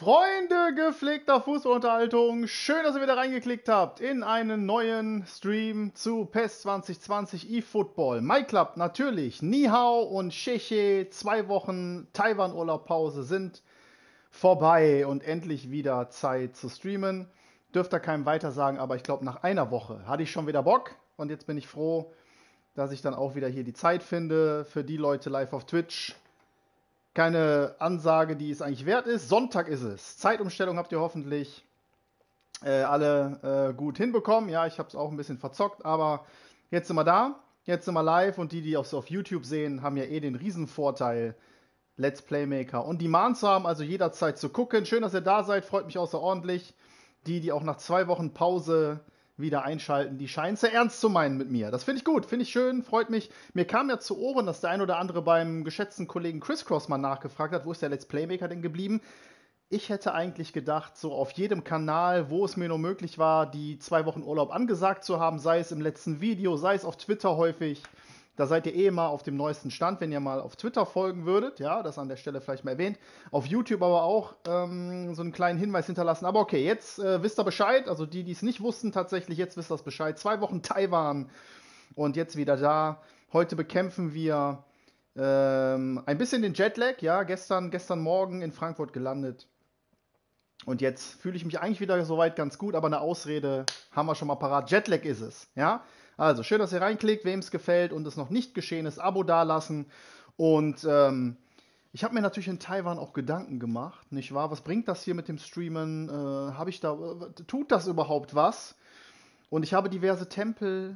Freunde gepflegter Fußballunterhaltung, schön, dass ihr wieder reingeklickt habt in einen neuen Stream zu PES 2020 eFootball. MyClub natürlich, Ni Hao und Cheche, 2 Wochen Taiwan-Urlaubpause sind vorbei und endlich wieder Zeit zu streamen. Dürft ihr keinem weiter sagen, aber ich glaube, nach einer Woche hatte ich schon wieder Bock und jetzt bin ich froh, dass ich dann auch wieder hier die Zeit finde für die Leute live auf Twitch. Keine Ansage, die es eigentlich wert ist. Sonntag ist es. Zeitumstellung habt ihr hoffentlich alle gut hinbekommen. Ja, ich habe es auch ein bisschen verzockt, aber jetzt sind wir da. Jetzt sind wir live und die es auf YouTube sehen, haben ja eh den Riesenvorteil, Let's Playmaker und Demand zu haben, also jederzeit zu gucken. Schön, dass ihr da seid, freut mich außerordentlich. Die auch nach 2 Wochen Pause wieder einschalten, die scheinen es sehr ernst zu meinen mit mir. Das finde ich gut, finde ich schön, freut mich. Mir kam ja zu Ohren, dass der ein oder andere beim geschätzten Kollegen Chris Cross mal nachgefragt hat, wo ist der Let's Playmaker denn geblieben? Ich hätte eigentlich gedacht, so auf jedem Kanal, wo es mir nur möglich war, die 2 Wochen Urlaub angesagt zu haben, sei es im letzten Video, sei es auf Twitter häufig. Da seid ihr eh immer auf dem neuesten Stand, wenn ihr mal auf Twitter folgen würdet. Ja, das an der Stelle vielleicht mal erwähnt. Auf YouTube aber auch so einen kleinen Hinweis hinterlassen. Aber okay, jetzt wisst ihr Bescheid. Also die es nicht wussten, tatsächlich, jetzt wisst ihr das Bescheid. 2 Wochen Taiwan und jetzt wieder da. Heute bekämpfen wir ein bisschen den Jetlag. Ja, gestern Morgen in Frankfurt gelandet. Und jetzt fühle ich mich eigentlich wieder soweit ganz gut, aber eine Ausrede haben wir schon mal parat. Jetlag ist es, ja. Also schön, dass ihr reinklickt, wem es gefällt und es noch nicht geschehen ist, Abo dalassen. Und ich habe mir natürlich in Taiwan auch Gedanken gemacht, nicht wahr? Was bringt das hier mit dem Streamen? Tut das überhaupt was? Und ich habe diverse Tempel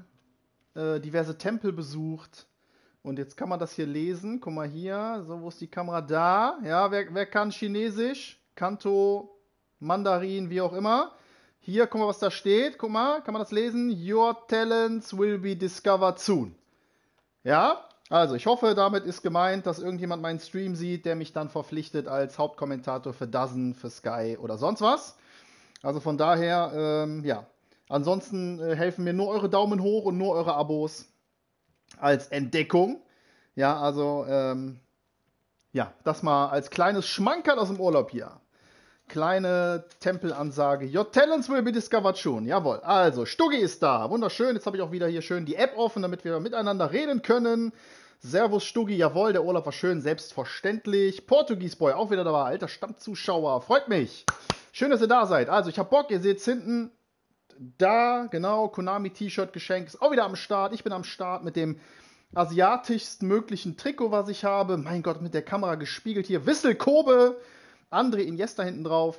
besucht. Und jetzt kann man das hier lesen. Guck mal hier, so, wo ist die Kamera? Da. Ja, wer kann Chinesisch? Kanto, Mandarin, wie auch immer. Hier, guck mal, was da steht. Guck mal, kann man das lesen? Your talents will be discovered soon. Ja, also ich hoffe, damit ist gemeint, dass irgendjemand meinen Stream sieht, der mich dann verpflichtet als Hauptkommentator für DAZN, für Sky oder sonst was. Also von daher, ja. Ansonsten helfen mir nur eure Daumen hoch und nur eure Abos als Entdeckung. Ja, also, ja, das mal als kleines Schmankerl aus dem Urlaub hier. Kleine Tempelansage. Your talents will be discovered soon. Jawohl. Also, Stuggi ist da. Wunderschön. Jetzt habe ich auch wieder hier schön die App offen, damit wir miteinander reden können. Servus Stuggi. Jawohl, der Urlaub war schön. Selbstverständlich. Portugies Boy auch wieder dabei. Alter Stammzuschauer. Freut mich. Schön, dass ihr da seid. Also, ich habe Bock. Ihr seht es hinten. Da, genau. Konami-T-Shirt-Geschenk ist auch wieder am Start. Ich bin am Start mit dem asiatischst möglichen Trikot, was ich habe. Mein Gott, mit der Kamera gespiegelt hier. Wissel Kobe. André Iniesta hinten drauf.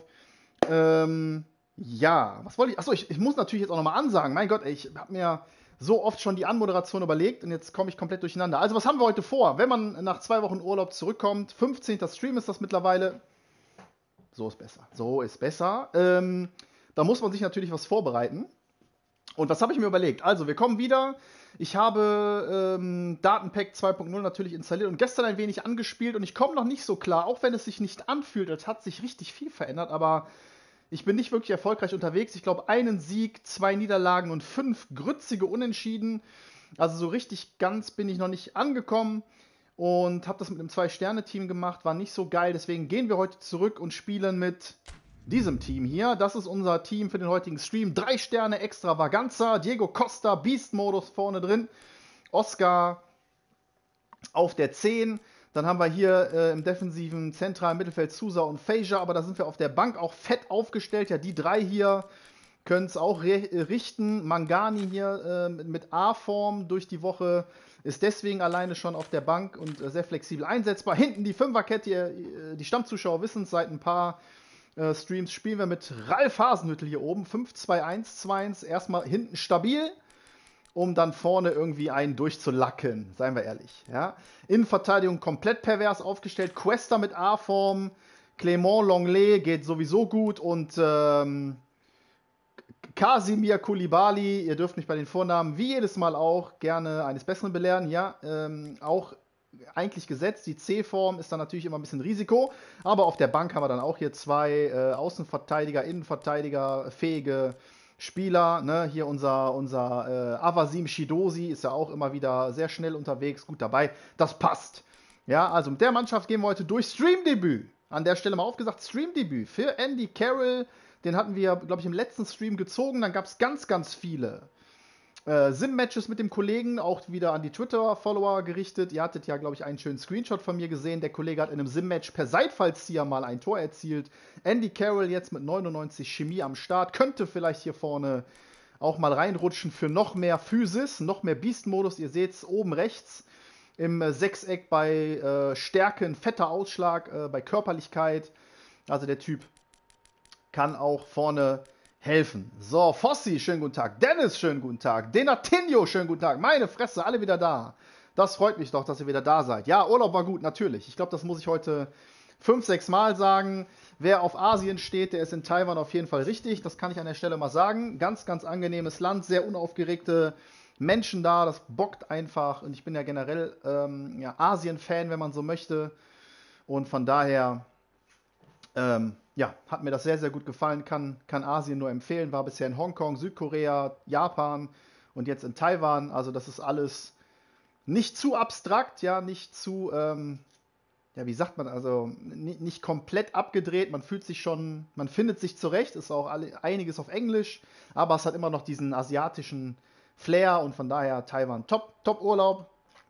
Ja, was wollte ich? Achso, ich muss natürlich jetzt auch nochmal ansagen. Mein Gott, ey, ich habe mir so oft schon die Anmoderation überlegt und jetzt komme ich komplett durcheinander. Also, was haben wir heute vor? Wenn man nach 2 Wochen Urlaub zurückkommt, 15. Stream ist das mittlerweile. So ist besser. So ist besser. Da muss man sich natürlich was vorbereiten. Und was habe ich mir überlegt? Also, wir kommen wieder. Ich habe Datenpack 2.0 natürlich installiert und gestern ein wenig angespielt und ich komme noch nicht so klar, auch wenn es sich nicht anfühlt, als hat sich richtig viel verändert, aber ich bin nicht wirklich erfolgreich unterwegs. Ich glaube, einen Sieg, 2 Niederlagen und 5 grützige Unentschieden. Also so richtig ganz bin ich noch nicht angekommen und habe das mit einem 2-Sterne-Team gemacht, war nicht so geil. Deswegen gehen wir heute zurück und spielen mit diesem Team hier. Das ist unser Team für den heutigen Stream. 3 Sterne Extravaganza, Diego Costa, Beast-Modus vorne drin, Oscar auf der 10. Dann haben wir hier im defensiven zentralen Mittelfeld Sousa und Feija, aber da sind wir auf der Bank auch fett aufgestellt. Ja, die 3 hier können es auch richten. Mangani hier mit A-Form durch die Woche ist deswegen alleine schon auf der Bank und sehr flexibel einsetzbar. Hinten die Fünferkette, die Stammzuschauer wissen es seit ein paar Streams spielen wir mit Ralf Hasenhüttl hier oben. 5-2-1-2-1. Erstmal hinten stabil, um dann vorne irgendwie einen durchzulacken. Seien wir ehrlich. Ja? Innenverteidigung komplett pervers aufgestellt. Cuesta mit A-Form. Clément Lenglet geht sowieso gut. Und Kasimir Koulibaly, ihr dürft mich bei den Vornamen wie jedes Mal auch gerne eines Besseren belehren. Ja, auch eigentlich gesetzt. Die C-Form ist dann natürlich immer ein bisschen Risiko. Aber auf der Bank haben wir dann auch hier 2 Außenverteidiger, Innenverteidiger, fähige Spieler. Ne? Hier unser Avasim Shidosi ist ja auch immer wieder sehr schnell unterwegs, gut dabei. Das passt. Ja, also mit der Mannschaft gehen wir heute durch. Streamdebüt. an der Stelle mal aufgesagt, Streamdebüt für Andy Carroll. Den hatten wir, glaube ich, im letzten Stream gezogen. Dann gab es ganz, ganz viele Sim-Matches mit dem Kollegen, auch wieder an die Twitter-Follower gerichtet. Ihr hattet ja, glaube ich, einen schönen Screenshot von mir gesehen. Der Kollege hat in einem Sim-Match per Seitfallzieher mal ein Tor erzielt. Andy Carroll jetzt mit 99 Chemie am Start. Könnte vielleicht hier vorne auch mal reinrutschen für noch mehr Physis, noch mehr Beast-Modus. Ihr seht es oben rechts im Sechseck bei Stärke, ein fetter Ausschlag, bei Körperlichkeit. Also der Typ kann auch vorne helfen. So, Fossi, schönen guten Tag. Dennis, schönen guten Tag. Denatinho, schönen guten Tag. Meine Fresse, alle wieder da. Das freut mich doch, dass ihr wieder da seid. Ja, Urlaub war gut, natürlich. Ich glaube, das muss ich heute 5, 6 Mal sagen. Wer auf Asien steht, der ist in Taiwan auf jeden Fall richtig. Das kann ich an der Stelle mal sagen. Ganz, ganz angenehmes Land, sehr unaufgeregte Menschen da. Das bockt einfach. Und ich bin ja generell ja, Asien-Fan, wenn man so möchte. Und von daher ja, hat mir das sehr, sehr gut gefallen, kann Asien nur empfehlen, war bisher in Hongkong, Südkorea, Japan und jetzt in Taiwan, also das ist alles nicht zu abstrakt, ja, nicht zu, ja, wie sagt man, also nicht komplett abgedreht, man fühlt sich schon, man findet sich zurecht, ist auch einiges auf Englisch, aber es hat immer noch diesen asiatischen Flair und von daher Taiwan top Urlaub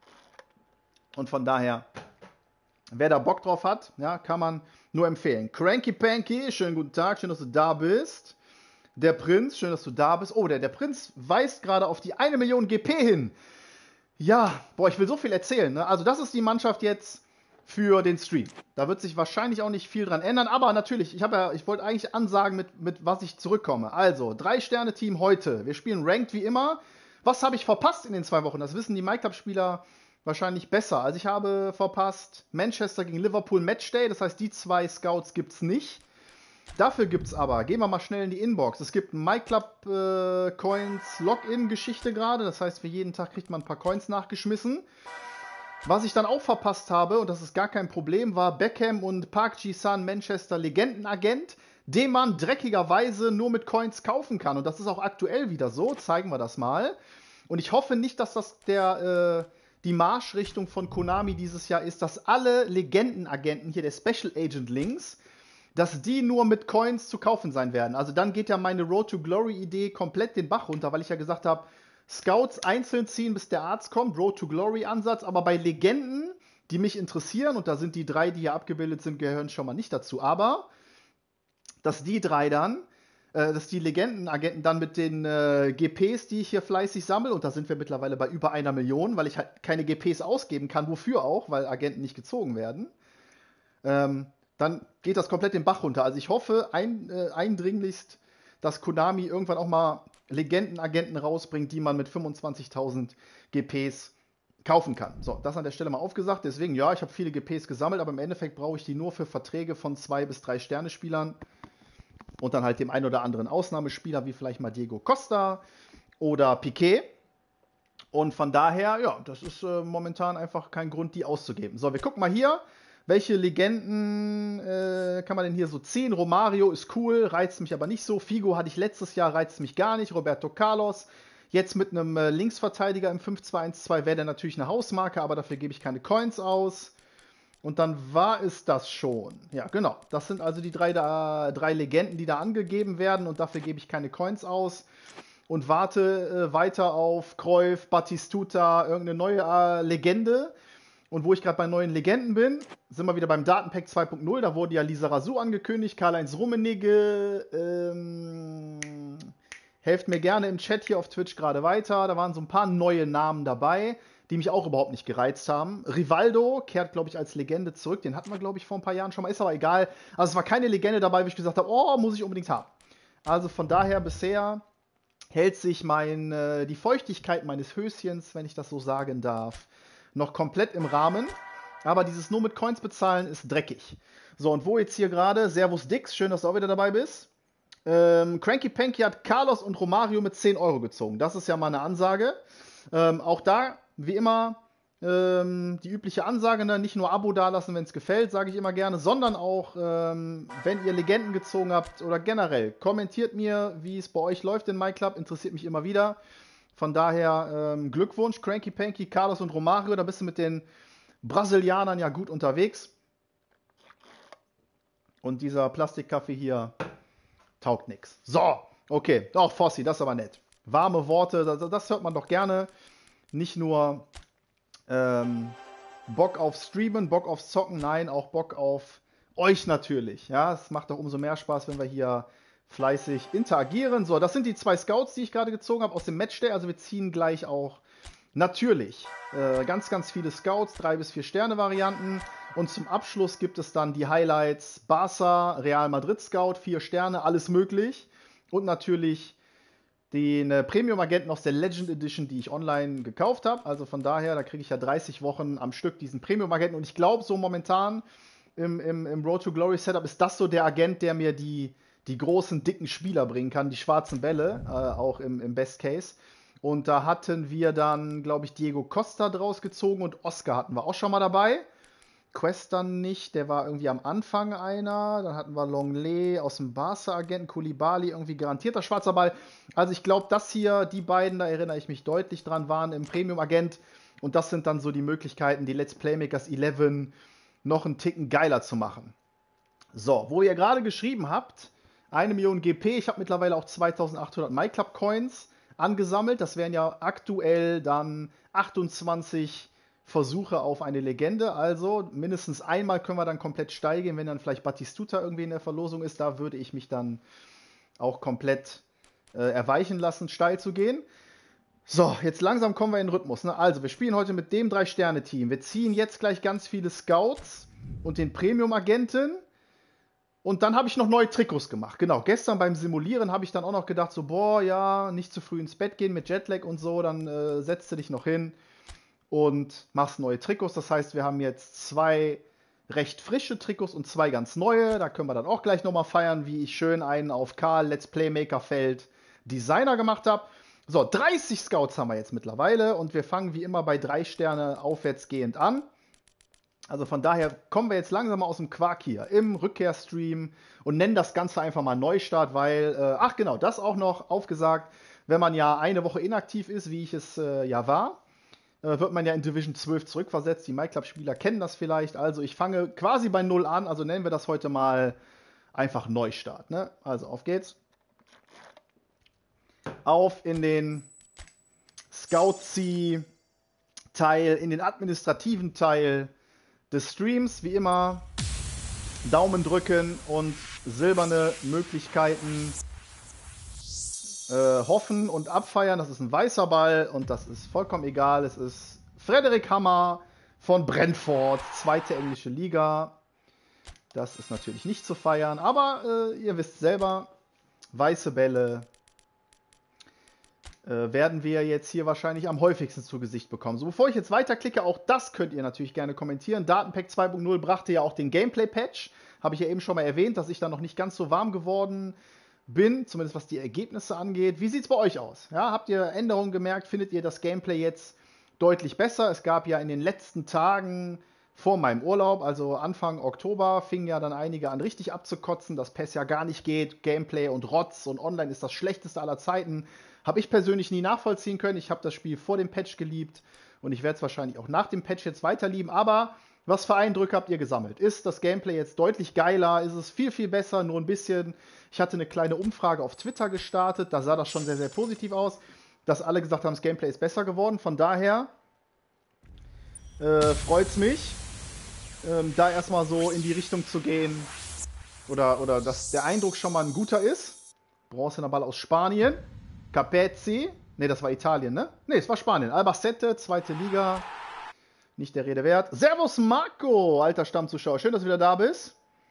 und von daher wer da Bock drauf hat, ja, kann man nur empfehlen. Cranky Panky, schönen guten Tag, schön, dass du da bist. Der Prinz, schön, dass du da bist. Oh, der Prinz weist gerade auf die 1 Million GP hin. Ja, boah, ich will so viel erzählen. Ne? Also das ist die Mannschaft jetzt für den Stream. Da wird sich wahrscheinlich auch nicht viel dran ändern, aber natürlich, ich wollte eigentlich ansagen, mit was ich zurückkomme. Also, 3-Sterne-Team heute. Wir spielen Ranked wie immer. Was habe ich verpasst in den 2 Wochen? Das wissen die MyClub-Spieler wahrscheinlich besser. Also ich habe verpasst Manchester gegen Liverpool Matchday, das heißt die 2 Scouts gibt es nicht. Dafür gibt es aber, gehen wir mal schnell in die Inbox, es gibt ein MyClub Coins Login-Geschichte gerade, das heißt für jeden Tag kriegt man ein paar Coins nachgeschmissen. Was ich dann auch verpasst habe, und das ist gar kein Problem, war Beckham und Park Ji-Sun Manchester Legendenagent, den man dreckigerweise nur mit Coins kaufen kann. Und das ist auch aktuell wieder so, zeigen wir das mal. Und ich hoffe nicht, dass das die Marschrichtung von Konami dieses Jahr ist, dass alle Legendenagenten hier, der Special Agent Links, dass die nur mit Coins zu kaufen sein werden. Also dann geht ja meine Road to Glory Idee komplett den Bach runter, weil ich ja gesagt habe, Scouts einzeln ziehen, bis der Arzt kommt, Road to Glory Ansatz, aber bei Legenden, die mich interessieren, und da sind die 3, die hier abgebildet sind, gehören schon mal nicht dazu, aber dass die 3 dann dass die Legendenagenten dann mit den GPs, die ich hier fleißig sammle, und da sind wir mittlerweile bei über 1 Million, weil ich halt keine GPs ausgeben kann, wofür auch, weil Agenten nicht gezogen werden, dann geht das komplett den Bach runter. Also ich hoffe eindringlichst, dass Konami irgendwann auch mal Legendenagenten rausbringt, die man mit 25.000 GPs kaufen kann. So, das an der Stelle mal aufgesagt. Deswegen, ja, ich habe viele GPs gesammelt, aber im Endeffekt brauche ich die nur für Verträge von 2 bis 3 Sterne-Spielern. Und dann halt dem einen oder anderen Ausnahmespieler, wie vielleicht mal Diego Costa oder Piqué. Und von daher, ja, das ist momentan einfach kein Grund, die auszugeben. So, wir gucken mal hier. Welche Legenden kann man denn hier so ziehen? Romario ist cool, reizt mich aber nicht so. Figo hatte ich letztes Jahr, reizt mich gar nicht. Roberto Carlos. Jetzt mit einem Linksverteidiger im 5-2-1-2 wäre der natürlich eine Hausmarke, aber dafür gebe ich keine Coins aus. Und dann war es das schon. Ja, genau. Das sind also die 3 Legenden, die da angegeben werden. Und dafür gebe ich keine Coins aus. Und warte weiter auf Cruyff, Batistuta, irgendeine neue Legende. Und wo ich gerade bei neuen Legenden bin, sind wir wieder beim Datenpack 2.0. Da wurde ja Lisa Razou angekündigt, Karl-Heinz Rummenigge. Helft mir gerne im Chat hier auf Twitch gerade weiter. Da waren so ein paar neue Namen dabei, die mich auch überhaupt nicht gereizt haben. Rivaldo kehrt, glaube ich, als Legende zurück. Den hatten wir, glaube ich, vor ein paar Jahren schon mal. Ist aber egal. Also es war keine Legende dabei, wo ich gesagt habe, oh, muss ich unbedingt haben. Also von daher bisher hält sich die Feuchtigkeit meines Höschens, wenn ich das so sagen darf, noch komplett im Rahmen. Aber dieses nur mit Coins bezahlen ist dreckig. So, und wo jetzt hier gerade, Servus Dix, schön, dass du auch wieder dabei bist. Cranky Panky hat Carlos und Romario mit 10 Euro gezogen. Das ist ja mal eine Ansage. Auch da, wie immer, die übliche Ansage, ne? Nicht nur Abo dalassen, wenn es gefällt, sage ich immer gerne, sondern auch, wenn ihr Legenden gezogen habt oder generell, kommentiert mir, wie es bei euch läuft in MyClub, interessiert mich immer wieder. Von daher Glückwunsch, Cranky Panky, Carlos und Romario, da bist du mit den Brasilianern ja gut unterwegs. Und dieser Plastikkaffee hier taugt nix. So, okay. Auch Fossi, das ist aber nett. Warme Worte, das hört man doch gerne. Nicht nur Bock auf Streamen, Bock aufs Zocken, nein, auch Bock auf euch natürlich. Ja, es macht doch umso mehr Spaß, wenn wir hier fleißig interagieren. So, das sind die 2 Scouts, die ich gerade gezogen habe aus dem Matchday. Also wir ziehen gleich auch natürlich ganz, ganz viele Scouts, 3 bis 4 Sterne Varianten. Und zum Abschluss gibt es dann die Highlights Barca, Real Madrid Scout, 4 Sterne, alles möglich. Und natürlich den Premium-Agenten aus der Legend Edition, die ich online gekauft habe. Also von daher, da kriege ich ja 30 Wochen am Stück diesen Premium-Agenten. Und ich glaube, so momentan im Road to Glory Setup ist das so der Agent, der mir die großen, dicken Spieler bringen kann, die schwarzen Bälle, auch im Best Case. Und da hatten wir dann, glaube ich, Diego Costa draus gezogen und Oscar hatten wir auch schon mal dabei. Quest dann nicht, der war irgendwie am Anfang einer. Dann hatten wir Longley aus dem Barca-Agenten, Koulibaly, irgendwie garantierter schwarzer Ball. Also ich glaube, das hier, die beiden, da erinnere ich mich deutlich dran, waren im Premium-Agent. Und das sind dann so die Möglichkeiten, die Let's Playmakers 11 noch einen Ticken geiler zu machen. So, wo ihr gerade geschrieben habt, 1 Million GP, ich habe mittlerweile auch 2800 MyClub-Coins angesammelt. Das wären ja aktuell dann 28 Versuche auf eine Legende, also mindestens einmal können wir dann komplett steigen, wenn dann vielleicht Batistuta irgendwie in der Verlosung ist, da würde ich mich dann auch komplett erweichen lassen, steil zu gehen. So, jetzt langsam kommen wir in den Rhythmus. Ne? Also, wir spielen heute mit dem 3-Sterne-Team. Wir ziehen jetzt gleich ganz viele Scouts und den Premium-Agenten. Und dann habe ich noch neue Trikots gemacht. Genau, gestern beim Simulieren habe ich dann auch noch gedacht, so, boah, ja, nicht zu früh ins Bett gehen mit Jetlag und so, dann setzt du dich noch hin und machst neue Trikots. Das heißt, wir haben jetzt 2 recht frische Trikots und 2 ganz neue. Da können wir dann auch gleich nochmal feiern, wie ich schön einen auf Karl Let's Playmaker Feld Designer gemacht habe. So, 30 Scouts haben wir jetzt mittlerweile und wir fangen wie immer bei 3 Sterne aufwärtsgehend an. Also von daher kommen wir jetzt langsam mal aus dem Quark hier im Rückkehrstream und nennen das Ganze einfach mal Neustart, weil, ach genau, das auch noch aufgesagt, wenn man ja eine Woche inaktiv ist, wie ich es ja war, wird man ja in Division 12 zurückversetzt. Die MyClub-Spieler kennen das vielleicht. Also ich fange quasi bei 0 an. Also nennen wir das heute mal einfach Neustart. Ne? Also auf geht's. Auf in den Scout-Teil, in den administrativen Teil des Streams. Wie immer Daumen drücken und silberne Möglichkeiten hoffen und abfeiern. Das ist ein weißer Ball und das ist vollkommen egal. Es ist Frederik Hammer von Brentford, 2. englische Liga. Das ist natürlich nicht zu feiern, aber ihr wisst selber, weiße Bälle werden wir jetzt hier wahrscheinlich am häufigsten zu Gesicht bekommen. So, bevor ich jetzt weiterklicke, auch das könnt ihr natürlich gerne kommentieren. Datenpack 2.0 brachte ja auch den Gameplay-Patch. Habe ich ja eben schon mal erwähnt, dass ich da noch nicht ganz so warm geworden bin, zumindest was die Ergebnisse angeht. Wie sieht es bei euch aus? Ja, habt ihr Änderungen gemerkt? Findet ihr das Gameplay jetzt deutlich besser? Es gab ja in den letzten Tagen vor meinem Urlaub, also Anfang Oktober, fingen ja dann einige an richtig abzukotzen, dass PES ja gar nicht geht, Gameplay und Rotz und online ist das schlechteste aller Zeiten. Habe ich persönlich nie nachvollziehen können. Ich habe das Spiel vor dem Patch geliebt und ich werde es wahrscheinlich auch nach dem Patch jetzt weiter lieben, aber was für Eindrücke habt ihr gesammelt? Ist das Gameplay jetzt deutlich geiler? Ist es viel, viel besser? Nur ein bisschen. Ich hatte eine kleine Umfrage auf Twitter gestartet. Da sah das schon sehr, sehr positiv aus, dass alle gesagt haben, das Gameplay ist besser geworden. Von daher freut es mich, da erstmal so in die Richtung zu gehen. Oder dass der Eindruck schon mal ein guter ist. Bronzener Ball aus Spanien. Capezzi. Ne, das war Italien, ne? Ne, es war Spanien. Albacete, 2. Liga. Nicht der Rede wert. Servus Marco, alter Stammzuschauer. Schön, dass du wieder da bist.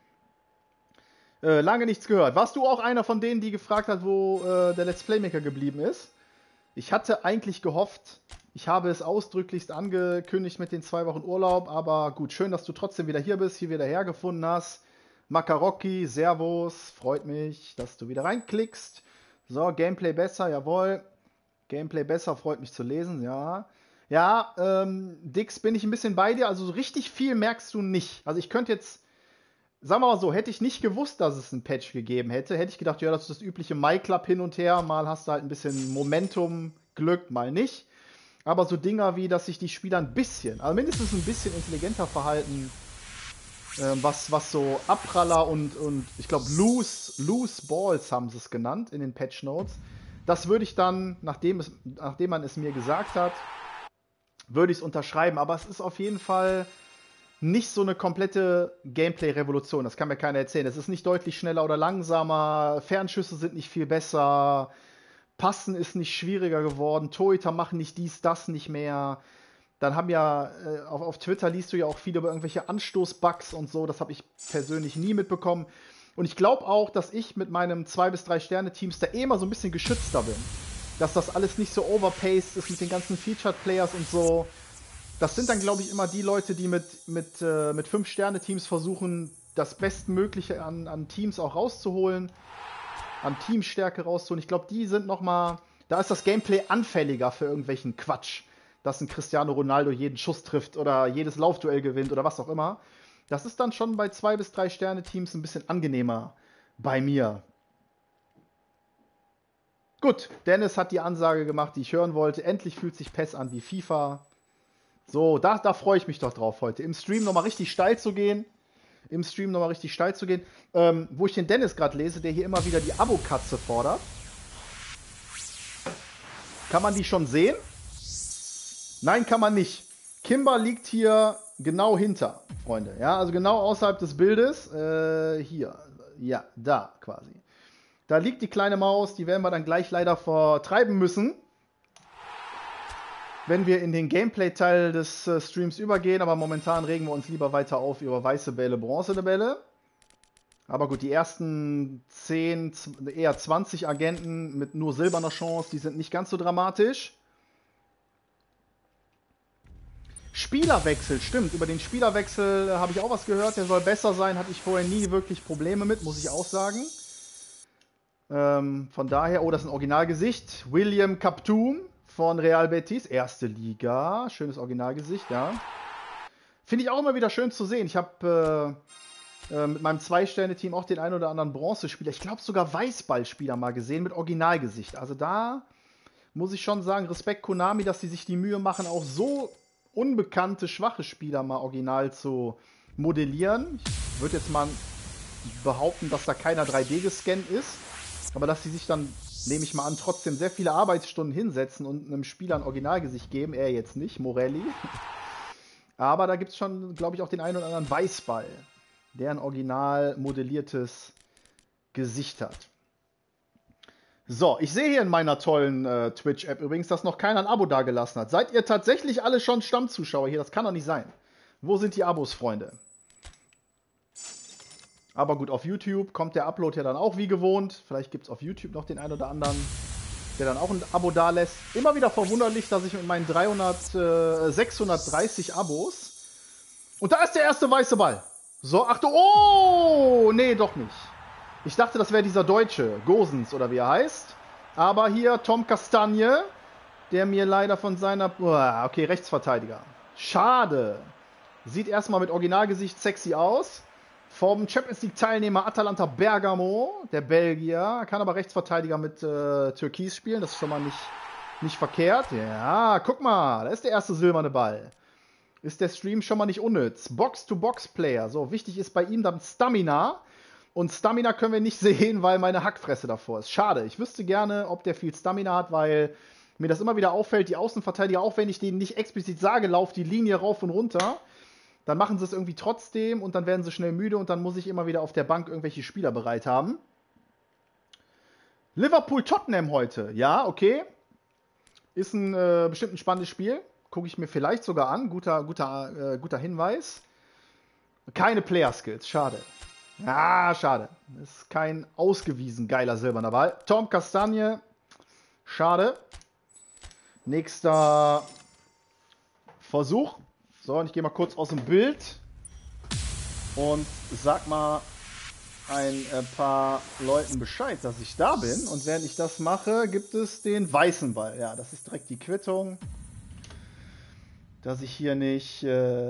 Lange nichts gehört. Warst du auch einer von denen, die gefragt hat, wo der Let's Playmaker geblieben ist? Ich hatte eigentlich gehofft, ich habe es ausdrücklichst angekündigt mit den 2 Wochen Urlaub, aber gut, schön, dass du trotzdem wieder hier bist, hier wieder hergefunden hast. Makarocki, Servus, freut mich, dass du wieder reinklickst. So, Gameplay besser, jawohl. Gameplay besser, freut mich zu lesen, ja. Ja, Dix, bin ich ein bisschen bei dir. Also so richtig viel merkst du nicht. Also ich könnte jetzt, sagen wir mal so, hätte ich nicht gewusst, dass es einen Patch gegeben hätte, hätte ich gedacht, ja, das ist das übliche MyClub hin und her. Mal hast du halt ein bisschen Momentum, Glück, mal nicht. Aber so Dinger wie, dass sich die Spieler ein bisschen, also mindestens ein bisschen intelligenter verhalten, was so Abpraller und ich glaube Loose Balls haben sie es genannt in den Patch Notes. Das würde ich dann, nachdem man es mir gesagt hat, würde ich es unterschreiben. Aber es ist auf jeden Fall nicht so eine komplette Gameplay-Revolution. Das kann mir keiner erzählen. Es ist nicht deutlich schneller oder langsamer. Fernschüsse sind nicht viel besser. Passen ist nicht schwieriger geworden. Torhüter machen nicht dies, das nicht mehr. Dann haben ja, auf Twitter liest du ja auch viel über irgendwelche Anstoßbugs und so. Das habe ich persönlich nie mitbekommen. Und ich glaube auch, dass ich mit meinem 2 bis 3 Sterne-Teams da immer so ein bisschen geschützter bin. Dass das alles nicht so overpaced ist mit den ganzen Featured Players und so. Das sind dann, glaube ich, immer die Leute, die mit 5 Sterne-Teams versuchen, das Bestmögliche an Teams auch rauszuholen, an Teamstärke rauszuholen. Ich glaube, die sind nochmal, da ist das Gameplay anfälliger für irgendwelchen Quatsch, dass ein Cristiano Ronaldo jeden Schuss trifft oder jedes Laufduell gewinnt oder was auch immer. Das ist dann schon bei 2 bis 3 Sterne-Teams ein bisschen angenehmer bei mir. Gut, Dennis hat die Ansage gemacht, die ich hören wollte. Endlich fühlt sich PES an wie FIFA. So, da freue ich mich doch drauf heute. Im Stream nochmal richtig steil zu gehen. Wo ich den Dennis gerade lese, der hier immer wieder die Abo-Katze fordert. Kann man die schon sehen? Nein, kann man nicht. Kimber liegt hier genau hinter, Freunde. Ja, also genau außerhalb des Bildes. Hier. Ja, da quasi. Da liegt die kleine Maus. Die werden wir dann gleich leider vertreiben müssen, wenn wir in den Gameplay-Teil des Streams übergehen. Aber momentan regen wir uns lieber weiter auf über weiße Bälle, bronzene Bälle. Aber gut, die ersten 10, eher 20 Agenten mit nur silberner Chance, die sind nicht ganz so dramatisch. Spielerwechsel, stimmt. Über den Spielerwechsel habe ich auch was gehört. Der soll besser sein. Hatte ich vorher nie wirklich Probleme mit, muss ich auch sagen. Von daher, oh, das ist ein Originalgesicht. William Kaptoum von Real Betis, erste Liga. Schönes Originalgesicht, ja. Finde ich auch immer wieder schön zu sehen. Ich habe mit meinem 2-Sterne-Team auch den einen oder anderen Bronzespieler, ich glaube sogar Weißballspieler mal gesehen mit Originalgesicht. Also da muss ich schon sagen, Respekt Konami, dass sie sich die Mühe machen, auch so unbekannte, schwache Spieler mal original zu modellieren. Ich würde jetzt mal behaupten, dass da keiner 3D gescannt ist, aber dass sie sich dann, nehme ich mal an, trotzdem sehr viele Arbeitsstunden hinsetzen und einem Spieler ein Originalgesicht geben. Er jetzt nicht, Morelli. Aber da gibt es schon, glaube ich, auch den einen oder anderen Weißball, der ein original modelliertes Gesicht hat. So, ich sehe hier in meiner tollen Twitch-App übrigens, dass noch keiner ein Abo dagelassen hat. Seid ihr tatsächlich alle schon Stammzuschauer hier? Das kann doch nicht sein. Wo sind die Abos, Freunde? Aber gut, auf YouTube kommt der Upload ja dann auch wie gewohnt. Vielleicht gibt es auf YouTube noch den einen oder anderen, der dann auch ein Abo dalässt. Immer wieder verwunderlich, dass ich mit meinen 630 Abos... Und da ist der erste weiße Ball. So, Achtung. Oh, nee, doch nicht. Ich dachte, das wäre dieser Deutsche, Gosens oder wie er heißt. Aber hier Tom Castagne, der mir leider von seiner... Okay, Rechtsverteidiger. Schade. Sieht erstmal mit Originalgesicht sexy aus. Vom Champions League-Teilnehmer Atalanta Bergamo, der Belgier. Kann aber Rechtsverteidiger mit Türkis spielen. Das ist schon mal nicht verkehrt. Ja, guck mal, da ist der erste silberne Ball. Ist der Stream schon mal nicht unnütz. Box-to-Box-Player. So, wichtig ist bei ihm dann Stamina. Und Stamina können wir nicht sehen, weil meine Hackfresse davor ist. Schade. Ich wüsste gerne, ob der viel Stamina hat, weil mir das immer wieder auffällt, die Außenverteidiger, auch wenn ich denen nicht explizit sage, lauf die Linie rauf und runter, dann machen sie es irgendwie trotzdem und dann werden sie schnell müde und dann muss ich immer wieder auf der Bank irgendwelche Spieler bereit haben. Liverpool-Tottenham heute. Ja, okay. Ist ein bestimmt ein spannendes Spiel. Gucke ich mir vielleicht sogar an. Guter Hinweis. Keine Player-Skills. Schade. Ah, schade. Ist kein ausgewiesen geiler silberner Ball. Tom Castagne. Schade. Nächster Versuch. So, und ich gehe mal kurz aus dem Bild und sag mal ein paar Leuten Bescheid, dass ich da bin. Und während ich das mache, gibt es den weißen Ball. Ja, das ist direkt die Quittung, dass ich hier nicht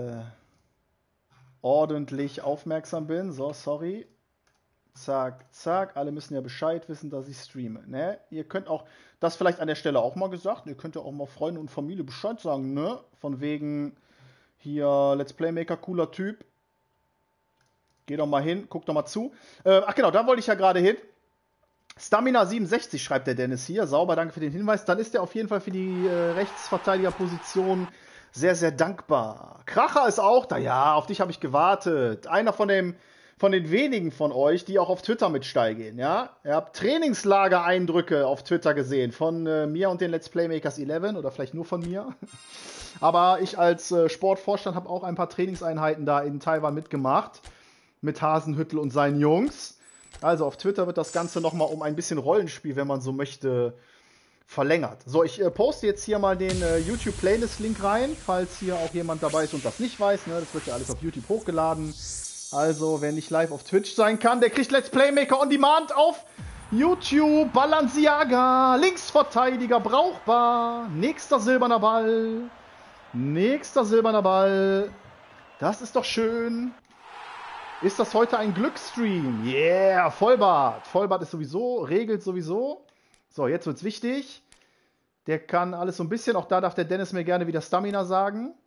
ordentlich aufmerksam bin. So, sorry. Zack, zack. Alle müssen ja Bescheid wissen, dass ich streame. Ne? Ihr könnt auch, das vielleicht an der Stelle auch mal gesagt, ihr könnt ja auch mal Freunde und Familie Bescheid sagen, ne? Von wegen hier Let's Playmaker, cooler Typ. Geh doch mal hin, guck doch mal zu. Ach genau, da wollte ich ja gerade hin. Stamina 67 schreibt der Dennis hier. Sauber, danke für den Hinweis. Dann ist er auf jeden Fall für die Rechtsverteidigerposition sehr, sehr dankbar. Kracher ist auch da. Ja, auf dich habe ich gewartet. Einer von den wenigen von euch, die auch auf Twitter mit steil gehen. Ja? Ihr habt Trainingslager-Eindrücke auf Twitter gesehen von mir und den Let's Playmakers 11 oder vielleicht nur von mir. Aber ich als Sportvorstand habe auch ein paar Trainingseinheiten da in Taiwan mitgemacht. Mit Hasenhüttl und seinen Jungs. Also auf Twitter wird das Ganze nochmal um ein bisschen Rollenspiel, wenn man so möchte, verlängert. So, ich poste jetzt hier mal den YouTube-Playlist-Link rein, falls hier auch jemand dabei ist und das nicht weiß. Ne? Das wird ja alles auf YouTube hochgeladen. Also, wer nicht live auf Twitch sein kann, der kriegt Let's Playmaker on Demand auf YouTube. Balenciaga, Linksverteidiger, brauchbar. Nächster silberner Ball. Nächster silberner Ball. Das ist doch schön. Ist das heute ein Glücksstream? Yeah, Vollbart. Vollbart ist sowieso, regelt sowieso. So, jetzt wird's wichtig. Der kann alles so ein bisschen. Auch da darf der Dennis mir gerne wieder Stamina sagen.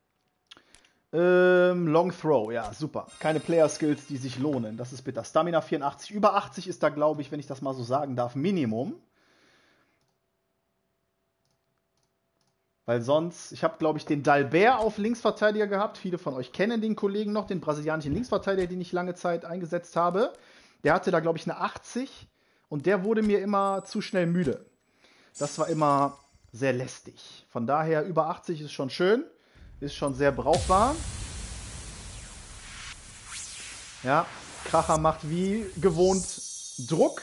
Long Throw, ja, super. Keine Player-Skills, die sich lohnen. Das ist bitter. Stamina 84. Über 80 ist da, glaube ich, wenn ich das mal so sagen darf, Minimum. Weil sonst, ich habe, glaube ich, den Dalbert auf Linksverteidiger gehabt. Viele von euch kennen den Kollegen noch, den brasilianischen Linksverteidiger, den ich lange Zeit eingesetzt habe. Der hatte da, glaube ich, eine 80 und der wurde mir immer zu schnell müde. Das war immer sehr lästig. Von daher, über 80 ist schon schön, ist schon sehr brauchbar. Ja, Kracher macht wie gewohnt Druck.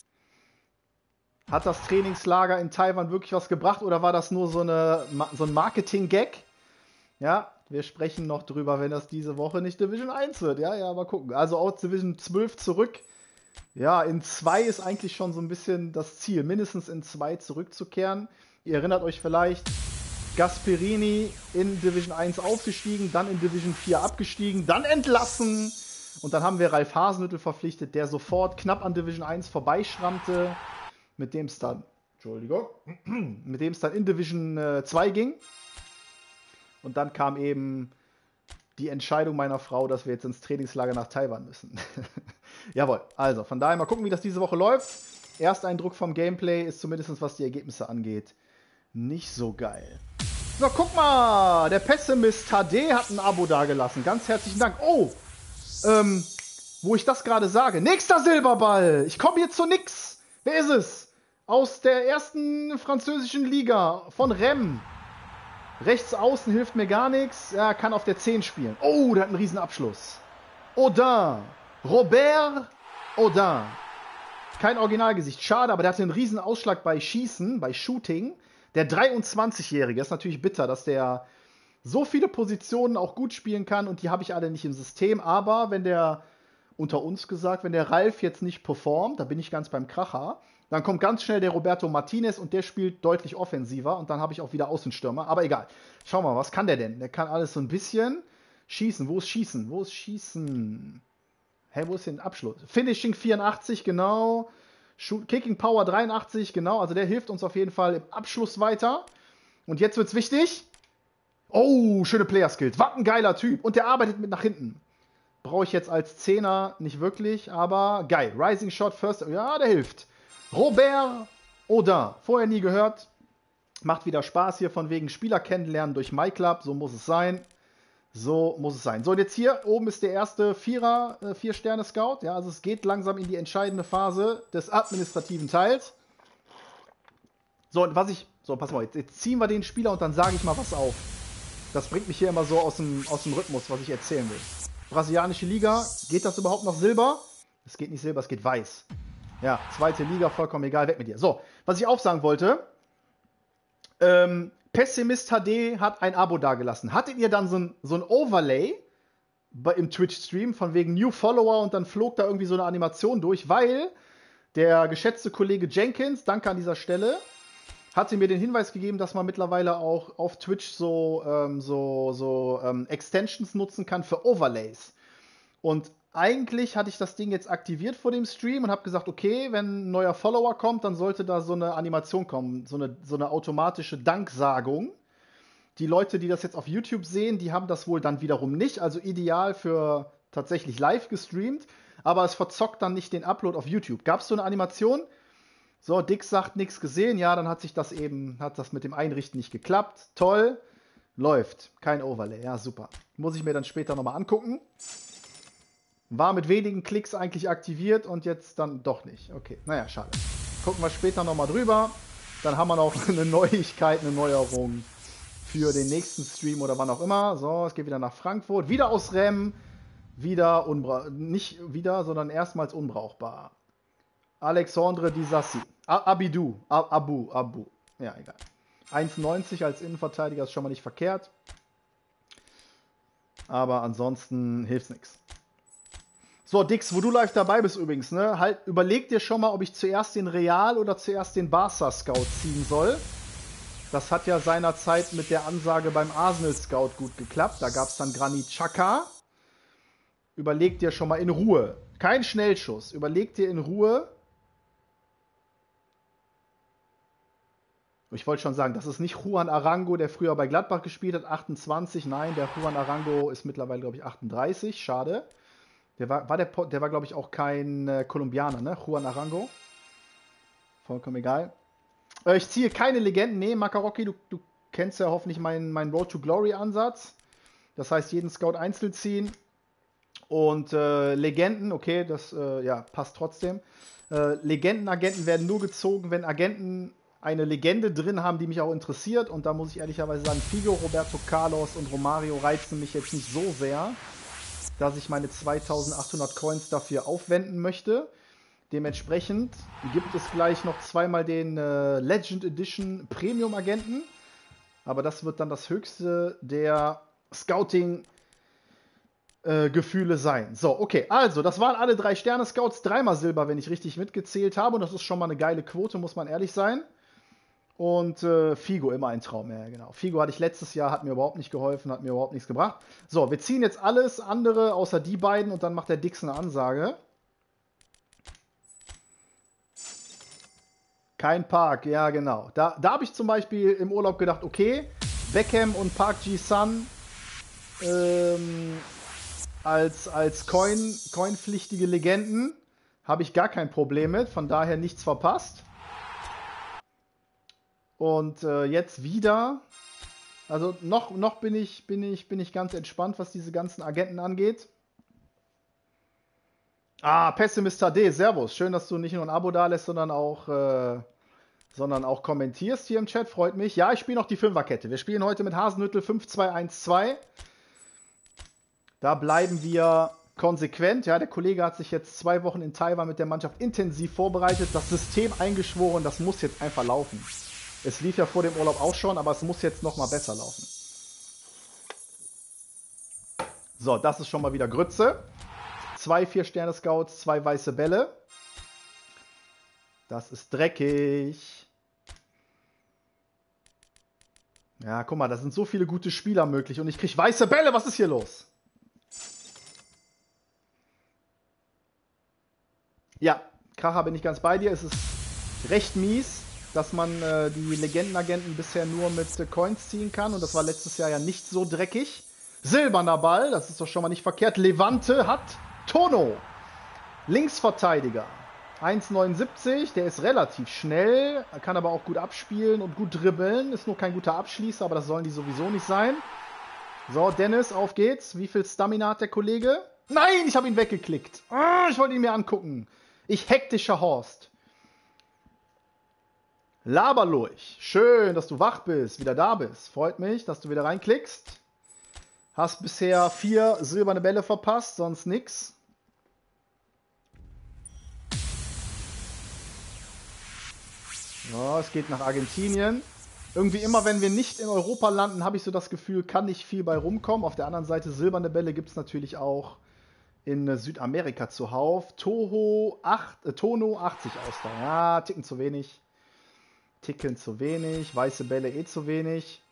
Hat das Trainingslager in Taiwan wirklich was gebracht oder war das nur so ein Marketing-Gag? Ja, wir sprechen noch drüber, wenn das diese Woche nicht Division 1 wird. Ja, mal gucken. Also aus Division 12 zurück. Ja, in 2 ist eigentlich schon so ein bisschen das Ziel, mindestens in 2 zurückzukehren. Ihr erinnert euch vielleicht, Gasperini in Division 1 aufgestiegen, dann in Division 4 abgestiegen, dann entlassen. Und dann haben wir Ralf Hasenhüttl verpflichtet, der sofort knapp an Division 1 vorbeischrammte. Mit dem es dann in Division 2 ging. Und dann kam eben die Entscheidung meiner Frau, dass wir jetzt ins Trainingslager nach Taiwan müssen. Jawohl, also von daher mal gucken, wie das diese Woche läuft. Ersteindruck vom Gameplay ist zumindest, was die Ergebnisse angeht, nicht so geil. So, guck mal, der Pessimist HD hat ein Abo dagelassen. Ganz herzlichen Dank. Oh, wo ich das gerade sage. Nächster Silberball. Ich komme hier zu nix. Wer ist es? Aus der ersten französischen Liga von Rennes. Rechts außen hilft mir gar nichts. Er kann auf der 10 spielen. Oh, der hat einen riesen Abschluss. Audin. Robert Audin. Kein Originalgesicht. Schade, aber der hatte einen riesen Ausschlag bei Schießen, bei Shooting. Der 23-Jährige. Ist natürlich bitter, dass der so viele Positionen auch gut spielen kann und die habe ich alle nicht im System. Aber wenn der, unter uns gesagt, wenn der Ralf jetzt nicht performt, da bin ich ganz beim Kracher, dann kommt ganz schnell der Roberto Martinez und der spielt deutlich offensiver und dann habe ich auch wieder Außenstürmer. Aber egal. Schau mal, was kann der denn? Der kann alles so ein bisschen schießen. Wo ist Schießen? Wo ist Schießen? Hä, wo ist denn Abschluss? Finishing 84, genau. Kicking Power 83, genau. Also der hilft uns auf jeden Fall im Abschluss weiter. Und jetzt wird's wichtig. Oh, schöne Player-Skills. Was ein geiler Typ. Und der arbeitet mit nach hinten. Brauche ich jetzt als Zehner nicht wirklich, aber geil. Rising Shot First. Ja, der hilft. Robert Audin, vorher nie gehört, macht wieder Spaß hier von wegen Spieler kennenlernen durch MyClub, so muss es sein. So muss es sein. So, und jetzt hier oben ist der erste 4-Sterne-Scout. Ja, also es geht langsam in die entscheidende Phase des administrativen Teils. So, und pass mal, jetzt ziehen wir den Spieler und dann sage ich mal was auf. Das bringt mich hier immer so aus dem Rhythmus, was ich erzählen will. Brasilianische Liga, geht das überhaupt noch Silber? Es geht nicht Silber, es geht Weiß. Ja, zweite Liga, vollkommen egal, weg mit dir. So, was ich auch sagen wollte, Pessimist HD hat ein Abo dagelassen. Hattet ihr dann so ein Overlay im Twitch-Stream von wegen New Follower und dann flog da irgendwie so eine Animation durch, weil der geschätzte Kollege Jenkins, danke an dieser Stelle, hatte mir den Hinweis gegeben, dass man mittlerweile auch auf Twitch so Extensions nutzen kann für Overlays. Und eigentlich hatte ich das Ding jetzt aktiviert vor dem Stream und habe gesagt, okay, wenn ein neuer Follower kommt, dann sollte da so eine Animation kommen, so eine automatische Danksagung. Die Leute, die das jetzt auf YouTube sehen, die haben das wohl dann wiederum nicht. Also ideal für tatsächlich live gestreamt, aber es verzockt dann nicht den Upload auf YouTube. Gab es so eine Animation? So, Dix sagt, nichts gesehen. Ja, dann hat das mit dem Einrichten nicht geklappt. Toll. Läuft. Kein Overlay. Ja, super. Muss ich mir dann später nochmal angucken. War mit wenigen Klicks eigentlich aktiviert und jetzt dann doch nicht. Okay, naja, schade. Gucken wir später nochmal drüber. Dann haben wir noch eine Neuigkeit, eine Neuerung für den nächsten Stream oder wann auch immer. So, es geht wieder nach Frankfurt. Wieder aus Rem. Wieder nicht wieder, sondern erstmals unbrauchbar. Alexandre Disassi. Abu. Ja, egal. 1,90 als Innenverteidiger ist schon mal nicht verkehrt. Aber ansonsten hilft's nichts. So, Dix, wo du live dabei bist übrigens, ne? Halt, überleg dir schon mal, ob ich zuerst den Real oder zuerst den Barca-Scout ziehen soll. Das hat ja seinerzeit mit der Ansage beim Arsenal-Scout gut geklappt. Da gab es dann Granit Xhaka. Überleg dir schon mal in Ruhe. Kein Schnellschuss. Überleg dir in Ruhe. Ich wollte schon sagen, das ist nicht Juan Arango, der früher bei Gladbach gespielt hat, 28. Nein, der Juan Arango ist mittlerweile, glaube ich, 38. Schade. Der war glaube ich, auch kein Kolumbianer, ne? Juan Arango. Vollkommen egal. Ich ziehe keine Legenden. Nee, Makarocki, du kennst ja hoffentlich meinen Road to Glory Ansatz. Das heißt, jeden Scout einzeln ziehen. Und Legenden, okay, das ja, passt trotzdem. Legendenagenten werden nur gezogen, wenn Agenten eine Legende drin haben, die mich auch interessiert. Und da muss ich ehrlicherweise sagen, Figo, Roberto Carlos und Romario reizen mich jetzt nicht so sehr, dass ich meine 2800 Coins dafür aufwenden möchte. Dementsprechend gibt es gleich noch zweimal den Legend Edition Premium Agenten. Aber das wird dann das höchste der Scouting Gefühle sein. So, okay, also, das waren alle 3 Sterne-Scouts, 3-mal Silber, wenn ich richtig mitgezählt habe. Und das ist schon mal eine geile Quote, muss man ehrlich sein. Und Figo, immer ein Traum. Ja, genau. Figo hatte ich letztes Jahr, hat mir überhaupt nicht geholfen, hat mir überhaupt nichts gebracht. So, wir ziehen jetzt alles andere außer die beiden und dann macht der Dix eine Ansage. Kein Park, ja genau. Da habe ich zum Beispiel im Urlaub gedacht, okay, Beckham und Park Ji-sun als Coin-pflichtige Legenden habe ich gar kein Problem mit, von daher nichts verpasst. Und jetzt wieder, also noch bin ich ganz entspannt, was diese ganzen Agenten angeht. Ah, Pessimist HD, Servus. Schön, dass du nicht nur ein Abo da lässt, sondern auch kommentierst hier im Chat. Freut mich. Ja, ich spiele noch die Fünferkette. Wir spielen heute mit Hasenhüttl 5-2-1-2. Da bleiben wir konsequent. Ja, der Kollege hat sich jetzt 2 Wochen in Taiwan mit der Mannschaft intensiv vorbereitet. Das System eingeschworen, das muss jetzt einfach laufen. Es lief ja vor dem Urlaub auch schon, aber es muss jetzt noch mal besser laufen. So, das ist schon mal wieder Grütze. 2 4-Sterne-Scouts, 2 weiße Bälle. Das ist dreckig. Ja, guck mal, da sind so viele gute Spieler möglich und ich kriege weiße Bälle. Was ist hier los? Ja, Kracher, bin ich ganz bei dir. Es ist recht mies, dass man die Legendenagenten bisher nur mit Coins ziehen kann. Und das war letztes Jahr ja nicht so dreckig. Silberner Ball, das ist doch schon mal nicht verkehrt. Levante hat Tono. Linksverteidiger. 1,79, der ist relativ schnell, kann aber auch gut abspielen und gut dribbeln. Ist nur kein guter Abschließer, aber das sollen die sowieso nicht sein. So, Dennis, auf geht's. Wie viel Stamina hat der Kollege? Nein, ich habe ihn weggeklickt. Ich wollte ihn mir angucken. Ich hektischer Horst. Laberlurch. Schön, dass du wach bist, wieder da bist. Freut mich, dass du wieder reinklickst. Hast bisher 4 silberne Bälle verpasst, sonst nix. Ja, es geht nach Argentinien. Irgendwie immer, wenn wir nicht in Europa landen, habe ich so das Gefühl, kann nicht viel bei rumkommen. Auf der anderen Seite, silberne Bälle gibt es natürlich auch in Südamerika zuhauf. Tono 80 Ausdauer. Ja, ticken zu wenig. Ticken zu wenig. Weiße Bälle eh zu wenig.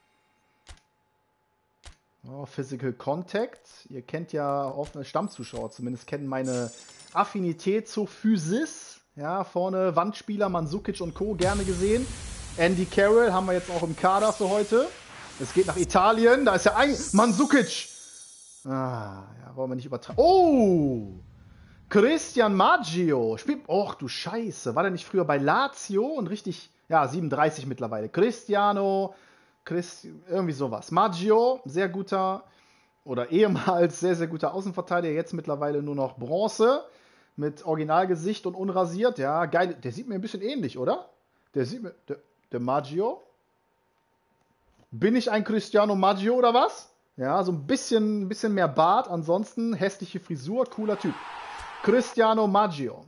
Oh, Physical Contact. Ihr kennt ja offene Stammzuschauer zumindest, kennen meine Affinität zur Physis. Ja, vorne Wandspieler, Mandzukic und Co. gerne gesehen. Andy Carroll haben wir jetzt auch im Kader für heute. Es geht nach Italien. Da ist ja ein Mandzukic. Ja, wollen wir nicht übertragen. Oh! Christian Maggio spielt. Och, du Scheiße. War der nicht früher bei Lazio und richtig. Ja, 37 mittlerweile. Irgendwie sowas. Maggio, sehr guter oder ehemals sehr, sehr guter Außenverteidiger. Jetzt mittlerweile nur noch Bronze. Mit Originalgesicht und unrasiert. Ja, geil. Der sieht mir ein bisschen ähnlich, oder? Der Maggio. Bin ich ein Cristiano Maggio oder was? Ja, so ein bisschen mehr Bart. Ansonsten hässliche Frisur. Cooler Typ. Cristiano Maggio.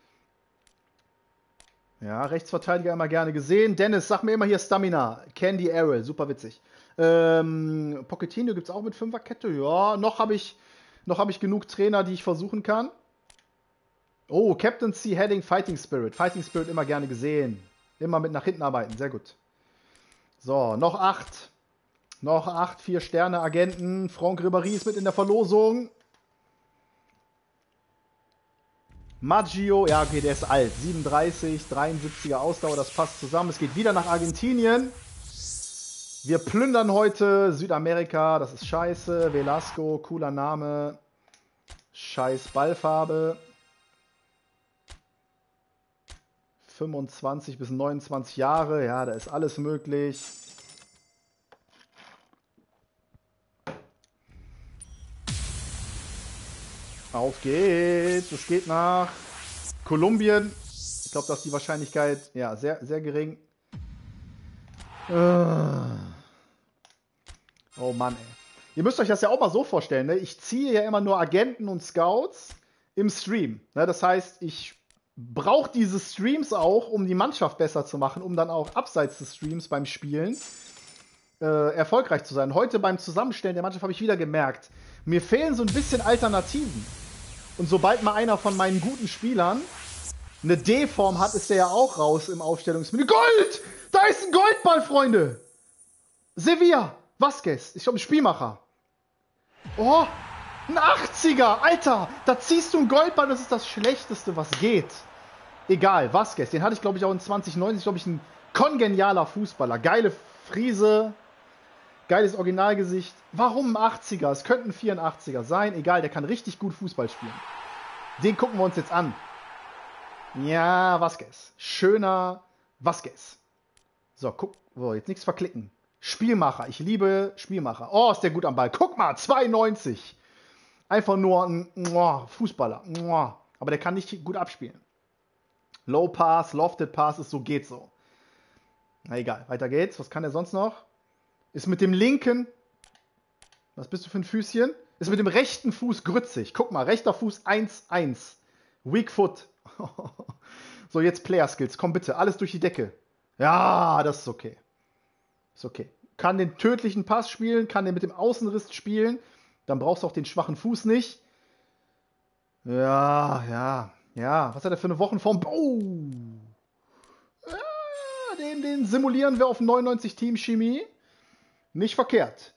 Ja, Rechtsverteidiger immer gerne gesehen. Dennis, sag mir immer hier Stamina. Candy Arrow, super witzig. Pochettino gibt es auch mit Fünferkette. Ja, noch habe ich genug Trainer, die ich versuchen kann. Oh, Captaincy, Heading, Fighting Spirit. Fighting Spirit immer gerne gesehen. Immer mit nach hinten arbeiten, sehr gut. So, noch 8. Noch 8, 4 Sterne Agenten. Franck Ribéry ist mit in der Verlosung. Maggio, ja okay, der ist alt. 37, 73er Ausdauer, das passt zusammen. Es geht wieder nach Argentinien. Wir plündern heute Südamerika, das ist scheiße. Velasco, cooler Name. Scheiß Ballfarbe. 25 bis 29 Jahre, ja, da ist alles möglich. Auf geht's. Es geht nach Kolumbien. Ich glaube, da ist die Wahrscheinlichkeit ja sehr, sehr gering. Oh Mann, ey. Ihr müsst euch das ja auch mal so vorstellen, ne? Ich ziehe ja immer nur Agenten und Scouts im Stream. Ne? Das heißt, ich brauche diese Streams auch, um die Mannschaft besser zu machen, um dann auch abseits des Streams beim Spielen erfolgreich zu sein. Heute beim Zusammenstellen der Mannschaft habe ich wieder gemerkt, mir fehlen so ein bisschen Alternativen. Und sobald mal einer von meinen guten Spielern eine D-Form hat, ist der ja auch raus im Aufstellungsmenü. Gold! Da ist ein Goldball, Freunde! Sevilla! Vasquez. Ich glaube, ein Spielmacher. Oh! Ein 80er! Alter! Da ziehst du einen Goldball, das ist das Schlechteste, was geht. Egal, Vasquez. Den hatte ich, glaube ich, auch in 2090. Glaube ich, ein kongenialer Fußballer. Geile Frise. Geiles Originalgesicht. Warum ein 80er? Es könnten 84er sein. Egal, der kann richtig gut Fußball spielen. Den gucken wir uns jetzt an. Ja, Vasquez. Schöner Vasquez. So, guck. So, jetzt nichts verklicken. Spielmacher. Ich liebe Spielmacher. Oh, ist der gut am Ball. Guck mal, 92. Einfach nur ein Fußballer. Aber der kann nicht gut abspielen. Low Pass, Lofted Pass ist so, geht so. Na egal, weiter geht's. Was kann der sonst noch? Ist mit dem linken, was bist du für ein Füßchen? Ist mit dem rechten Fuß grützig. Guck mal, rechter Fuß 1-1. Weak Foot. So, jetzt Player Skills. Komm bitte, alles durch die Decke. Ja, das ist okay. Ist okay. Kann den tödlichen Pass spielen, kann den mit dem Außenriss spielen. Dann brauchst du auch den schwachen Fuß nicht. Ja. Was hat er für eine Wochenform? Oh! Ja, den simulieren wir auf 99 Team Chemie. Nicht verkehrt.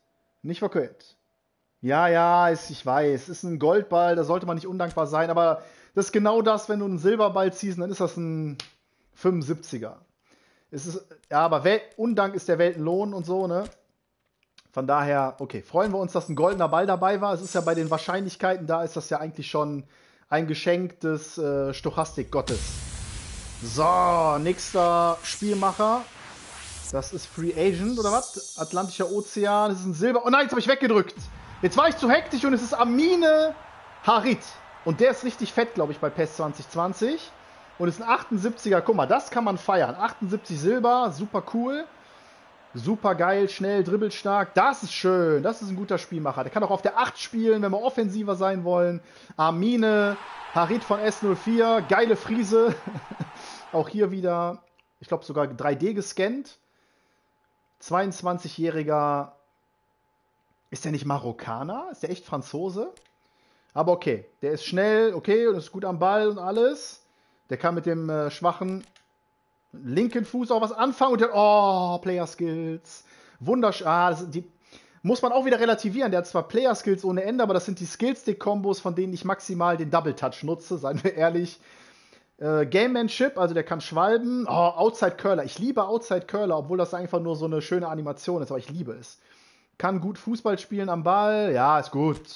Ja, ich weiß, ist ein Goldball, da sollte man nicht undankbar sein, aber das ist genau das, wenn du einen Silberball ziehst, dann ist das ein 75er. Aber Undank ist der Weltenlohn und so, ne? Von daher, okay, freuen wir uns, dass ein goldener Ball dabei war. Es ist ja bei den Wahrscheinlichkeiten, da ist das ja eigentlich schon ein Geschenk des Stochastik-Gottes. So, nächster Spielmacher. Das ist Free Agent, oder was? Atlantischer Ozean, das ist ein Silber... Oh nein, jetzt habe ich weggedrückt. Jetzt war ich zu hektisch und es ist Amine Harit. Und der ist richtig fett, glaube ich, bei PES 2020. Und ist ein 78er. Guck mal, das kann man feiern. 78 Silber, super cool. Super geil, schnell, dribbelstark. Das ist schön. Das ist ein guter Spielmacher. Der kann auch auf der 8 spielen, wenn wir offensiver sein wollen. Amine Harit von S04. Geile Frise. Auch hier wieder, ich glaube, sogar 3D gescannt. 22-jähriger. Ist der nicht Marokkaner? Ist der echt Franzose? Aber okay, der ist schnell, okay, und ist gut am Ball und alles. Der kann mit dem schwachen linken Fuß auch was anfangen und der, Player Skills. Wunderschön. Die muss man auch wieder relativieren. Der hat zwar Player Skills ohne Ende, aber das sind die Skillstick-Kombos, von denen ich maximal den Double Touch nutze, seien wir ehrlich. Gamemanship, also der kann schwalben. Outside Curler. Ich liebe Outside Curler, obwohl das einfach nur so eine schöne Animation ist, aber ich liebe es. Kann gut Fußball spielen am Ball. Ja, ist gut.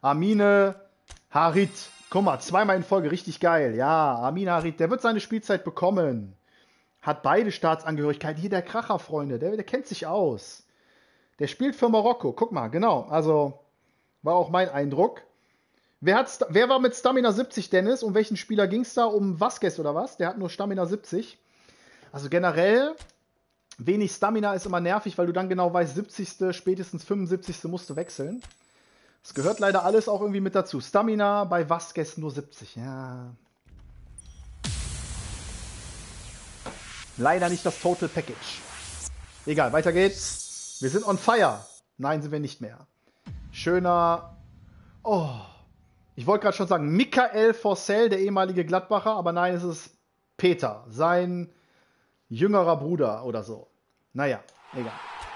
Amine Harit. Guck mal, zweimal in Folge, richtig geil. Ja, Amine Harit, der wird seine Spielzeit bekommen. Hat beide Staatsangehörigkeiten. Hier der Kracher, Freunde, der kennt sich aus. Der spielt für Marokko. Guck mal, genau. Also, war auch mein Eindruck. Wer war mit Stamina 70, Dennis? Um welchen Spieler ging es da? Um Vasquez oder was? Der hat nur Stamina 70. Also generell, wenig Stamina ist immer nervig, weil du dann genau weißt, 70. spätestens 75. musst du wechseln. Das gehört leider alles auch irgendwie mit dazu. Stamina bei Vasquez nur 70. Ja. Leider nicht das Total Package. Egal, weiter geht's. Wir sind on fire. Nein, sind wir nicht mehr. Schöner... Oh... Ich wollte gerade schon sagen, Michael Forssell, der ehemalige Gladbacher, aber nein, es ist Peter, sein jüngerer Bruder oder so. Naja, egal.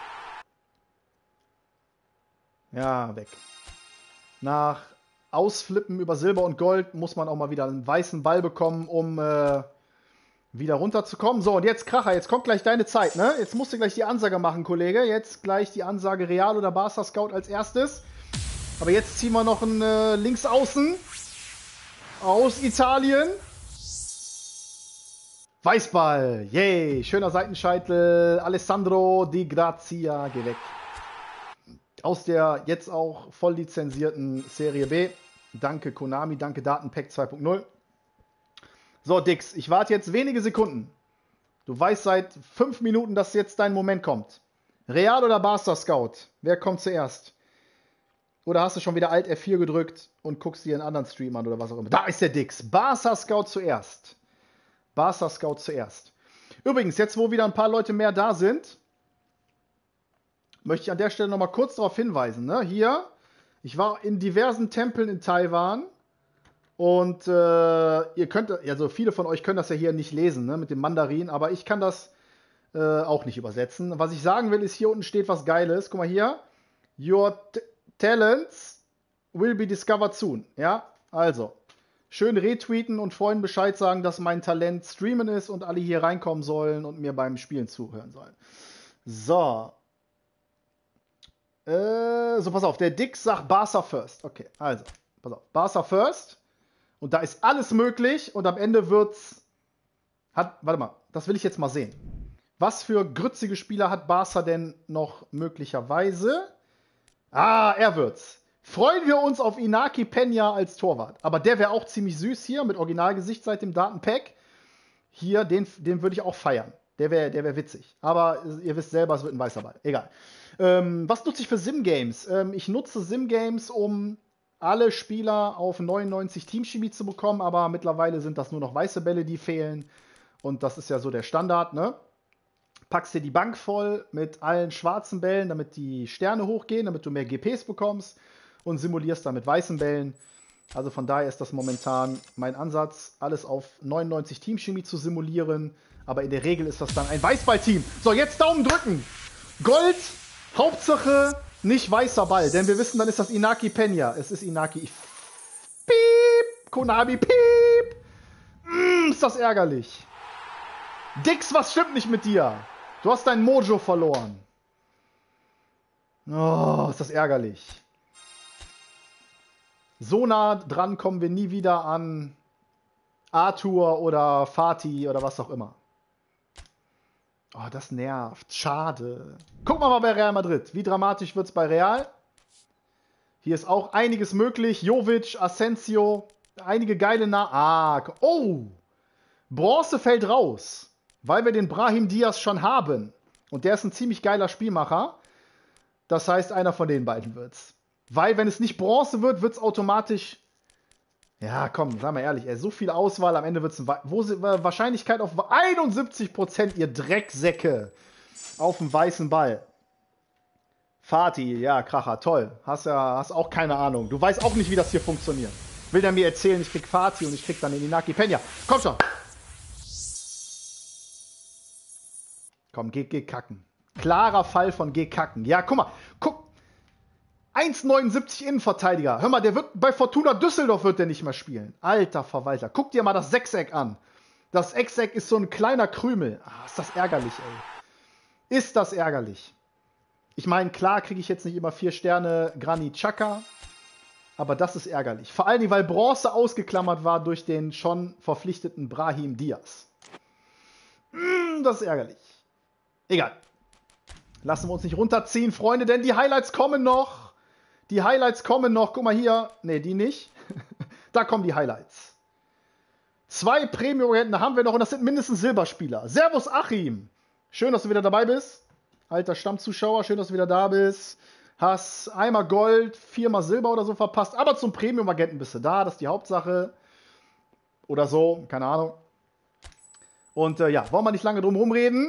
Ja, weg. Nach Ausflippen über Silber und Gold muss man auch mal wieder einen weißen Ball bekommen, um wieder runterzukommen. So, und jetzt Kracher, jetzt kommt gleich deine Zeit, ne? Jetzt musst du gleich die Ansage machen, Kollege. Jetzt gleich die Ansage Real oder Barca Scout als erstes. Aber jetzt ziehen wir noch einen Linksaußen aus Italien. Weißball, yay, schöner Seitenscheitel. Alessandro Di Grazia, geh weg. Aus der jetzt auch voll lizenzierten Serie B. Danke Konami, danke Datenpack 2.0. So, Dix, ich warte jetzt wenige Sekunden. Du weißt seit 5 Minuten, dass jetzt dein Moment kommt. Real oder Barca Scout? Wer kommt zuerst? Oder hast du schon wieder Alt F4 gedrückt und guckst dir einen anderen Stream an oder was auch immer? Da ist der Dix. Barca Scout zuerst. Barca Scout zuerst. Übrigens, jetzt wo wieder ein paar Leute mehr da sind, möchte ich an der Stelle nochmal kurz darauf hinweisen. Ne? Hier, ich war in diversen Tempeln in Taiwan und ihr könnt, also viele von euch können das ja hier nicht lesen, ne, mit dem Mandarin, aber ich kann das auch nicht übersetzen. Was ich sagen will, ist, hier unten steht was Geiles. Guck mal hier. Your Talents will be discovered soon. Ja, also schön retweeten und Freunden Bescheid sagen, dass mein Talent streamen ist und alle hier reinkommen sollen und mir beim Spielen zuhören sollen. So. So, pass auf. Der Dix sagt Barca first. Okay, also, pass auf. Barca first. Und da ist alles möglich und am Ende wird's... Warte mal, das will ich jetzt mal sehen. Was für grützige Spieler hat Barca denn noch möglicherweise? Ah, er wird's. Freuen wir uns auf Inaki Peña als Torwart. Aber der wäre auch ziemlich süß hier, mit Originalgesicht seit dem Datenpack. Hier, den würde ich auch feiern. Der wär witzig. Aber ihr wisst selber, es wird ein weißer Ball. Egal. Was nutze ich für Sim-Games? Ich nutze Sim-Games, um alle Spieler auf 99 Teamchemie zu bekommen, aber mittlerweile sind das nur noch weiße Bälle, die fehlen. Und das ist ja so der Standard, ne? Packst dir die Bank voll mit allen schwarzen Bällen, damit die Sterne hochgehen, damit du mehr GPs bekommst und simulierst dann mit weißen Bällen. Also von daher ist das momentan mein Ansatz, alles auf 99 Teamchemie zu simulieren. Aber in der Regel ist das dann ein Weißball-Team. So, jetzt Daumen drücken. Gold, Hauptsache nicht weißer Ball, denn wir wissen, dann ist das Inaki Peña. Es ist Inaki. Piep, Konami, piep. Ist das ärgerlich. Dix, was stimmt nicht mit dir? Du hast dein Mojo verloren. Oh, ist das ärgerlich. So nah dran kommen wir nie wieder an Arthur oder Fatih oder was auch immer. Oh, das nervt. Schade. Gucken wir mal bei Real Madrid. Wie dramatisch wird es bei Real? Hier ist auch einiges möglich. Jovic, Asensio, einige geile Oh! Bronze fällt raus, weil wir den Brahim Diaz schon haben. Und der ist ein ziemlich geiler Spielmacher. Das heißt, einer von den beiden wird's. Weil, wenn es nicht Bronze wird, wird's automatisch... Ja, komm, sagen wir ehrlich, ey, so viel Auswahl, am Ende wird's Wahrscheinlichkeit auf 71%, ihr Drecksäcke, auf dem weißen Ball. Fatih, ja, Kracher, toll. Hast auch keine Ahnung. Du weißt auch nicht, wie das hier funktioniert. Will der mir erzählen, ich krieg Fatih und ich krieg dann den Inaki Peña. Komm schon. Komm, geh kacken. Klarer Fall von geh kacken. Ja, guck mal. 1,79 Innenverteidiger. Hör mal, der wird bei Fortuna Düsseldorf wird der nicht mehr spielen. Alter Verwalter. Guck dir mal das Sechseck an. Das Sechseck ist so ein kleiner Krümel. Ist das ärgerlich, ey. Ist das ärgerlich. Ich meine, klar kriege ich jetzt nicht immer 4 Sterne Granit Xhaka. Aber das ist ärgerlich. Vor allem, weil Bronze ausgeklammert war durch den schon verpflichteten Brahim Diaz. Das ist ärgerlich. Egal. Lassen wir uns nicht runterziehen, Freunde, denn die Highlights kommen noch. Die Highlights kommen noch. Guck mal hier. Ne, die nicht. Da kommen die Highlights. 2 Premium-Agenten haben wir noch und das sind mindestens Silberspieler. Servus Achim. Schön, dass du wieder dabei bist. Alter Stammzuschauer, schön, dass du wieder da bist. Hast einmal Gold, 4-mal Silber oder so verpasst. Aber zum Premium-Agenten bist du da. Das ist die Hauptsache. Oder so, keine Ahnung. Und ja, wollen wir nicht lange drum rumreden.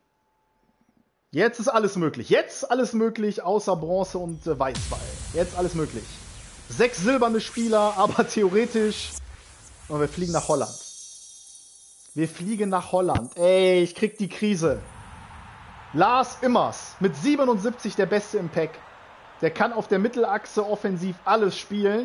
Jetzt ist alles möglich. Jetzt alles möglich, außer Bronze und Weißball. Jetzt alles möglich. 6 silberne Spieler, aber theoretisch. Und wir fliegen nach Holland. Wir fliegen nach Holland. Ey, ich krieg die Krise. Lars Immers mit 77 der Beste im Pack. Der kann auf der Mittelachse offensiv alles spielen.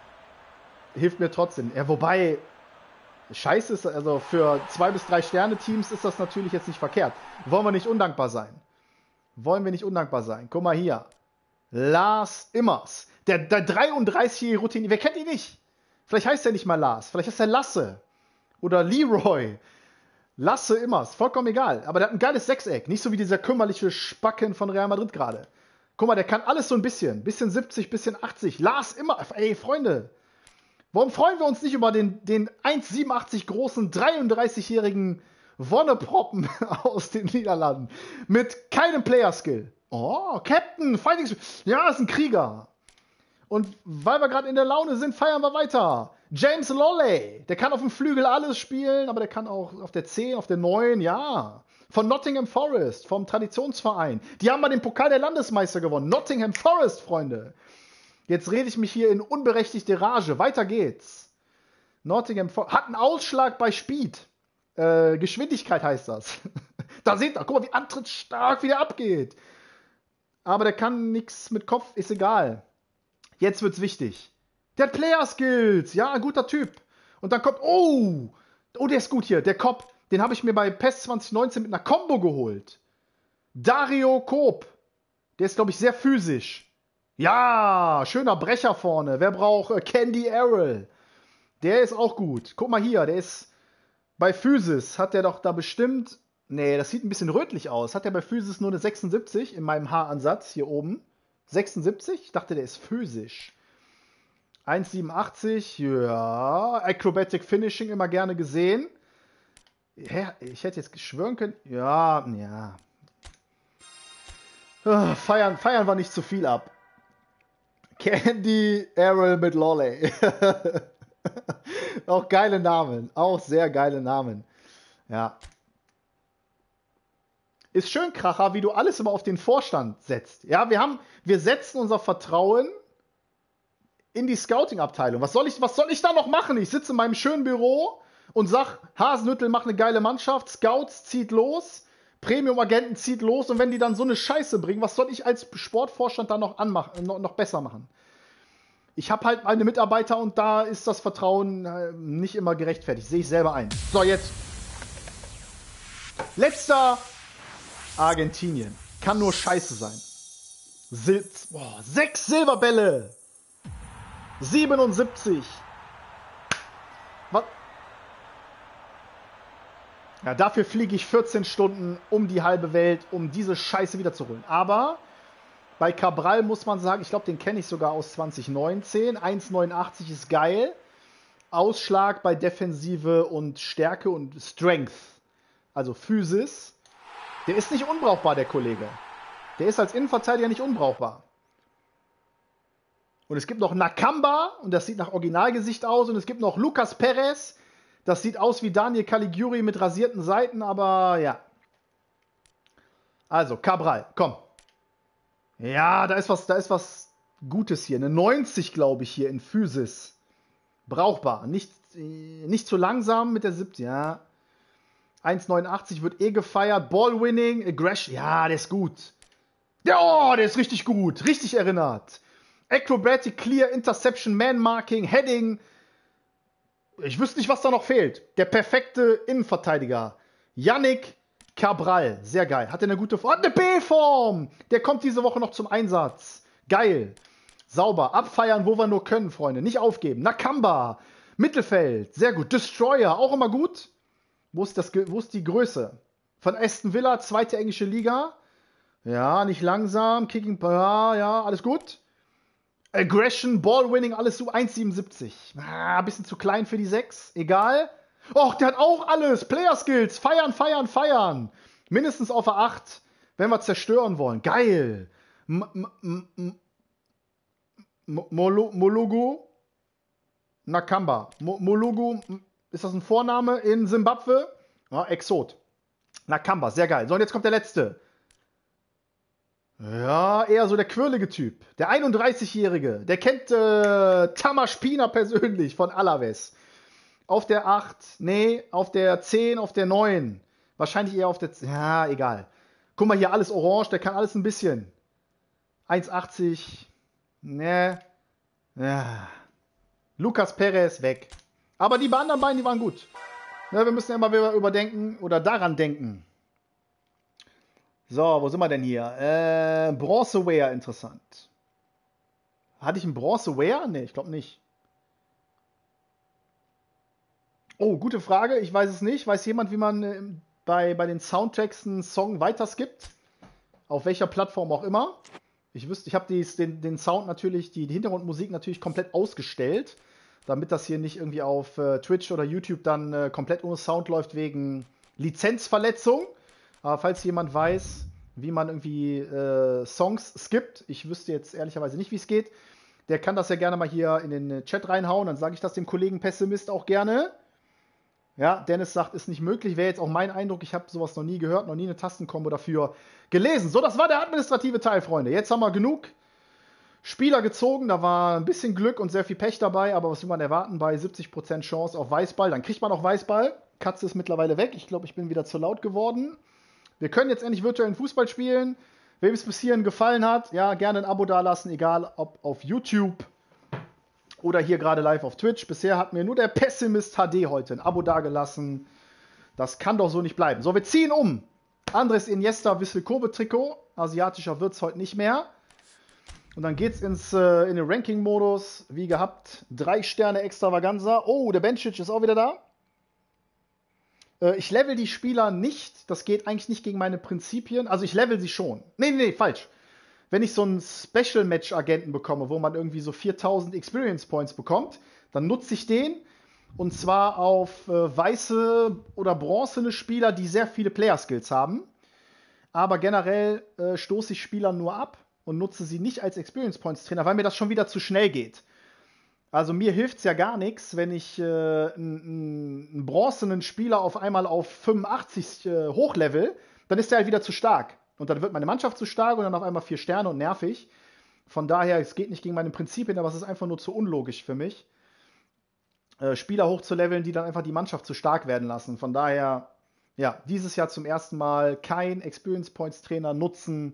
Hilft mir trotzdem. Ja, wobei, scheiße ist, also für 2 bis 3 Sterne-Teams ist das natürlich jetzt nicht verkehrt. Wollen wir nicht undankbar sein? Wollen wir nicht undankbar sein? Guck mal hier. Lars Immers. Der 33-jährige Routine. Wer kennt ihn nicht? Vielleicht heißt er nicht mal Lars. Vielleicht heißt er Lasse. Oder Leroy. Lasse Immers. Vollkommen egal. Aber der hat ein geiles Sechseck. Nicht so wie dieser kümmerliche Spacken von Real Madrid gerade. Guck mal, der kann alles so ein bisschen. Bisschen 70, bisschen 80. Lars Immers. Ey, Freunde. Warum freuen wir uns nicht über den 1,87 großen 33-jährigen Wonneproppen aus den Niederlanden? Mit keinem Player-Skill. Oh, Captain, Fighting. Ja, ist ein Krieger. Und weil wir gerade in der Laune sind, feiern wir weiter. James Lolley, der kann auf dem Flügel alles spielen, aber der kann auch auf der 10, auf der 9, ja. Von Nottingham Forest, vom Traditionsverein. Die haben mal den Pokal der Landesmeister gewonnen. Nottingham Forest, Freunde. Jetzt rede ich mich hier in unberechtigte Rage. Weiter geht's. Nottingham Forest hat einen Ausschlag bei Speed. Geschwindigkeit heißt das. Da seht ihr, guck mal, wie antrittsstark wie der abgeht. Aber der kann nichts mit Kopf, ist egal. Jetzt wird's wichtig. Der hat Player-Skills. Ja, ein guter Typ. Und dann kommt, oh, der ist gut hier. Der Cop, den habe ich mir bei PES 2019 mit einer Combo geholt. Dario Koop. Der ist, glaube ich, sehr physisch. Ja, schöner Brecher vorne. Wer braucht Candy Errol? Der ist auch gut. Guck mal hier, der ist bei Physis. Hat der doch da bestimmt... Nee, das sieht ein bisschen rötlich aus. Hat der bei Physis nur eine 76 in meinem Haaransatz hier oben? 76? Ich dachte, der ist physisch. 1,87, ja. Acrobatic Finishing immer gerne gesehen. Ich hätte jetzt schwören können. Ja. Feiern wir nicht zu viel ab. Candy Errol mit Lolley. Auch geile Namen. Auch sehr geile Namen. Ja. Ist schön, Kracher, wie du alles immer auf den Vorstand setzt. Ja, wir setzen unser Vertrauen in die Scouting-Abteilung. Was soll ich da noch machen? Ich sitze in meinem schönen Büro und sag, Hasenhüttl macht eine geile Mannschaft, Scouts zieht los, Premium-Agenten zieht los und wenn die dann so eine Scheiße bringen, was soll ich als Sportvorstand da noch besser machen? Ich habe halt meine Mitarbeiter und da ist das Vertrauen nicht immer gerechtfertigt. Sehe ich selber ein. So, jetzt. Letzter Argentinien. Kann nur scheiße sein. 6 Silberbälle. 77. Was? Ja, dafür fliege ich 14 Stunden um die halbe Welt, um diese Scheiße wiederzuholen. Aber bei Cabral muss man sagen, ich glaube, den kenne ich sogar aus 2019. 1,89 ist geil. Ausschlag bei Defensive und Stärke und Strength. Also Physis. Der ist nicht unbrauchbar, der Kollege. Der ist als Innenverteidiger nicht unbrauchbar. Und es gibt noch Nakamba, und das sieht nach Originalgesicht aus. Und es gibt noch Lucas Perez. Das sieht aus wie Daniel Caligiuri mit rasierten Seiten, aber ja. Also, Cabral, komm. Ja, da ist was Gutes hier. Eine 90, glaube ich, hier in Physis. Brauchbar. Nicht zu langsam mit der 70. Ja. 1,89 wird gefeiert. Ball-Winning, Aggression. Ja, der ist gut. Der ist richtig gut. Richtig erinnert. Acrobatic, Clear, Interception, Man-Marking, Heading. Ich wüsste nicht, was da noch fehlt. Der perfekte Innenverteidiger. Yannick Cabral. Sehr geil. Hat er eine gute Form? Hat eine B-Form. Der kommt diese Woche noch zum Einsatz. Geil. Sauber. Abfeiern, wo wir nur können, Freunde. Nicht aufgeben. Nakamba. Mittelfeld. Sehr gut. Destroyer. Auch immer gut. Wo ist die Größe? Von Aston Villa, zweite englische Liga. Ja, nicht langsam. Kicking, ja, alles gut. Aggression, Ballwinning, alles so 1,77. Ein bisschen zu klein für die 6. Egal. Och, der hat auch alles. Player Skills. Feiern, feiern, feiern. Mindestens auf der 8, wenn wir zerstören wollen. Geil. Mologo Nakamba. Mologo, ist das ein Vorname in Simbabwe? Ja, Exot. Nakamba, sehr geil. So, und jetzt kommt der letzte. Ja, eher so der quirlige Typ. Der 31-Jährige. Der kennt Tamas Pina persönlich von Alaves. Auf der 8, nee, auf der 10, auf der 9. Wahrscheinlich eher auf der 10. Ja, egal. Guck mal hier, alles orange, der kann alles ein bisschen. 1,80. Ne. Ja. Lucas Perez weg. Aber die anderen beiden, die waren gut. Ja, wir müssen ja immer wieder überdenken oder daran denken. So, wo sind wir denn hier? Bronzeware, interessant. Hatte ich einen Bronzeware? Ne, ich glaube nicht. Oh, gute Frage. Ich weiß es nicht. Weiß jemand, wie man bei den Soundtracks einen Song weiterskippt? Auf welcher Plattform auch immer. Ich habe den Sound natürlich, die Hintergrundmusik natürlich komplett ausgestellt, damit das hier nicht irgendwie auf Twitch oder YouTube dann komplett ohne Sound läuft wegen Lizenzverletzung. Aber falls jemand weiß, wie man irgendwie Songs skippt, ich wüsste jetzt ehrlicherweise nicht, wie es geht, der kann das ja gerne mal hier in den Chat reinhauen. Dann sage ich das dem Kollegen Pessimist auch gerne. Ja, Dennis sagt, ist nicht möglich. Wäre jetzt auch mein Eindruck. Ich habe sowas noch nie gehört, noch nie eine Tastenkombo dafür gelesen. So, das war der administrative Teil, Freunde. Jetzt haben wir genug Spieler gezogen. Da war ein bisschen Glück und sehr viel Pech dabei. Aber was will man erwarten bei 70% Chance auf Weißball? Dann kriegt man auch Weißball. Katze ist mittlerweile weg. Ich glaube, ich bin wieder zu laut geworden. Wir können jetzt endlich virtuellen Fußball spielen. Wem es bis hierhin gefallen hat, ja, gerne ein Abo dalassen, egal ob auf YouTube oder hier gerade live auf Twitch. Bisher hat mir nur der Pessimist HD heute ein Abo dagelassen. Das kann doch so nicht bleiben. So, wir ziehen um. Andres Iniesta, Wissel Kobe Trikot. Asiatischer wird es heute nicht mehr. Und dann geht's in den Ranking-Modus. Wie gehabt, 3 Sterne Extravaganza. Oh, der Bencic ist auch wieder da. Ich level die Spieler nicht. Das geht eigentlich nicht gegen meine Prinzipien. Also ich level sie schon. Nee, falsch. Wenn ich so einen Special-Match-Agenten bekomme, wo man irgendwie so 4000 Experience Points bekommt, dann nutze ich den. Und zwar auf weiße oder bronzene Spieler, die sehr viele Player-Skills haben. Aber generell stoße ich Spieler nur ab und nutze sie nicht als Experience Points-Trainer, weil mir das schon wieder zu schnell geht. Also mir hilft es ja gar nichts, wenn ich einen bronzenen Spieler auf einmal auf 85 hochlevel, dann ist der halt wieder zu stark. Und dann wird meine Mannschaft zu stark und dann auf einmal 4 Sterne und nervig. Von daher, es geht nicht gegen meine Prinzipien, aber es ist einfach nur zu unlogisch für mich, Spieler hochzuleveln, die dann einfach die Mannschaft zu stark werden lassen. Von daher, ja, dieses Jahr zum ersten Mal kein Experience Points Trainer nutzen.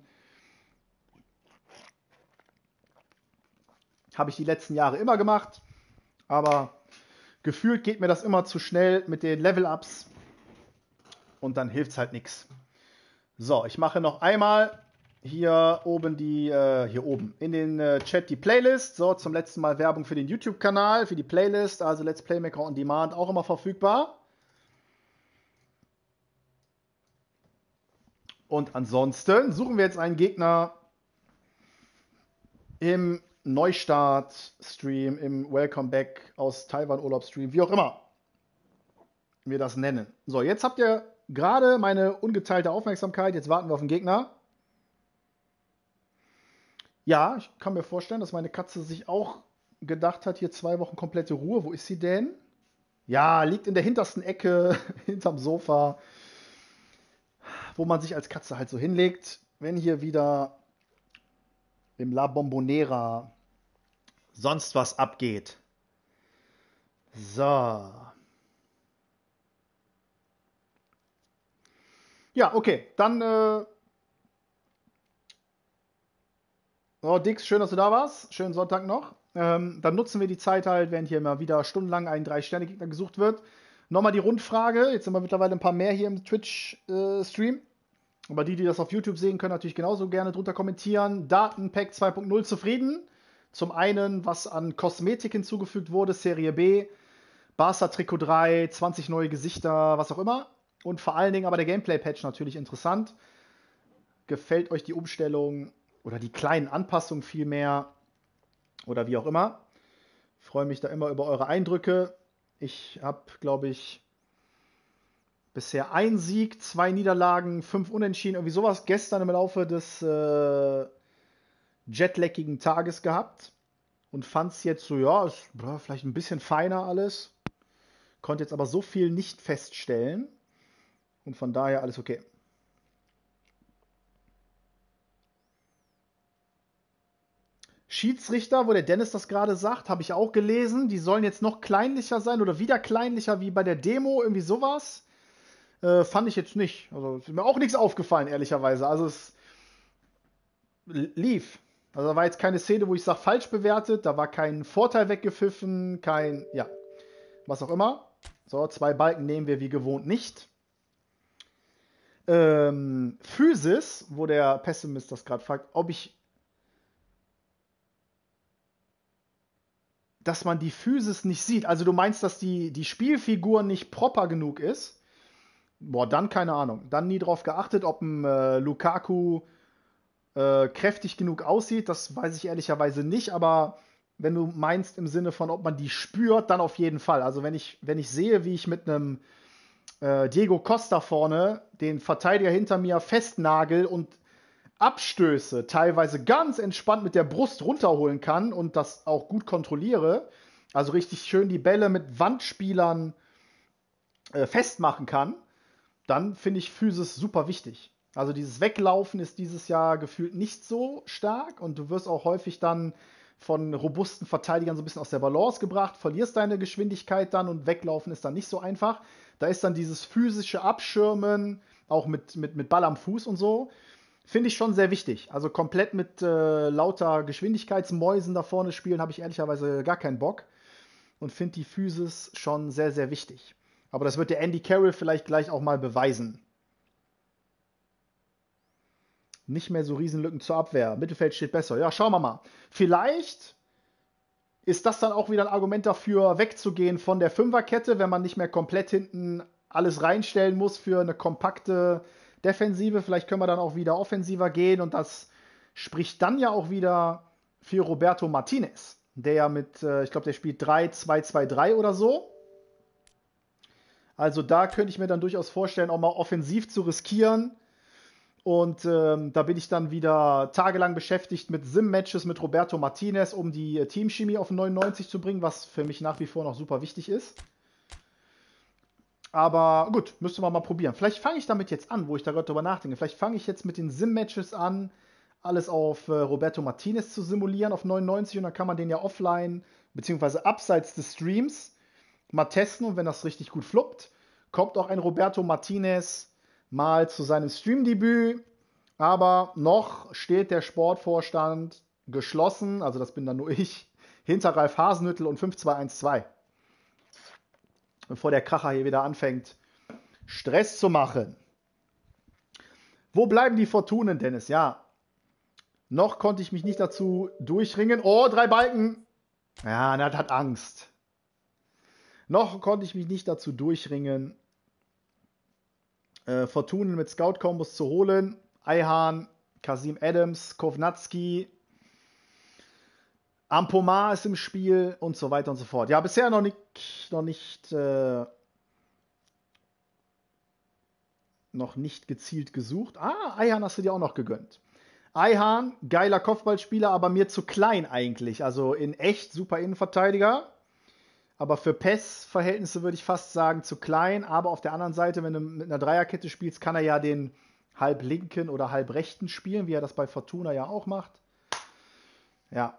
Habe ich die letzten Jahre immer gemacht, aber gefühlt geht mir das immer zu schnell mit den Level-Ups und dann hilft es halt nichts. So, ich mache noch einmal hier oben in den Chat die Playlist. So, zum letzten Mal Werbung für den YouTube-Kanal, für die Playlist, also Let's Playmaker on Demand, auch immer verfügbar. Und ansonsten suchen wir jetzt einen Gegner im Neustart-Stream, im Welcome Back aus Taiwan-Urlaub-Stream, wie auch immer wir das nennen. So, jetzt habt ihr gerade meine ungeteilte Aufmerksamkeit. Jetzt warten wir auf den Gegner. Ja, ich kann mir vorstellen, dass meine Katze sich auch gedacht hat, hier 2 Wochen komplette Ruhe. Wo ist sie denn? Ja, liegt in der hintersten Ecke, hinterm Sofa, wo man sich als Katze halt so hinlegt, wenn hier wieder im La Bombonera sonst was abgeht. So. Ja, okay, dann Dix, schön, dass du da warst. Schönen Sonntag noch. Dann nutzen wir die Zeit halt, während hier immer wieder stundenlang ein 3-Sterne-Gegner gesucht wird. Nochmal die Rundfrage. Jetzt sind wir mittlerweile ein paar mehr hier im Twitch-Stream. Aber die das auf YouTube sehen, können natürlich genauso gerne drunter kommentieren. Datenpack 2.0 zufrieden. Zum einen, was an Kosmetik hinzugefügt wurde, Serie B, Barca Trikot 3, 20 neue Gesichter, was auch immer. Und vor allen Dingen aber der Gameplay-Patch natürlich interessant. Gefällt euch die Umstellung oder die kleinen Anpassungen vielmehr oder wie auch immer? Freue mich da immer über eure Eindrücke. Ich habe, glaube ich, bisher 1 Sieg, 2 Niederlagen, 5 Unentschieden, irgendwie sowas gestern im Laufe des jetlaggigen Tages gehabt und fand es jetzt so, ja, ist vielleicht ein bisschen feiner alles. Konnte jetzt aber so viel nicht feststellen und von daher alles okay. Schiedsrichter, wo der Dennis das gerade sagt, habe ich auch gelesen. Die sollen jetzt noch kleinlicher sein oder wieder kleinlicher wie bei der Demo, irgendwie sowas. Fand ich jetzt nicht. Also ist mir auch nichts aufgefallen, ehrlicherweise. Also es lief. Also da war jetzt keine Szene, wo ich sage, falsch bewertet. Da war kein Vorteil weggepfiffen, ja, was auch immer. So, 2 Balken nehmen wir wie gewohnt nicht. Physis, wo der Pessimist das gerade fragt, dass man die Physis nicht sieht. Also du meinst, dass die Spielfigur nicht proper genug ist? Boah, dann keine Ahnung. Dann nie drauf geachtet, ob ein Lukaku kräftig genug aussieht. Das weiß ich ehrlicherweise nicht. Aber wenn du meinst im Sinne von, ob man die spürt, dann auf jeden Fall. Also wenn ich sehe, wie ich mit einem Diego Costa vorne den Verteidiger hinter mir festnagel und Abstöße teilweise ganz entspannt mit der Brust runterholen kann und das auch gut kontrolliere, also richtig schön die Bälle mit Wandspielern festmachen kann, dann finde ich Physis super wichtig. Also dieses Weglaufen ist dieses Jahr gefühlt nicht so stark und du wirst auch häufig dann von robusten Verteidigern so ein bisschen aus der Balance gebracht, verlierst deine Geschwindigkeit dann und weglaufen ist dann nicht so einfach. Da ist dann dieses physische Abschirmen, auch mit Ball am Fuß und so, finde ich schon sehr wichtig. Also komplett mit lauter Geschwindigkeitsmäusen da vorne spielen, habe ich ehrlicherweise gar keinen Bock und finde die Physis schon sehr, sehr wichtig. Aber das wird der Andy Carroll vielleicht gleich auch mal beweisen. Nicht mehr so Riesenlücken zur Abwehr. Mittelfeld steht besser. Ja, schauen wir mal. Vielleicht ist das dann auch wieder ein Argument dafür, wegzugehen von der Fünferkette, wenn man nicht mehr komplett hinten alles reinstellen muss für eine kompakte Defensive. Vielleicht können wir dann auch wieder offensiver gehen und das spricht dann ja auch wieder für Roberto Martinez, der ja ich glaube, der spielt 3-2-2-3 oder so. Also da könnte ich mir dann durchaus vorstellen, auch mal offensiv zu riskieren. Und da bin ich dann wieder tagelang beschäftigt mit Sim-Matches mit Roberto Martinez, um die Teamchemie auf 99 zu bringen, was für mich nach wie vor noch super wichtig ist. Aber gut, müsste man mal probieren. Vielleicht fange ich damit jetzt an, wo ich da gerade drüber nachdenke. Vielleicht fange ich jetzt mit den Sim-Matches an, alles auf Roberto Martinez zu simulieren auf 99 und dann kann man den ja offline, beziehungsweise abseits des Streams mal testen und wenn das richtig gut fluppt, kommt auch ein Roberto Martinez mal zu seinem Streamdebüt, aber noch steht der Sportvorstand geschlossen, also das bin dann nur ich, hinter Ralf Hasenhüttl und 5212. Bevor der Kracher hier wieder anfängt, Stress zu machen. Wo bleiben die Fortunen, Dennis? Ja, noch konnte ich mich nicht dazu durchringen. Oh, 3 Balken. Ja, das hat Angst. Noch konnte ich mich nicht dazu durchringen, Fortunen mit Scout-Kombos zu holen. Ayhan, Kasim Adams, Kovnatski, Ampomar ist im Spiel und so weiter und so fort. Ja, bisher noch nicht gezielt gesucht. Ah, Ayhan hast du dir auch noch gegönnt. Ayhan, geiler Kopfballspieler, aber mir zu klein eigentlich. Also in echt super Innenverteidiger. Aber für PES-Verhältnisse würde ich fast sagen zu klein. Aber auf der anderen Seite, wenn du mit einer Dreierkette spielst, kann er ja den halb linken oder halb rechten spielen, wie er das bei Fortuna ja auch macht. Ja.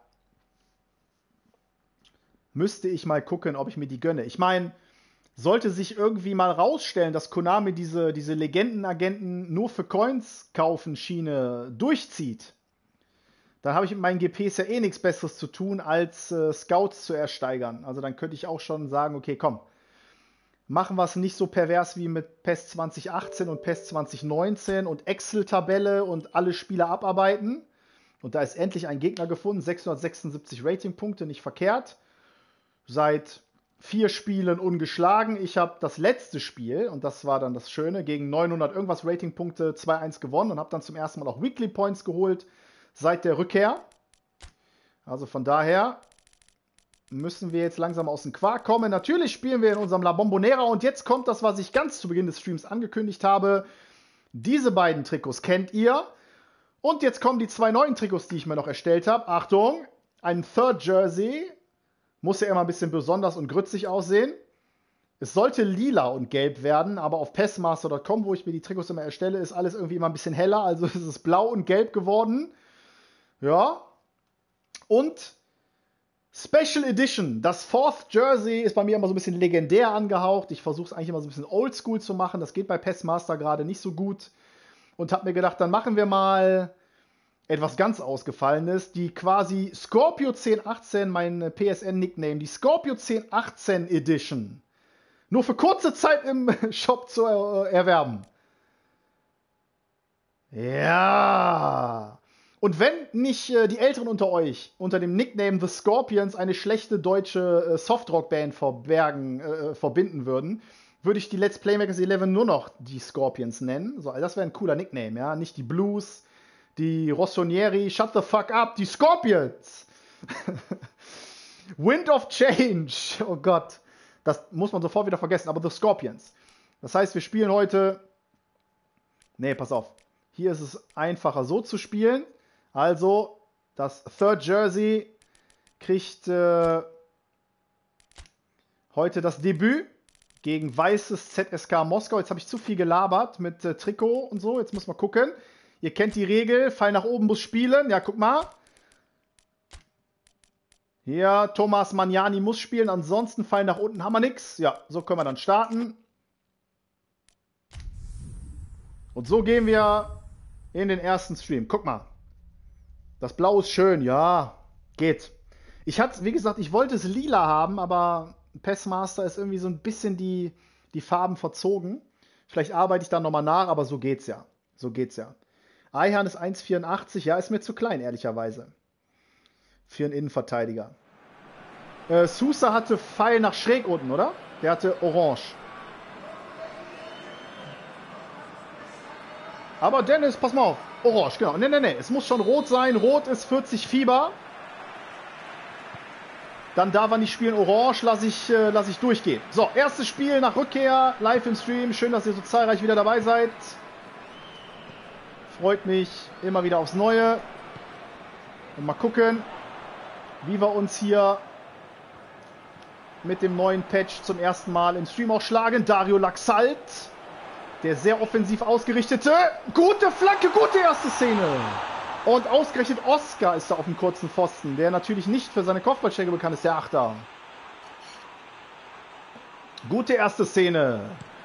Müsste ich mal gucken, ob ich mir die gönne. Ich meine, sollte sich irgendwie mal rausstellen, dass Konami diese Legendenagenten nur für Coins kaufen Schiene durchzieht, dann habe ich mit meinen GPs ja eh nichts Besseres zu tun, als Scouts zu ersteigern. Also dann könnte ich auch schon sagen, okay, komm, machen wir es nicht so pervers wie mit PES 2018 und PES 2019 und Excel-Tabelle und alle Spieler abarbeiten Und da ist endlich ein Gegner gefunden. 676 Ratingpunkte, nicht verkehrt. Seit 4 Spielen ungeschlagen. Ich habe das letzte Spiel, und das war dann das Schöne, gegen 900 irgendwas Ratingpunkte 2-1 gewonnen und habe dann zum ersten Mal auch Weekly Points geholt seit der Rückkehr. Also von daher müssen wir jetzt langsam aus dem Quark kommen. Natürlich spielen wir in unserem La Bombonera und jetzt kommt das, was ich ganz zu Beginn des Streams angekündigt habe. Diese beiden Trikots kennt ihr. Und jetzt kommen die 2 neuen Trikots, die ich mir noch erstellt habe. Achtung, ein Third Jersey. Muss ja immer ein bisschen besonders und grützig aussehen. Es sollte lila und gelb werden, aber auf PESmaster.com, wo ich mir die Trikots immer erstelle, ist alles irgendwie immer ein bisschen heller. Also ist es blau und gelb geworden. Ja. Und Special Edition. Das 4th Jersey ist bei mir immer so ein bisschen legendär angehaucht. Ich versuche es eigentlich immer so ein bisschen oldschool zu machen. Das geht bei PESmaster gerade nicht so gut. Und habe mir gedacht, dann machen wir mal etwas ganz Ausgefallenes. Die quasi Scorpio 1018, mein PSN-Nickname, die Scorpio 1018 Edition. Nur für kurze Zeit im Shop zu erwerben. Ja. Und wenn nicht die Älteren unter euch unter dem Nickname The Scorpions eine schlechte deutsche Softrock-Band verbinden würden, würde ich die Let's Playmakers 11 nur noch die Scorpions nennen. So, das wäre ein cooler Nickname, ja. Nicht die Blues, die Rossonieri, shut the fuck up, die Scorpions. Wind of Change, oh Gott. Das muss man sofort wieder vergessen, aber The Scorpions. Das heißt, wir spielen heute... Nee, pass auf. Hier ist es einfacher so zu spielen. Also, das Third Jersey kriegt heute das Debüt gegen weißes ZSK Moskau. Jetzt habe ich zu viel gelabert mit Trikot und so. Jetzt muss man gucken. Ihr kennt die Regel. Pfeil nach oben muss spielen. Ja, guck mal. Hier, Thomas Magnani muss spielen. Ansonsten Pfeil nach unten haben wir nichts. Ja, so können wir dann starten. Und so gehen wir in den ersten Stream. Guck mal. Das Blau ist schön. Ja, geht. Ich hatte, wie gesagt, ich wollte es lila haben, aber PESmaster ist irgendwie so ein bisschen die Farben verzogen. Vielleicht arbeite ich da nochmal nach, aber so geht's ja. So geht's ja. Eihan ist 1,84. Ja, ist mir zu klein, ehrlicherweise. Für einen Innenverteidiger. Sousa hatte Pfeil nach schräg unten, oder? Der hatte orange. Aber Dennis, pass mal auf. Orange, genau. Nee. Es muss schon rot sein. Rot ist 40 Fieber. Dann darf er nicht spielen. Orange lasse ich durchgehen. So, erstes Spiel nach Rückkehr. Live im Stream. Schön, dass ihr so zahlreich wieder dabei seid. Freut mich immer wieder aufs Neue. Und mal gucken, wie wir uns hier mit dem neuen Patch zum ersten Mal im Stream auch schlagen. Dario Laxalt, der sehr offensiv ausgerichtete. Gute Flanke, gute erste Szene. Und ausgerechnet Oscar ist da auf dem kurzen Pfosten, der natürlich nicht für seine Kopfballstärke bekannt ist, der Achter. Gute erste Szene.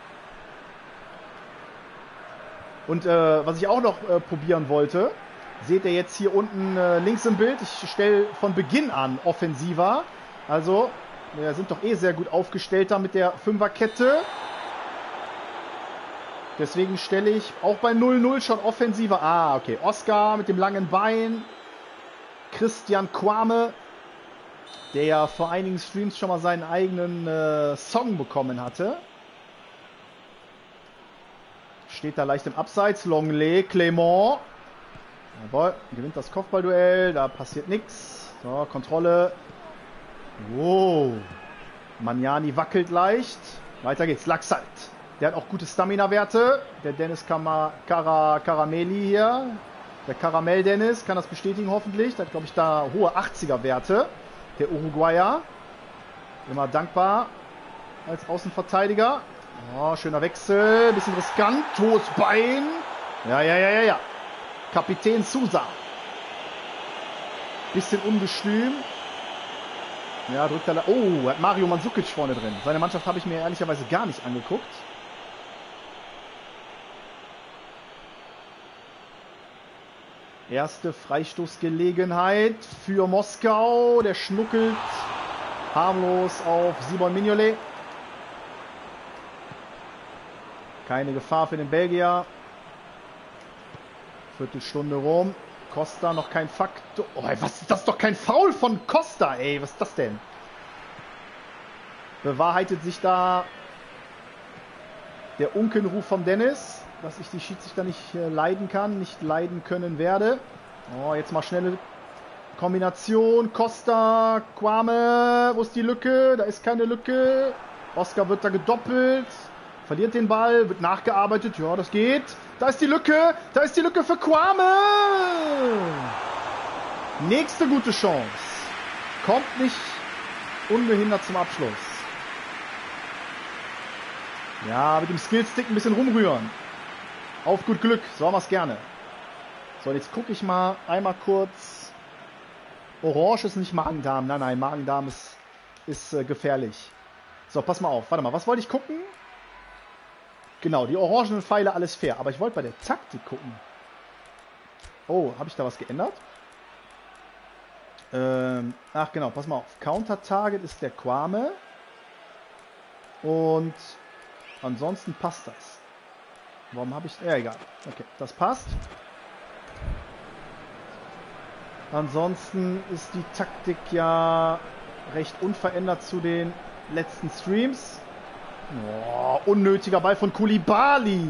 Und was ich auch noch probieren wollte, seht ihr jetzt hier unten links im Bild. Ich stelle von Beginn an offensiver. Also, wir sind doch eh sehr gut aufgestellt da mit der Fünferkette. Deswegen stelle ich auch bei 0-0 schon offensiver. Ah, okay. Oscar mit dem langen Bein. Christian Kwame, der ja vor einigen Streams schon mal seinen eigenen Song bekommen hatte. Steht da leicht im Abseits. Longley, Clément. Jawohl, gewinnt das Kopfballduell. Da passiert nichts. So, Kontrolle. Wow. Magnani wackelt leicht. Weiter geht's. Laxalt. Der hat auch gute Stamina-Werte. Der Dennis Caramelli hier. Der Karamell-Dennis kann das bestätigen hoffentlich. Der hat, glaube ich, da hohe 80er-Werte. Der Uruguayer. Immer dankbar als Außenverteidiger. Oh, schöner Wechsel. Bisschen riskant. Hohes Bein. Ja. Kapitän Sousa. Bisschen ungestüm. Ja, drückt er. Oh, hat Mario Mandzukic vorne drin. Seine Mannschaft habe ich mir ehrlicherweise gar nicht angeguckt. Erste Freistoßgelegenheit für Moskau. Der schnuckelt harmlos auf Simon Mignolet. Keine Gefahr für den Belgier. Viertelstunde rum. Costa noch kein Faktor. Oh, was ist das? Doch kein Foul von Costa, ey. Was ist das denn? Bewahrheitet sich da der Unkenruf von Dennis, dass ich die Schiedsrichter nicht leiden kann, nicht leiden können werde. Oh, jetzt mal schnelle Kombination. Costa, Kwame. Wo ist die Lücke? Da ist keine Lücke. Oscar wird da gedoppelt. Verliert den Ball, wird nachgearbeitet. Ja, das geht. Da ist die Lücke. Da ist die Lücke für Kwame. Nächste gute Chance. Kommt nicht unbehindert zum Abschluss. Ja, mit dem Skillstick ein bisschen rumrühren. Auf gut Glück. So haben wir es gerne. So, jetzt gucke ich mal einmal kurz. Orange ist nicht Magen-Darm. Nein, nein, Magen-Darm ist gefährlich. So, pass mal auf. Warte mal, was wollte ich gucken? Genau, die orangenen Pfeile, alles fair. Aber ich wollte bei der Taktik gucken. Oh, habe ich da was geändert? Ach genau, pass mal auf. Counter-Target ist der Kwame. Und ansonsten passt das. Warum habe ich... Ja, egal. Okay, das passt. Ansonsten ist die Taktik ja recht unverändert zu den letzten Streams. Oh, unnötiger Ball von Koulibaly.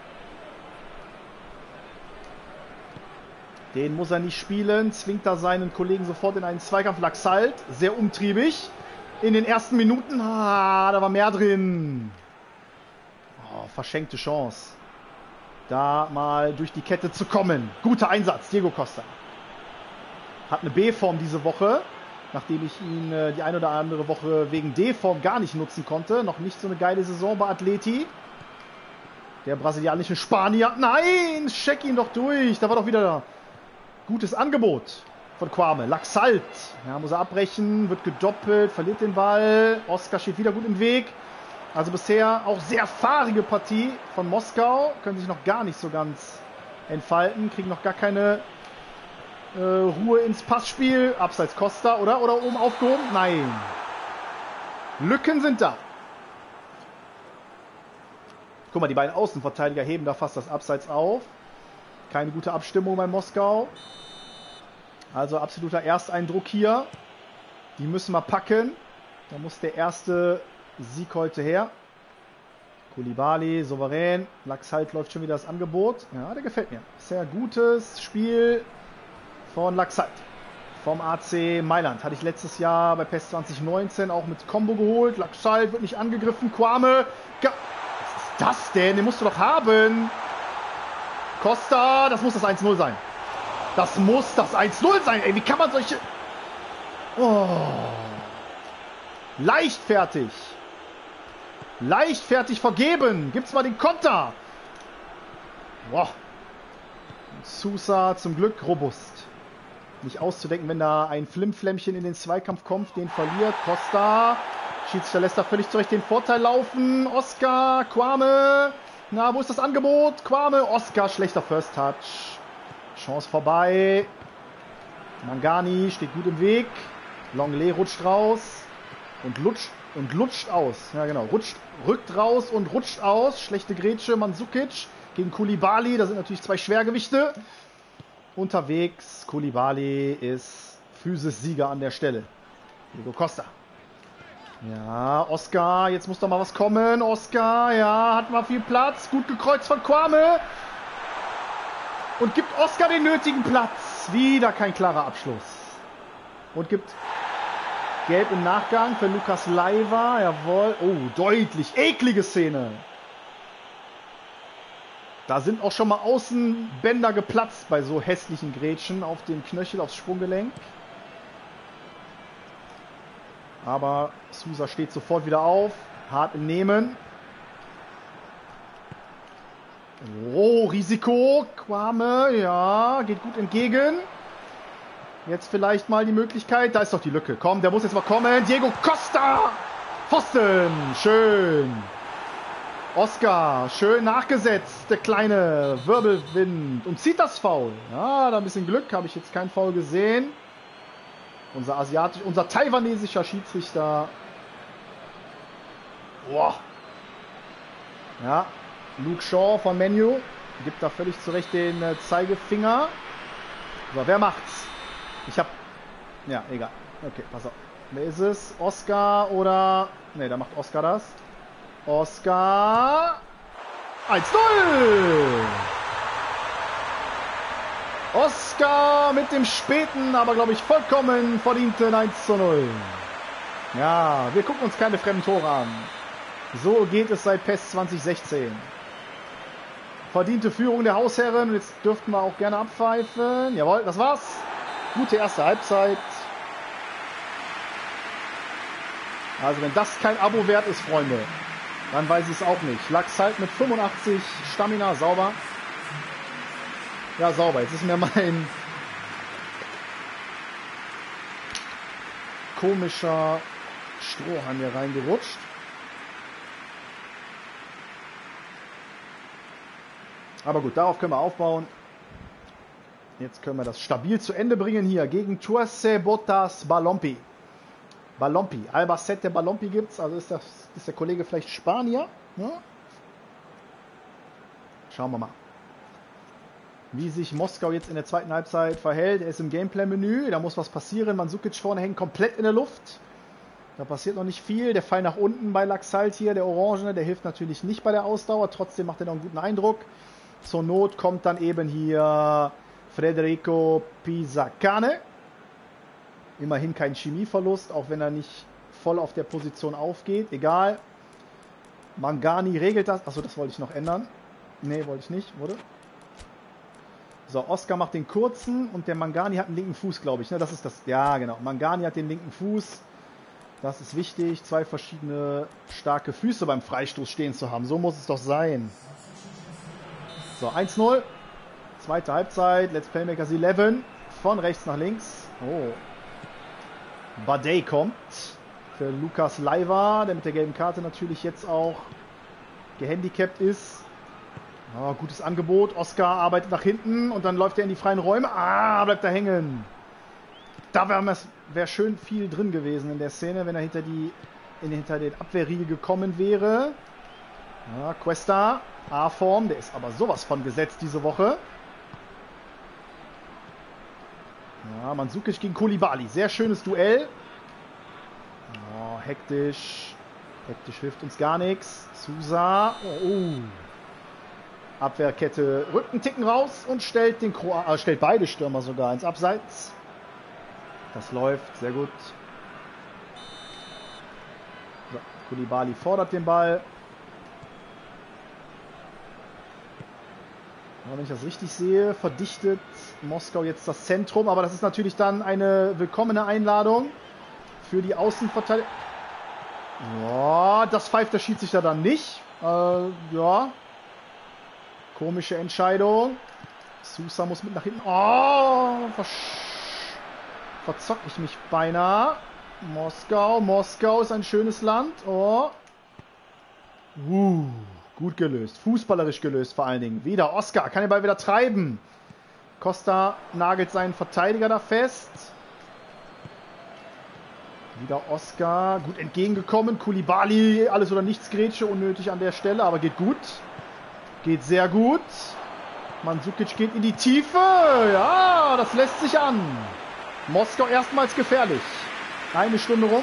Den muss er nicht spielen. Zwingt da seinen Kollegen sofort in einen Zweikampf. Laxalt, sehr umtriebig. In den ersten Minuten, da war mehr drin. Oh, verschenkte Chance. Da mal durch die Kette zu kommen. Guter Einsatz, Diego Costa. Hat eine B-Form diese Woche. Nachdem ich ihn die ein oder andere Woche wegen D-Form gar nicht nutzen konnte. Noch nicht so eine geile Saison bei Atleti. Der brasilianische Spanier. Nein, check ihn doch durch. Da war doch wieder gutes Angebot von Kwame. Laxalt. Ja, muss er abbrechen. Wird gedoppelt. Verliert den Ball. Oscar steht wieder gut im Weg. Also bisher auch sehr fahrige Partie von Moskau. Können sich noch gar nicht so ganz entfalten. Kriegen noch gar keine Ruhe ins Passspiel. Abseits Costa, oder? Oder oben aufgehoben? Nein. Lücken sind da. Guck mal, die beiden Außenverteidiger heben da fast das Abseits auf. Keine gute Abstimmung bei Moskau. Also absoluter Ersteindruck hier. Die müssen wir packen. Da muss der erste Sieg heute her. Koulibaly, souverän. Laxalt läuft schon wieder das Angebot. Ja, der gefällt mir. Sehr gutes Spiel von Laxalt. Vom AC Mailand. Hatte ich letztes Jahr bei PES 2019 auch mit Combo geholt. Laxalt wird nicht angegriffen. Kwame. Was ist das denn? Den musst du doch haben. Costa. Das muss das 1-0 sein. Das muss das 1-0 sein. Ey, wie kann man solche... Oh. Leichtfertig. Leichtfertig vergeben. Gibt's mal den Konter. Boah. Sousa zum Glück robust. Nicht auszudenken, wenn da ein Flimflämmchen in den Zweikampf kommt, den verliert. Costa. Schiedsrichter lässt da völlig zurecht den Vorteil laufen. Oscar, Kwame. Na, wo ist das Angebot? Kwame, Oscar, schlechter First Touch. Chance vorbei. Mangani steht gut im Weg. Longley rutscht raus. Und lutscht aus. Ja genau, rückt raus und rutscht aus. Schlechte Grätsche, Mandzukic gegen Koulibaly. Da sind natürlich zwei Schwergewichte unterwegs. Koulibaly ist Physis-Sieger an der Stelle. Diego Costa. Ja, Oscar, jetzt muss doch mal was kommen. Oscar, ja, hat mal viel Platz. Gut gekreuzt von Kwame. Und gibt Oscar den nötigen Platz. Wieder kein klarer Abschluss. Und gibt Gelb im Nachgang für Lukas Leiva. Jawohl. Oh, deutlich. Eklige Szene. Da sind auch schon mal Außenbänder geplatzt bei so hässlichen Grätschen auf dem Knöchel, aufs Sprunggelenk. Aber Sousa steht sofort wieder auf. Hart im Nehmen. Oh, Risiko. Kwame, ja, geht gut entgegen. Jetzt vielleicht mal die Möglichkeit. Da ist doch die Lücke. Komm, der muss jetzt mal kommen. Diego Costa. Pfosten. Schön. Oscar. Schön nachgesetzt. Der kleine Wirbelwind. Und zieht das Foul. Ja, da ein bisschen Glück. Habe ich jetzt kein Foul gesehen. Unser taiwanesischer Schiedsrichter. Boah. Ja. Luke Shaw von Man U gibt da völlig zurecht den Zeigefinger. So, wer macht's? Ich hab... Ja, egal. Okay, pass auf. Wer ist es? Oscar oder... Ne, da macht Oscar das. Oscar... 1-0! Oscar mit dem späten, aber glaube ich vollkommen verdienten 1-0. Ja, wir gucken uns keine fremden Tore an. So geht es seit PES 2016. Verdiente Führung der Hausherren. Jetzt dürften wir auch gerne abpfeifen. Jawohl, das war's. Gute erste Halbzeit. Also wenn das kein Abo wert ist, Freunde, dann weiß ich es auch nicht. Laxalt mit 85 Stamina, sauber. Ja, sauber. Jetzt ist mir mein komischer Strohhalm hier reingerutscht. Aber gut, darauf können wir aufbauen. Jetzt können wir das stabil zu Ende bringen hier gegen Tuace Botas Balompi. Balompi, Albacete Balompi gibt's. Also ist der Kollege vielleicht Spanier? Ja? Schauen wir mal, wie sich Moskau jetzt in der zweiten Halbzeit verhält. Er ist im Gameplay-Menü, da muss was passieren. Mandzukic vorne hängt komplett in der Luft. Da passiert noch nicht viel. Der Pfeil nach unten bei Laxalt hier, der Orangene, der hilft natürlich nicht bei der Ausdauer. Trotzdem macht er noch einen guten Eindruck. Zur Not kommt dann eben hier Federico Pisacane. Immerhin kein Chemieverlust, auch wenn er nicht voll auf der Position aufgeht. Egal. Mangani regelt das. Achso, das wollte ich noch ändern. Nee, wollte ich nicht, wurde. So, Oscar macht den kurzen und der Mangani hat einen linken Fuß, glaube ich. Ne? Das ist das. Ja, genau. Mangani hat den linken Fuß. Das ist wichtig. 2 verschiedene starke Füße beim Freistoß stehen zu haben. So muss es doch sein. So, 1-0. Zweite Halbzeit. Let's Playmakers 11. Von rechts nach links. Oh. Badei kommt. Für Lukas Leiva, der mit der gelben Karte natürlich jetzt auch gehandicapt ist. Oh, gutes Angebot. Oscar arbeitet nach hinten und dann läuft er in die freien Räume. Ah, bleibt da hängen. Da wäre schön viel drin gewesen in der Szene, wenn er hinter den Abwehrriegel gekommen wäre. Ja, Cuesta, A-Form, der ist aber sowas von gesetzt diese Woche. Ja, Mandzukic gegen Koulibaly. Sehr schönes Duell. Oh, hektisch. Hektisch hilft uns gar nichts. Sousa. Oh. Abwehrkette rückt einen Ticken raus und stellt stellt beide Stürmer sogar ins Abseits. Das läuft sehr gut. So, Koulibaly fordert den Ball. Wenn ich das richtig sehe, verdichtet Moskau jetzt das Zentrum. Aber das ist natürlich dann eine willkommene Einladung für die Außenverteidigung. Ja, das pfeift der Schiedsrichter dann nicht. Ja. Komische Entscheidung. Sousa muss mit nach hinten. Oh, verzock ich mich beinahe. Moskau ist ein schönes Land. Oh. Gut gelöst. Fußballerisch gelöst vor allen Dingen. Wieder Oscar. Kann den Ball wieder treiben. Costa nagelt seinen Verteidiger da fest. Wieder Oscar. Gut entgegengekommen. Koulibaly. Alles oder nichts Grätsche. Unnötig an der Stelle. Aber geht gut. Geht sehr gut. Mandzukic geht in die Tiefe. Ja, das lässt sich an. Moskau erstmals gefährlich. 1 Stunde rum.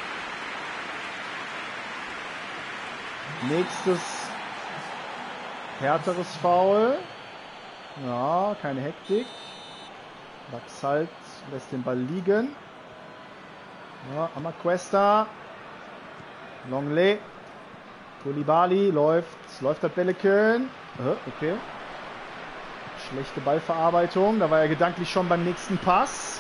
Nächstes härteres Foul. Ja, keine Hektik. Laxalt lässt den Ball liegen. Ja, Amacuesta. Longley. Koulibaly läuft das Bälleken. Okay. Schlechte Ballverarbeitung. Da war er gedanklich schon beim nächsten Pass.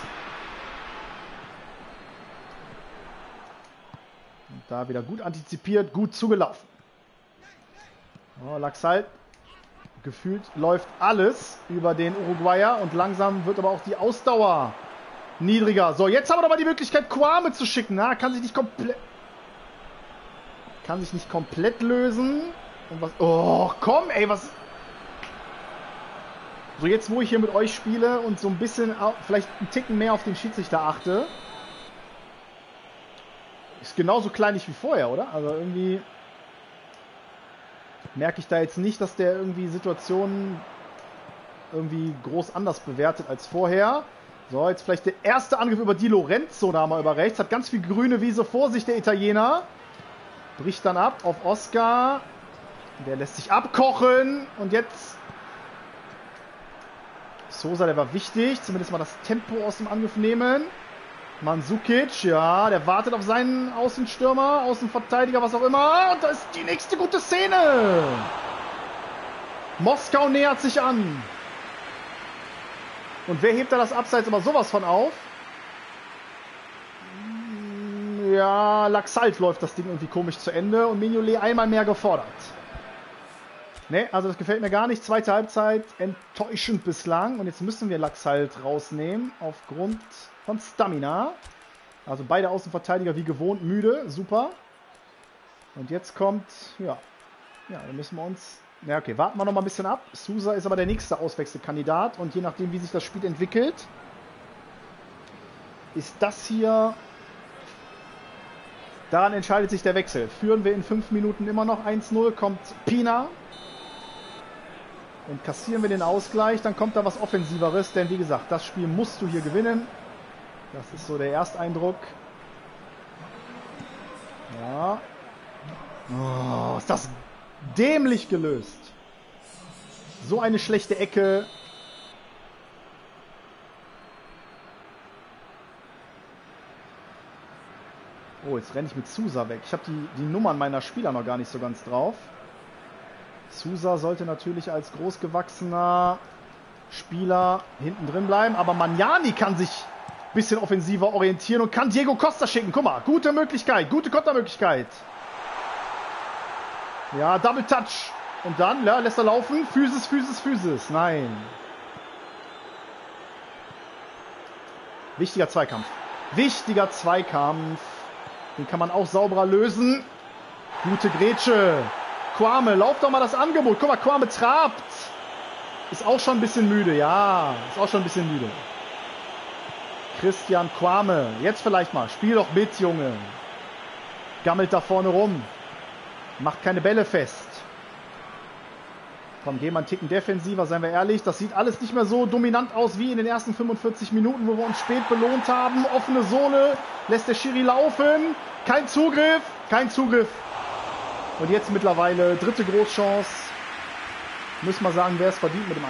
Und da wieder gut antizipiert, gut zugelaufen. Oh, Laxalt. Gefühlt läuft alles über den Uruguayer und langsam wird aber auch die Ausdauer niedriger. So, jetzt haben wir doch mal die Möglichkeit, Kwame zu schicken. Na, kann sich nicht komplett lösen. Und was? Oh, komm, ey, was? So, jetzt, wo ich hier mit euch spiele und so ein bisschen, vielleicht einen Ticken mehr auf den Schiedsrichter achte, ist genauso kleinlich wie vorher, oder? Also irgendwie merke ich da jetzt nicht, dass der irgendwie Situationen irgendwie groß anders bewertet als vorher. So, jetzt vielleicht der erste Angriff über Di Lorenzo da mal über rechts. Hat ganz viel grüne Wiese vor sich, der Italiener. Bricht dann ab auf Oscar. Der lässt sich abkochen. Und jetzt Sosa, der war wichtig. Zumindest mal das Tempo aus dem Angriff nehmen. Mandzukic, ja, der wartet auf seinen Außenstürmer, Außenverteidiger, was auch immer. Und da ist die nächste gute Szene. Moskau nähert sich an. Und wer hebt da das Abseits immer sowas von auf? Ja, Laxalt läuft das Ding irgendwie komisch zu Ende und Mignolet einmal mehr gefordert. Ne, also das gefällt mir gar nicht. Zweite Halbzeit enttäuschend bislang. Und jetzt müssen wir Laxalt rausnehmen aufgrund von Stamina. Also beide Außenverteidiger wie gewohnt müde. Super. Und jetzt kommt, ja, da müssen wir uns... Ja, okay, warten wir noch mal ein bisschen ab. Sousa ist aber der nächste Auswechselkandidat. Und je nachdem, wie sich das Spiel entwickelt, ist das hier... Daran entscheidet sich der Wechsel. Führen wir in 5 Minuten immer noch 1-0, kommt Pina. Und kassieren wir den Ausgleich, dann kommt da was Offensiveres. Denn wie gesagt, das Spiel musst du hier gewinnen. Das ist so der Ersteindruck. Ja. Oh, ist das dämlich gelöst. So eine schlechte Ecke. Oh, jetzt renne ich mit Sousa weg. Ich habe die Nummern meiner Spieler noch gar nicht so ganz drauf. Sousa sollte natürlich als großgewachsener Spieler hinten drin bleiben. Aber Magnani kann sich ein bisschen offensiver orientieren und kann Diego Costa schicken. Guck mal, gute Möglichkeit, gute Kontermöglichkeit. Ja, Double Touch. Und dann, ja, lässt er laufen. Physis. Nein. Wichtiger Zweikampf. Den kann man auch sauberer lösen. Gute Grätsche. Kwame, lauf doch mal das Angebot. Guck mal, Kwame trabt. Ist auch schon ein bisschen müde, ja. Christian Kwame. Jetzt vielleicht mal. Spiel doch mit, Junge. Gammelt da vorne rum. Macht keine Bälle fest. Komm, geh mal einen Ticken defensiver, seien wir ehrlich. Das sieht alles nicht mehr so dominant aus wie in den ersten 45 Minuten, wo wir uns spät belohnt haben. Offene Sohle, lässt der Schiri laufen. Kein Zugriff. Und jetzt mittlerweile dritte Großchance. Müssen wir sagen, wer es verdient mit dem 1-1.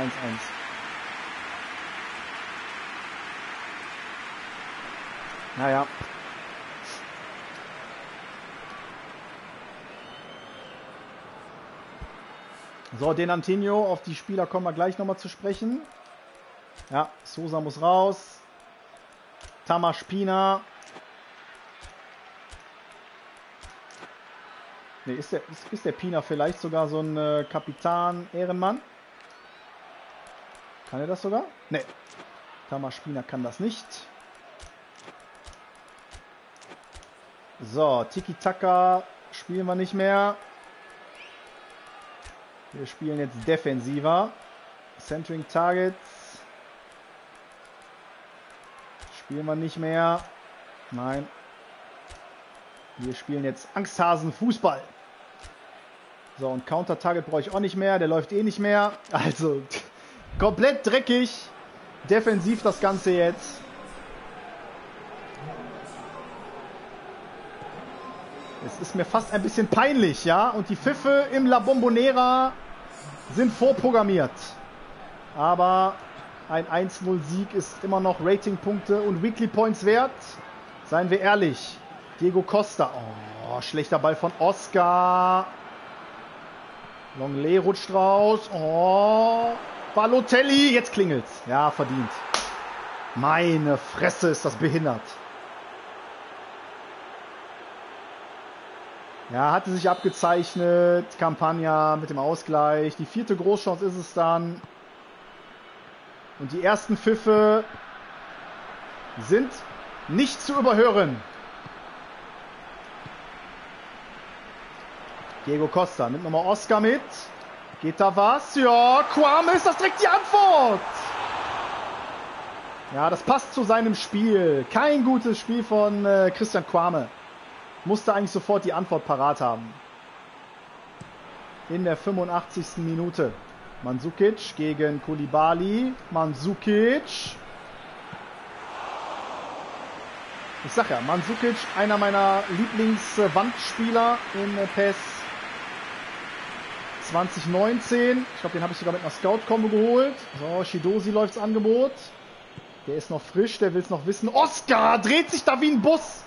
Naja. So, den Antonio, auf die Spieler kommen wir gleich nochmal zu sprechen. Ja, Sousa muss raus. Tamas Pina. Ne, ist der Pina vielleicht sogar so ein Kapitän Ehrenmann? Kann er das sogar? Ne. Tamas Pina kann das nicht. So, Tiki-Taka spielen wir nicht mehr. Wir spielen jetzt defensiver. Centering Targets. Spielen wir nicht mehr. Nein. Wir spielen jetzt Angsthasen-Fußball. So, und Counter-Target brauche ich auch nicht mehr. Der läuft eh nicht mehr. Also, komplett dreckig. Defensiv das Ganze jetzt. Es ist mir fast ein bisschen peinlich, ja. Und die Pfiffe im La Bombonera sind vorprogrammiert. Aber ein 1-0-Sieg ist immer noch Ratingpunkte und Weekly Points wert. Seien wir ehrlich. Diego Costa. Oh, schlechter Ball von Oscar. Longley rutscht raus. Oh, Balotelli. Jetzt klingelt's. Ja, verdient. Meine Fresse, ist das behindert. Ja, hatte sich abgezeichnet. Campagna mit dem Ausgleich. Die vierte Großchance ist es dann. Und die ersten Pfiffe sind nicht zu überhören. Diego Costa nimmt nochmal Oscar mit. Geht da was? Ja, Kwame, ist das direkt die Antwort? Ja, das passt zu seinem Spiel. Kein gutes Spiel von Christian Kwame. Musste eigentlich sofort die Antwort parat haben. In der 85. Minute. Mandzukic gegen Koulibaly. Mandzukic. Ich sag ja, Mandzukic, einer meiner Lieblingswandspieler in PES 2019. Ich glaube, den habe ich sogar mit einer Scout-Kombo geholt. So, Shidosi läuft's Angebot. Der ist noch frisch, der will es noch wissen. Oscar dreht sich da wie ein Bus.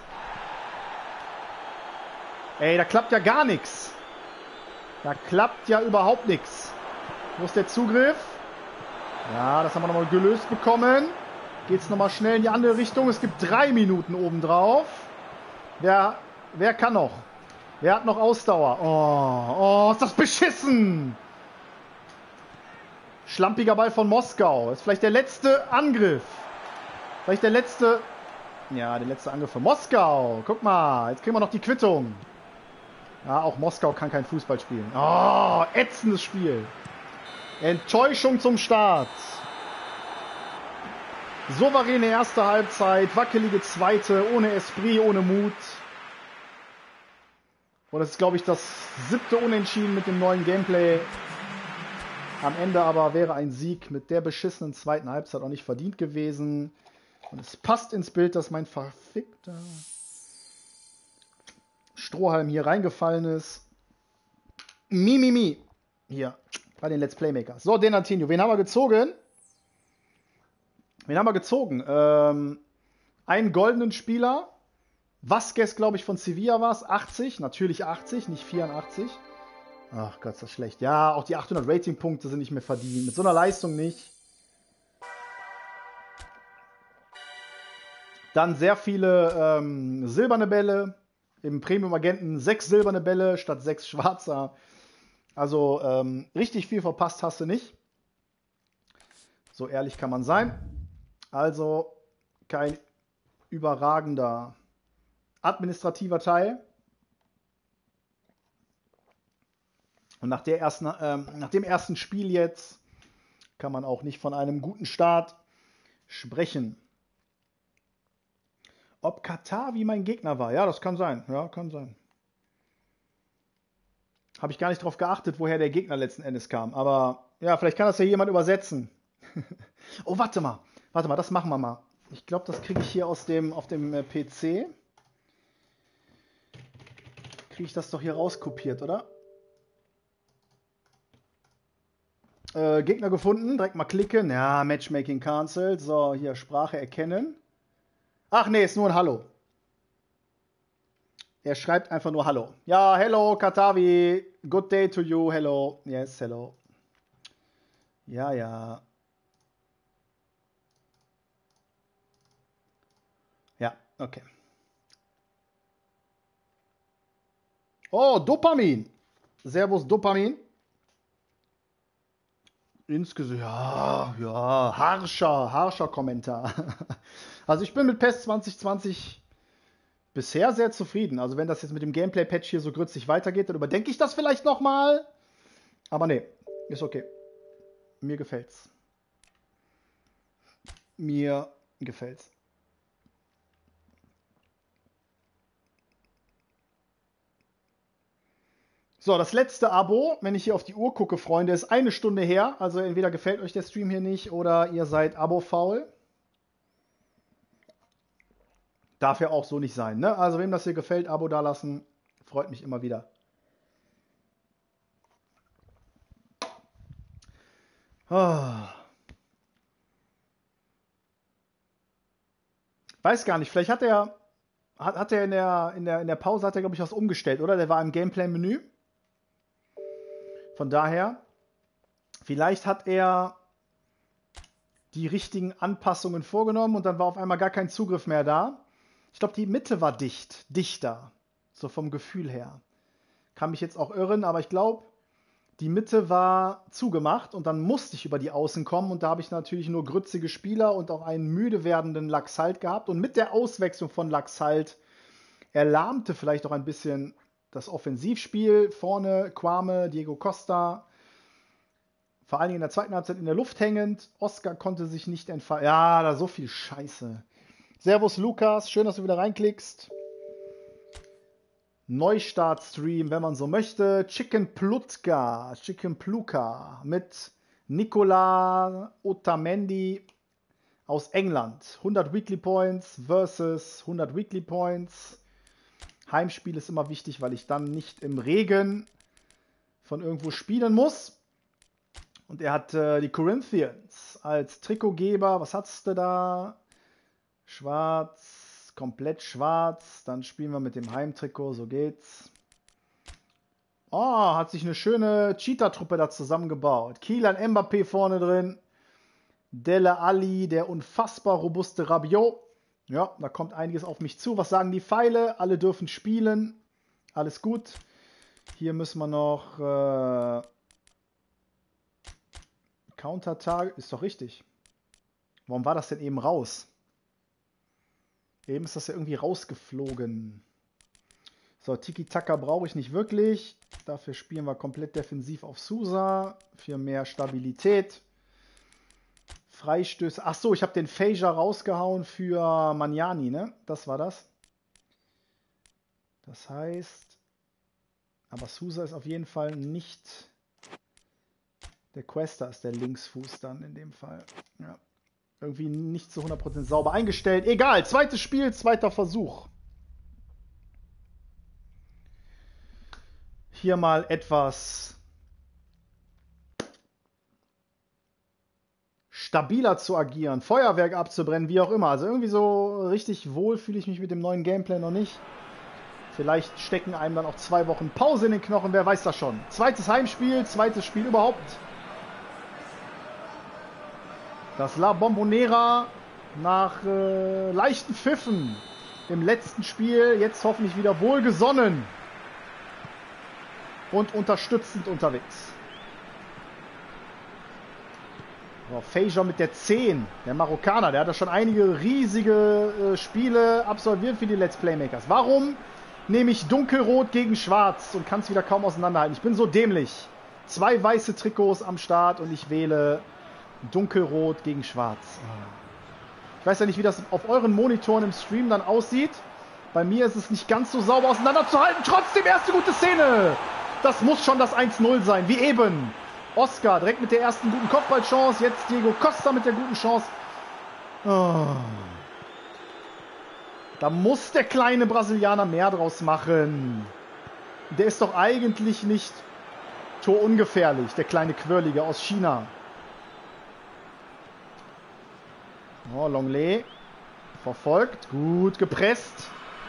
Ey, da klappt ja gar nichts. Da klappt ja überhaupt nichts. Wo ist der Zugriff? Ja, das haben wir nochmal gelöst bekommen. Geht's nochmal schnell in die andere Richtung. Es gibt 3 Minuten obendrauf. Wer kann noch? Wer hat noch Ausdauer? Oh, ist das beschissen! Schlampiger Ball von Moskau. Ist vielleicht der letzte Angriff. Vielleicht der letzte... Ja, der letzte Angriff von Moskau. Guck mal, jetzt kriegen wir noch die Quittung. Ja, auch Moskau kann kein Fußball spielen. Oh, ätzendes Spiel. Enttäuschung zum Start. Souveräne erste Halbzeit, wackelige zweite, ohne Esprit, ohne Mut. Und das ist, glaube ich, das 7. Unentschieden mit dem neuen Gameplay. Am Ende aber wäre ein Sieg mit der beschissenen zweiten Halbzeit auch nicht verdient gewesen. Und es passt ins Bild, dass mein verfickter Strohhalm hier reingefallen ist. Hier, bei den Let's Playmakers. So, Denantinho, wen haben wir gezogen? Einen goldenen Spieler. Vasquez, glaube ich, von Sevilla war es. 80, natürlich 80, nicht 84. Ach Gott, ist das schlecht. Ja, auch die 800 Ratingpunkte sind nicht mehr verdient. Mit so einer Leistung nicht. Dann sehr viele silberne Bälle. Im Premium-Agenten 6 silberne Bälle statt 6 schwarzer. Also richtig viel verpasst hast du nicht. So ehrlich kann man sein. Also kein überragender administrativer Teil. Und nach dem ersten Spiel jetzt kann man auch nicht von einem guten Start sprechen. Ob Katar wie mein Gegner war? Ja, das kann sein. Ja, kann sein. Habe ich gar nicht drauf geachtet, woher der Gegner letzten Endes kam. Aber ja, vielleicht kann das ja jemand übersetzen. Oh, warte mal, das machen wir mal. Ich glaube, das kriege ich hier auf dem PC. Kriege ich das doch hier rauskopiert, oder? Gegner gefunden, direkt mal klicken. Ja, Matchmaking cancelled. So, hier Sprache erkennen. Ach nee, ist nur ein Hallo. Er schreibt einfach nur Hallo. Ja, hello, Katavi. Good day to you. Hello. Yes, hello. Ja, ja. Ja, okay. Oh, Dopamin. Servus, Dopamin. Insgesamt, ja, harscher Kommentar. Also ich bin mit PES 2020 bisher sehr zufrieden. Also wenn das jetzt mit dem Gameplay-Patch hier so grützig weitergeht, dann überdenke ich das vielleicht nochmal. Aber nee, ist okay. Mir gefällt's. Mir gefällt's. So, das letzte Abo, wenn ich hier auf die Uhr gucke, Freunde, ist 1 Stunde her. Also entweder gefällt euch der Stream hier nicht oder ihr seid Abo-faul. Darf ja auch so nicht sein, ne? Also wem das hier gefällt, Abo dalassen. Freut mich immer wieder. Weiß gar nicht, vielleicht hat er in der Pause, hat er, glaube ich, was umgestellt, oder? Der war im Gameplay-Menü. Von daher, vielleicht hat er die richtigen Anpassungen vorgenommen und dann war auf einmal gar kein Zugriff mehr da. Ich glaube, die Mitte war dichter, so vom Gefühl her. Kann mich jetzt auch irren, aber ich glaube, die Mitte war zugemacht und dann musste ich über die Außen kommen und da habe ich natürlich nur grützige Spieler und auch einen müde werdenden Laxalt gehabt und mit der Auswechslung von Laxalt erlahmte vielleicht auch ein bisschen das Offensivspiel. Vorne Kwame, Diego Costa, vor allen Dingen in der zweiten Halbzeit in der Luft hängend. Oscar konnte sich nicht entfalten. Ja, da so viel Scheiße. Servus Lukas, schön, dass du wieder reinklickst. Neustart-Stream, wenn man so möchte. Chicken Pluka mit Nicola Otamendi aus England. 100 Weekly Points versus 100 Weekly Points. Heimspiel ist immer wichtig, weil ich dann nicht im Regen von irgendwo spielen muss. Und er hat die Corinthians als Trikotgeber. Was hast du da? Schwarz, komplett schwarz. Dann spielen wir mit dem Heimtrikot, so geht's. Oh, hat sich eine schöne Cheetah-Truppe da zusammengebaut. Kylian Mbappé vorne drin. Dele Alli, der unfassbar robuste Rabiot. Ja, da kommt einiges auf mich zu. Was sagen die Pfeile? Alle dürfen spielen. Alles gut. Hier müssen wir noch Counter-Tag. Ist doch richtig. Warum war das denn eben raus? Eben ist das ja irgendwie rausgeflogen. So, Tiki-Taka brauche ich nicht wirklich. Dafür spielen wir komplett defensiv auf Sousa. Für mehr Stabilität. Freistöße. Achso, ich habe den Fager rausgehauen für Magnani, ne? Das war das. Das heißt, aber Sousa ist auf jeden Fall nicht. Der Questa ist der Linksfuß dann in dem Fall. Ja. Irgendwie nicht zu 100% sauber eingestellt. Egal, zweites Spiel, zweiter Versuch. Hier mal etwas stabiler zu agieren, Feuerwerk abzubrennen, wie auch immer. Also irgendwie so richtig wohl fühle ich mich mit dem neuen Gameplay noch nicht. Vielleicht stecken einem dann auch 2 Wochen Pause in den Knochen, wer weiß das schon. Zweites Heimspiel, zweites Spiel überhaupt. Das La Bombonera nach leichten Pfiffen im letzten Spiel jetzt hoffentlich wieder wohlgesonnen und unterstützend unterwegs. Oh, Fager mit der 10, der Marokkaner, der hat ja schon einige riesige Spiele absolviert für die Let's Playmakers. Warum nehme ich dunkelrot gegen schwarz und kann es wieder kaum auseinanderhalten? Ich bin so dämlich. 2 weiße Trikots am Start und ich wähle dunkelrot gegen schwarz. Ich weiß ja nicht, wie das auf euren Monitoren im Stream dann aussieht. Bei mir ist es nicht ganz so sauber auseinanderzuhalten. Trotzdem erste gute Szene. Das muss schon das 1-0 sein, wie eben. Oscar direkt mit der ersten guten Kopfballchance. Jetzt Diego Costa mit der guten Chance. Oh. Da muss der kleine Brasilianer mehr draus machen. Der ist doch eigentlich nicht torungefährlich, der kleine Quirlige aus China. Oh, Longley verfolgt. Gut gepresst.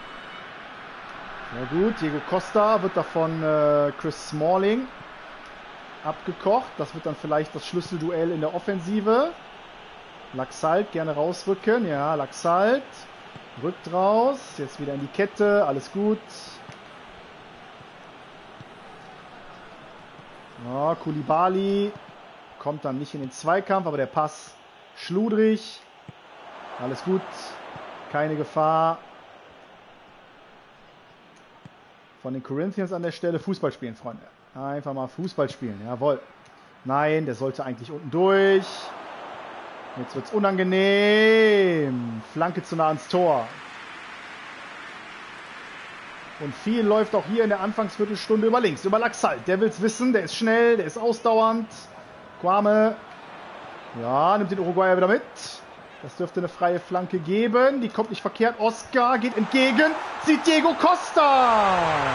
Sehr gut. Diego Costa wird davon Chris Smalling abgekocht. Das wird dann vielleicht das Schlüsselduell in der Offensive. Laxalt gerne rausrücken. Ja, Laxalt rückt raus. Jetzt wieder in die Kette. Alles gut. Ja, Koulibaly kommt dann nicht in den Zweikampf, aber der Pass schludrig. Alles gut. Keine Gefahr. Von den Corinthians an der Stelle. Fußball spielen, Freunde. Einfach mal Fußball spielen. Jawohl. Nein, der sollte eigentlich unten durch. Jetzt wird es unangenehm. Flanke zu nah ans Tor. Und viel läuft auch hier in der Anfangsviertelstunde über links. Über Laxalt. Der will es wissen. Der ist schnell. Der ist ausdauernd. Kwame. Ja, nimmt den Uruguayer wieder mit. Das dürfte eine freie Flanke geben. Die kommt nicht verkehrt. Oscar geht entgegen. Sieht Diego Costa.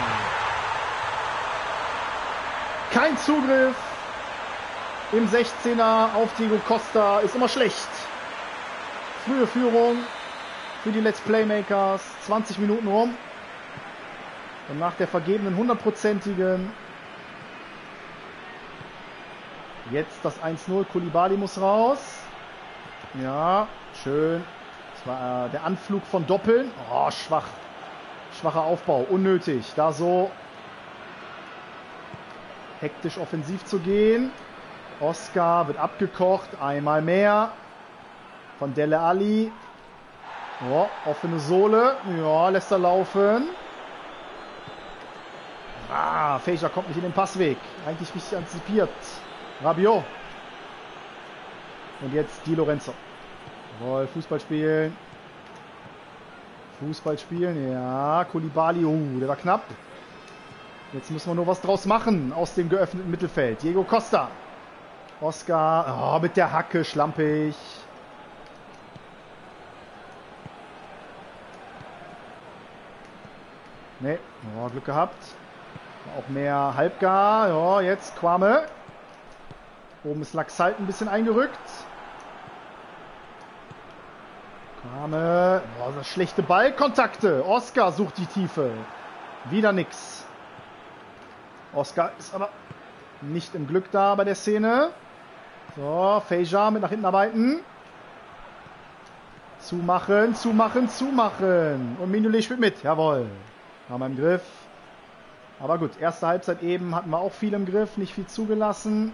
Kein Zugriff im 16er auf Diego Costa. Ist immer schlecht. Frühe Führung für die Let's Playmakers. 20 Minuten rum. Und nach der vergebenen 100%igen. Jetzt das 1-0. Koulibaly muss raus. Ja, schön. Das war der Anflug von Doppeln. Oh, schwach. Schwacher Aufbau. Unnötig. Da so hektisch offensiv zu gehen. Oscar wird abgekocht. Einmal mehr. Von Dele Alli. Oh, offene Sohle. Ja, lässt er laufen. Ah, Fager kommt nicht in den Passweg. Eigentlich richtig antizipiert. Rabiot. Und jetzt Di Lorenzo. Jawohl, Fußball spielen. Fußball spielen, ja. Koulibaly, der war knapp. Jetzt müssen wir nur was draus machen aus dem geöffneten Mittelfeld. Diego Costa. Oscar, mit der Hacke, schlampig. Ne, Glück gehabt. Auch mehr halbgar. Ja, jetzt Kwame. Oben ist Laxalt ein bisschen eingerückt. Kwame. Das schlechte Ballkontakte. Oscar sucht die Tiefe. Wieder nix. Oscar ist aber nicht im Glück da bei der Szene. So, Feja mit nach hinten arbeiten. Zumachen. Und Mignolet spielt mit. Jawohl. Haben wir im Griff. Aber gut, erste Halbzeit eben hatten wir auch viel im Griff, nicht viel zugelassen.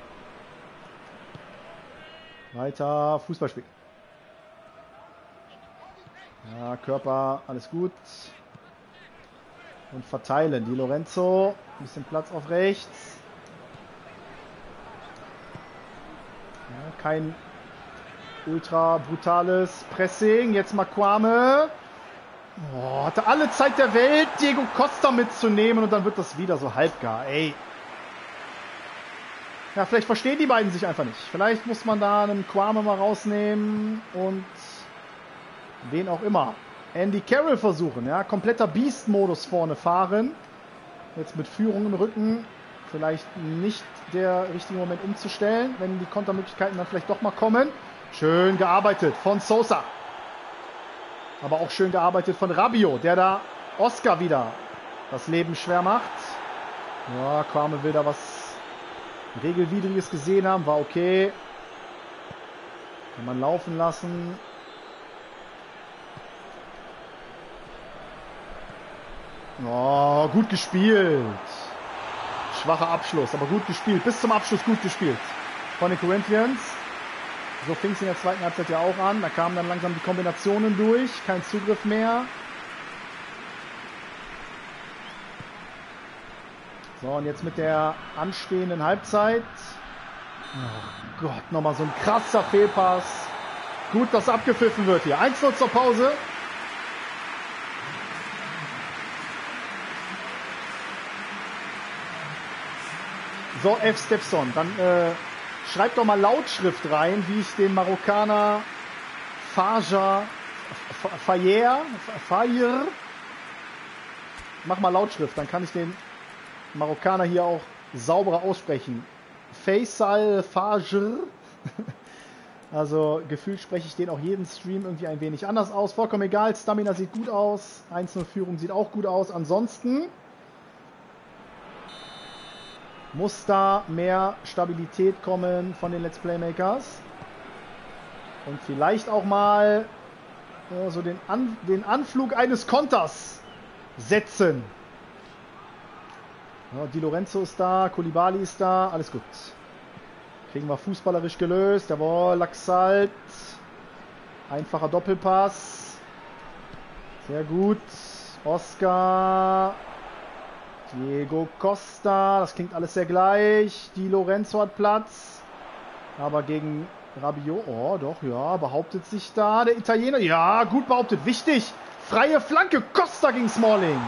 Weiter Fußballspiel. Ja, Körper, alles gut. Und verteilen. Di Lorenzo, ein bisschen Platz auf rechts. Ja, kein ultra brutales Pressing. Jetzt mal Kwame. Hatte alle Zeit der Welt, Diego Costa mitzunehmen und dann wird das wieder so halbgar. Ey. Ja, vielleicht verstehen die beiden sich einfach nicht. Vielleicht muss man da einen Kwame mal rausnehmen und wen auch immer. Andy Carroll versuchen, ja. Kompletter Beast-Modus vorne fahren. Jetzt mit Führung im Rücken. Vielleicht nicht der richtige Moment umzustellen, wenn die Kontermöglichkeiten dann vielleicht doch mal kommen. Schön gearbeitet von Sosa. Aber auch schön gearbeitet von Rabiot, der da Oscar wieder das Leben schwer macht. Ja, Kwame will da was Regelwidriges gesehen haben, war okay. Kann man laufen lassen. Oh, gut gespielt. Schwacher Abschluss, aber gut gespielt. Bis zum Abschluss gut gespielt von den Corinthians. So fing es in der zweiten Halbzeit ja auch an. Da kamen dann langsam die Kombinationen durch. Kein Zugriff mehr. So, und jetzt mit der anstehenden Halbzeit. Oh Gott, nochmal so ein krasser Fehlpass. Gut, dass abgepfiffen wird hier. 1-0 zur Pause. So, F. Stepson, dann schreibt doch mal Lautschrift rein, wie ich den Marokkaner Fayer, mach mal Lautschrift, dann kann ich den Marokkaner hier auch sauberer aussprechen. Faisal Fajr. Also gefühlt spreche ich den auch jeden Stream irgendwie ein wenig anders aus. Vollkommen egal, Stamina sieht gut aus, 1-0 Führung sieht auch gut aus. Ansonsten muss da mehr Stabilität kommen von den Let's Playmakers. Und vielleicht auch mal so den Anflug eines Konters setzen. Ja, Di Lorenzo ist da, Koulibaly ist da, alles gut. Kriegen wir fußballerisch gelöst. Jawohl, Laxalt. Einfacher Doppelpass. Sehr gut. Oscar. Diego Costa, das klingt alles sehr gleich. Di Lorenzo hat Platz. Aber gegen Rabiot, doch, ja, behauptet sich da der Italiener. Ja, gut behauptet, wichtig. Freie Flanke, Costa gegen Smalling.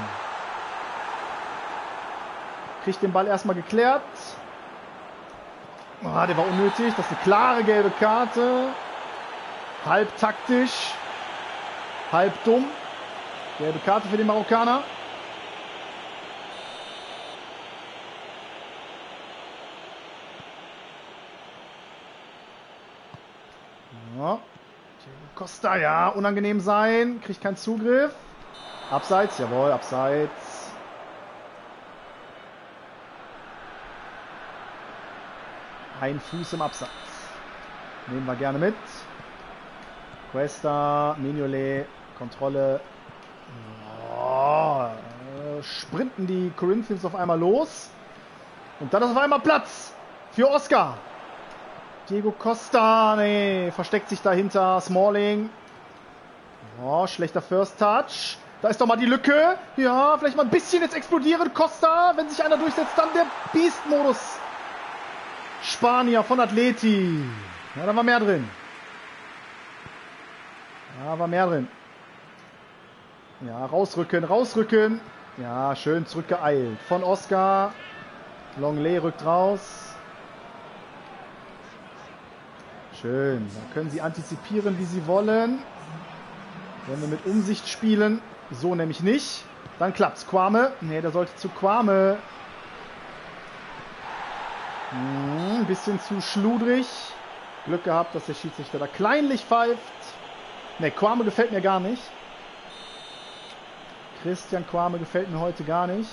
Kriegt den Ball erstmal geklärt. Der war unnötig, das ist eine klare gelbe Karte. Halb taktisch, halb dumm. Gelbe Karte für den Marokkaner. Ja. Costa, ja, unangenehm sein, kriegt keinen Zugriff. Abseits, jawohl, abseits. Ein Fuß im Abseits. Nehmen wir gerne mit. Cuesta, Mignolet, Kontrolle. Sprinten die Corinthians auf einmal los. Und dann ist auf einmal Platz für Oscar. Diego Costa, versteckt sich dahinter. Smalling. Schlechter First Touch. Da ist doch mal die Lücke. Ja, vielleicht mal ein bisschen jetzt explodieren. Costa, wenn sich einer durchsetzt, dann der Beast-Modus. Spanier von Atleti. Ja, da war mehr drin. Ja, rausrücken. Ja, schön zurückgeeilt. Von Oscar. Longley rückt raus. Schön. Da können sie antizipieren, wie sie wollen. Wenn wir mit Umsicht spielen, so nämlich nicht, dann klappt's. Kwame, ne, der sollte zu Kwame. Ein bisschen zu schludrig. Glück gehabt, dass der Schiedsrichter da kleinlich pfeift. Ne, Kwame gefällt mir gar nicht. Christian Kwame gefällt mir heute gar nicht.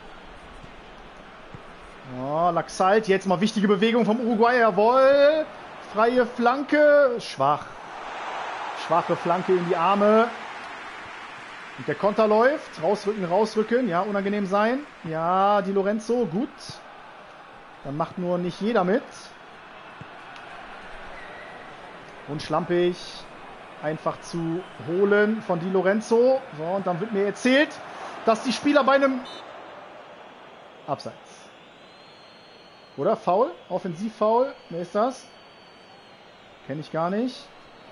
Oh, Laxalt, jetzt mal wichtige Bewegung vom Uruguay, jawohl. Freie Flanke, schwach. Schwache Flanke in die Arme. Und der Konter läuft. Rausrücken, rausrücken. Ja, unangenehm sein. Ja, Di Lorenzo, gut. Dann macht nur nicht jeder mit. Und schlampig. Einfach zu holen von Di Lorenzo. So, und dann wird mir erzählt, dass die Spieler bei einem Abseits. Oder? Foul? Offensivfoul? Wer ist das? Kenne ich gar nicht.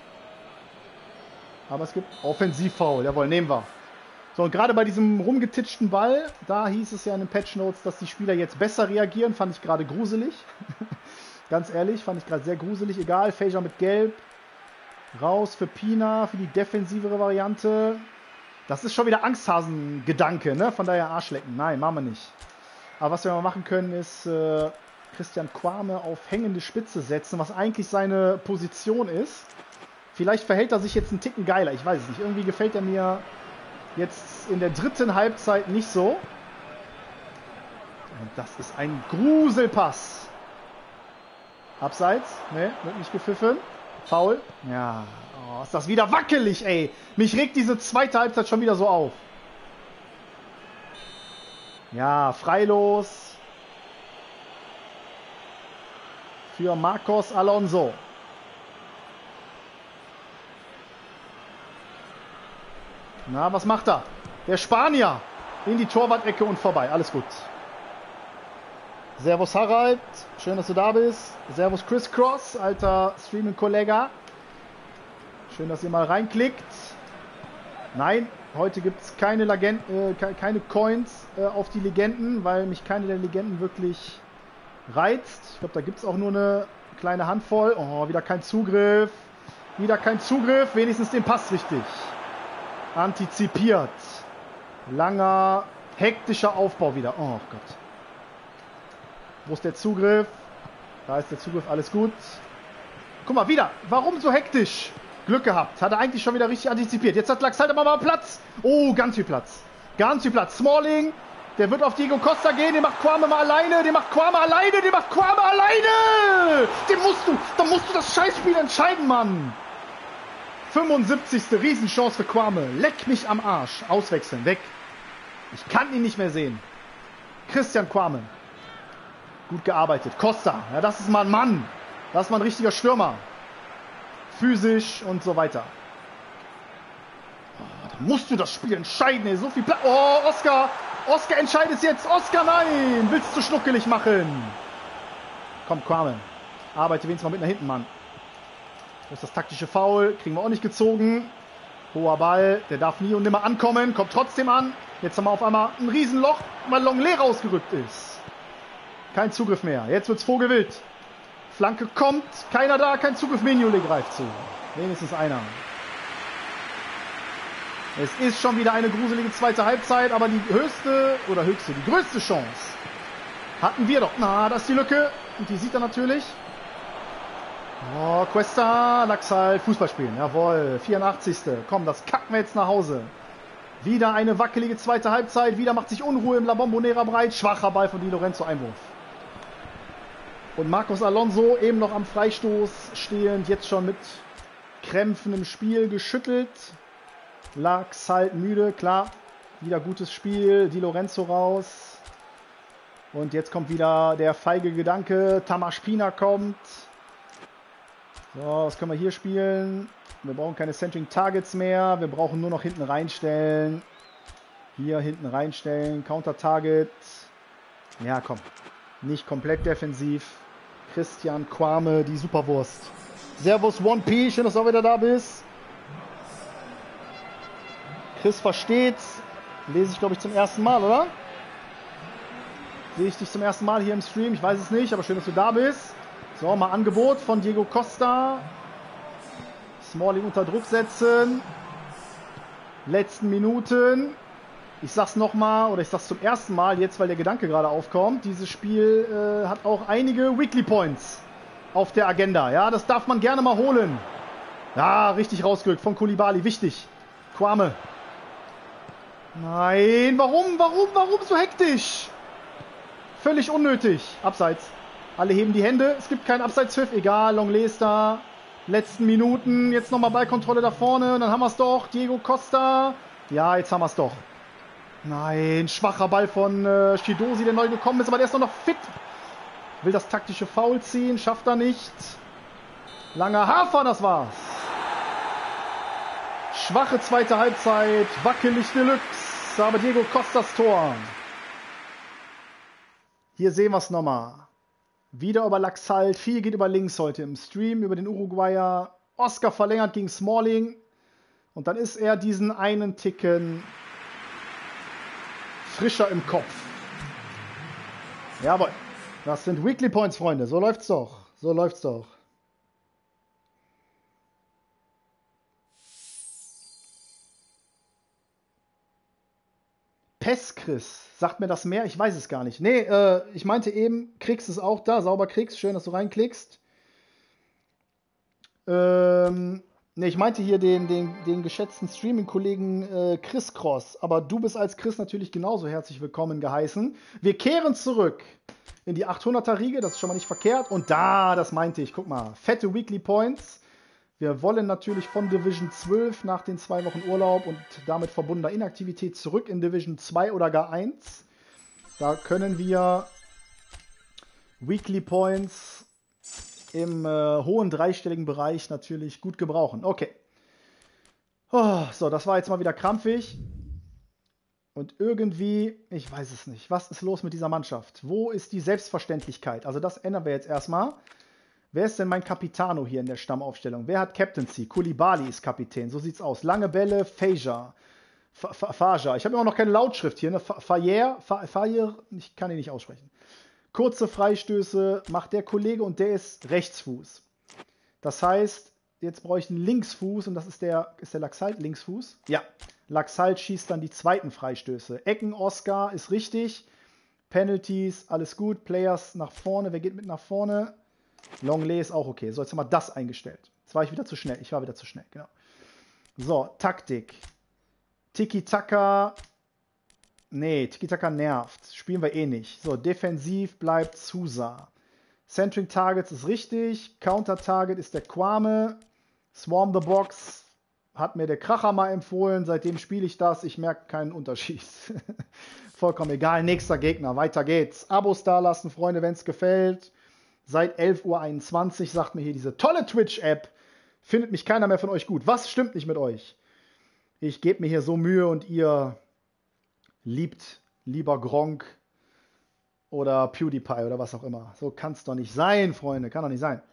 Aber es gibt Offensivfoul. Jawohl, nehmen wir. So, und gerade bei diesem rumgetitschten Ball, da hieß es ja in den Patchnotes, dass die Spieler jetzt besser reagieren. Fand ich gerade gruselig. Ganz ehrlich, fand ich gerade sehr gruselig. Egal, Fager mit Gelb. Raus für Pina, für die defensivere Variante. Das ist schon wieder Angsthasen-Gedanke, ne? Von daher Arschlecken. Nein, machen wir nicht. Aber was wir mal machen können, ist Christian Kwame auf hängende Spitze setzen, was eigentlich seine Position ist. Vielleicht verhält er sich jetzt einen Ticken geiler, ich weiß es nicht. Irgendwie gefällt er mir jetzt in der dritten Halbzeit nicht so. Und das ist ein Gruselpass. Abseits? Ne, wird nicht gepfiffen. Foul? Ja. Oh, ist das wieder wackelig, ey. Mich regt diese zweite Halbzeit schon wieder so auf. Ja, freilos. Für Marcos Alonso. Na, was macht er? Der Spanier in die Torwart-Ecke und vorbei. Alles gut. Servus Harald, schön, dass du da bist. Servus Chris Cross, alter Streaming-Kollege. Schön, dass ihr mal reinklickt. Nein, heute gibt es keine Coins auf die Legenden, weil mich keine der Legenden wirklich reizt. Ich glaube, da gibt es auch nur eine kleine Handvoll. Oh, wieder kein Zugriff. Wieder kein Zugriff, wenigstens den Pass richtig. Antizipiert. Langer, hektischer Aufbau wieder. Oh Gott. Wo ist der Zugriff? Da ist der Zugriff, alles gut. Guck mal, wieder. Warum so hektisch? Glück gehabt. Hat er eigentlich schon wieder richtig antizipiert. Jetzt hat Laxalt aber mal Platz. Oh, ganz viel Platz. Ganz viel Platz. Smalling, der wird auf Diego Costa gehen. Den macht Kwame mal alleine. Den macht Kwame alleine. Den macht Kwame alleine. Da musst du das Scheißspiel entscheiden, Mann. 75. Riesenchance für Kwame. Leck mich am Arsch. Auswechseln. Weg. Ich kann ihn nicht mehr sehen. Christian Kwame. Gut gearbeitet. Costa. Ja, das ist mal ein Mann. Das ist mal ein richtiger Stürmer. Physisch und so weiter. Oh, da musst du das Spiel entscheiden, ey. So viel Platz. Oh, Oscar. Oscar entscheidet jetzt. Oscar, nein. Willst du schnuckelig machen? Komm, Kwame. Arbeite wenigstens mal mit nach hinten, Mann. Wo ist das taktische Foul? Kriegen wir auch nicht gezogen. Hoher Ball. Der darf nie und nimmer ankommen. Kommt trotzdem an. Jetzt haben wir auf einmal ein Riesenloch, weil Longley rausgerückt ist. Kein Zugriff mehr. Jetzt wird's Vogelwild. Flanke kommt. Keiner da. Kein Zugriff. Mignolet greift zu. Wenigstens einer. Es ist schon wieder eine gruselige zweite Halbzeit, aber die die größte Chance hatten wir doch. Na, das ist die Lücke. Und die sieht er natürlich. Oh, Cuesta, Laxalt, Fußball spielen. Jawohl, 84. Komm, das kacken wir jetzt nach Hause. Wieder eine wackelige zweite Halbzeit. Wieder macht sich Unruhe im La Bombonera breit. Schwacher Ball von Di Lorenzo, Einwurf. Und Marcos Alonso eben noch am Freistoß stehend. Jetzt schon mit Krämpfen im Spiel geschüttelt. Laxalt müde, klar. Wieder gutes Spiel. Di Lorenzo raus. Und jetzt kommt wieder der feige Gedanke. Tamas Pina kommt. So, was können wir hier spielen? Wir brauchen keine Centering Targets mehr. Wir brauchen nur noch hinten reinstellen. Hier hinten reinstellen. Counter Target. Ja, komm. Nicht komplett defensiv. Christian Kwame, die Superwurst. Servus 1P, schön, dass du auch wieder da bist. Chris versteht's. Lese ich, glaube ich, zum ersten Mal, oder? Sehe ich dich zum ersten Mal hier im Stream? Ich weiß es nicht, aber schön, dass du da bist. So, mal Angebot von Diego Costa. Smalling unter Druck setzen. Letzten Minuten. Ich sag's nochmal, oder ich sag's zum ersten Mal jetzt, weil der Gedanke gerade aufkommt. Dieses Spiel hat auch einige Weekly Points auf der Agenda. Ja, das darf man gerne mal holen. Ja, richtig rausgerückt von Koulibaly. Wichtig. Kwame. Nein, warum so hektisch? Völlig unnötig. Abseits. Alle heben die Hände. Es gibt keinen Abseitspfiff. Egal, Longley ist da. Letzten Minuten. Jetzt nochmal Ballkontrolle da vorne. Dann haben wir es doch. Diego Costa. Ja, jetzt haben wir es doch. Nein, schwacher Ball von Shidosi, der neu gekommen ist. Aber der ist doch noch fit. Will das taktische Foul ziehen. Schafft er nicht. Langer Hafer, das war's. Schwache zweite Halbzeit. Wackelig Deluxe. Aber Diego Costas Tor. Hier sehen wir es nochmal. Wieder über Laxalt. Viel geht über links heute im Stream. Über den Uruguayer. Oscar verlängert gegen Smalling. Und dann ist er diesen einen Ticken frischer im Kopf. Jawohl. Das sind Weekly Points, Freunde. So läuft's doch. So läuft's doch. Chris, sagt mir das mehr? Ich weiß es gar nicht. Nee, ich meinte eben, Kriegs ist auch da. Sauber Kriegs, schön, dass du reinklickst. Nee, ich meinte hier den geschätzten Streaming-Kollegen Chris Cross. Aber du bist als Chris natürlich genauso herzlich willkommen geheißen. Wir kehren zurück in die 800er-Riege, das ist schon mal nicht verkehrt. Und da, das meinte ich, guck mal, fette Weekly Points. Wir wollen natürlich von Division 12 nach den 2 Wochen Urlaub und damit verbundener Inaktivität zurück in Division 2 oder gar 1. Da können wir Weekly Points im hohen dreistelligen Bereich natürlich gut gebrauchen. Okay. Oh, so, das war jetzt mal wieder krampfig. Und irgendwie, ich weiß es nicht, was ist los mit dieser Mannschaft? Wo ist die Selbstverständlichkeit? Also das ändern wir jetzt erstmal. Wer ist denn mein Capitano hier in der Stammaufstellung? Wer hat Captaincy? Koulibaly ist Kapitän, so sieht's aus. Lange Bälle, Faja. Faja. Ich habe immer noch keine Lautschrift hier. Ne? Fajer, ich kann ihn nicht aussprechen. Kurze Freistöße macht der Kollege und der ist Rechtsfuß. Das heißt, jetzt brauche ich einen Linksfuß und das ist der Laxalt Linksfuß? Ja. Laxalt schießt dann die zweiten Freistöße. Ecken, Oscar ist richtig. Penalties, alles gut. Players nach vorne. Wer geht mit nach vorne? Longley ist auch okay. So, jetzt haben wir das eingestellt. Jetzt war ich wieder zu schnell. Ich war wieder zu schnell, genau. So, Taktik. Tiki-Taka. Nee, Tiki-Taka nervt. Spielen wir eh nicht. So, defensiv bleibt Sousa. Centering Targets ist richtig. Counter-Target ist der Kwame. Swarm the Box hat mir der Kracher mal empfohlen. Seitdem spiele ich das. Ich merke keinen Unterschied. Vollkommen egal. Nächster Gegner. Weiter geht's. Abos dalassen, Freunde, wenn es gefällt. Seit 11:21 Uhr sagt mir hier diese tolle Twitch-App, findet mich keiner mehr von euch gut. Was stimmt nicht mit euch? Ich gebe mir hier so Mühe und ihr liebt lieber Gronk oder PewDiePie oder was auch immer. So kann es doch nicht sein, Freunde. Kann doch nicht sein.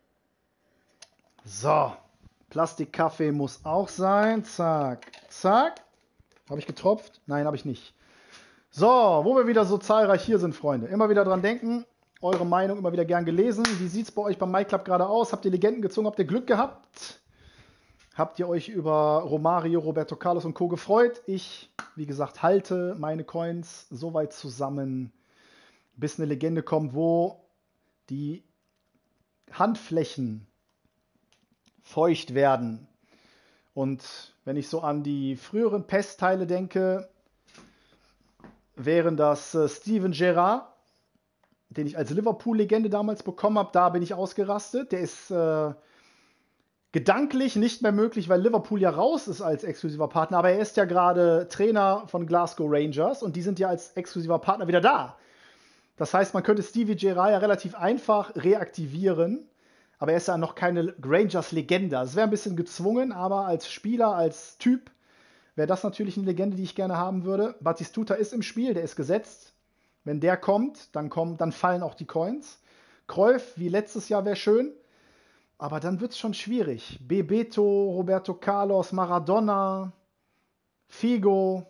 So. Plastikkaffee muss auch sein. Zack, zack. Habe ich getropft? Nein, habe ich nicht. So, wo wir wieder so zahlreich hier sind, Freunde. Immer wieder dran denken. Eure Meinung immer wieder gern gelesen. Wie sieht es bei euch beim MyClub gerade aus? Habt ihr Legenden gezogen? Habt ihr Glück gehabt? Habt ihr euch über Romario, Roberto Carlos und Co. gefreut? Ich, wie gesagt, halte meine Coins so weit zusammen, bis eine Legende kommt, wo die Handflächen feucht werden. Und wenn ich so an die früheren PES-Teile denke, wären das Steven Gerrard, den ich als Liverpool-Legende damals bekommen habe. Da bin ich ausgerastet. Der ist gedanklich nicht mehr möglich, weil Liverpool ja raus ist als exklusiver Partner. Aber er ist ja gerade Trainer von Glasgow Rangers und die sind ja als exklusiver Partner wieder da. Das heißt, man könnte Stevie Gerrard ja relativ einfach reaktivieren. Aber er ist ja noch keine Rangers-Legende. Es wäre ein bisschen gezwungen, aber als Spieler, als Typ wäre das natürlich eine Legende, die ich gerne haben würde. Batistuta ist im Spiel, der ist gesetzt. Wenn der kommt, dann fallen auch die Coins. Cruyff, wie letztes Jahr, wäre schön. Aber dann wird es schon schwierig. Bebeto, Roberto Carlos, Maradona, Figo,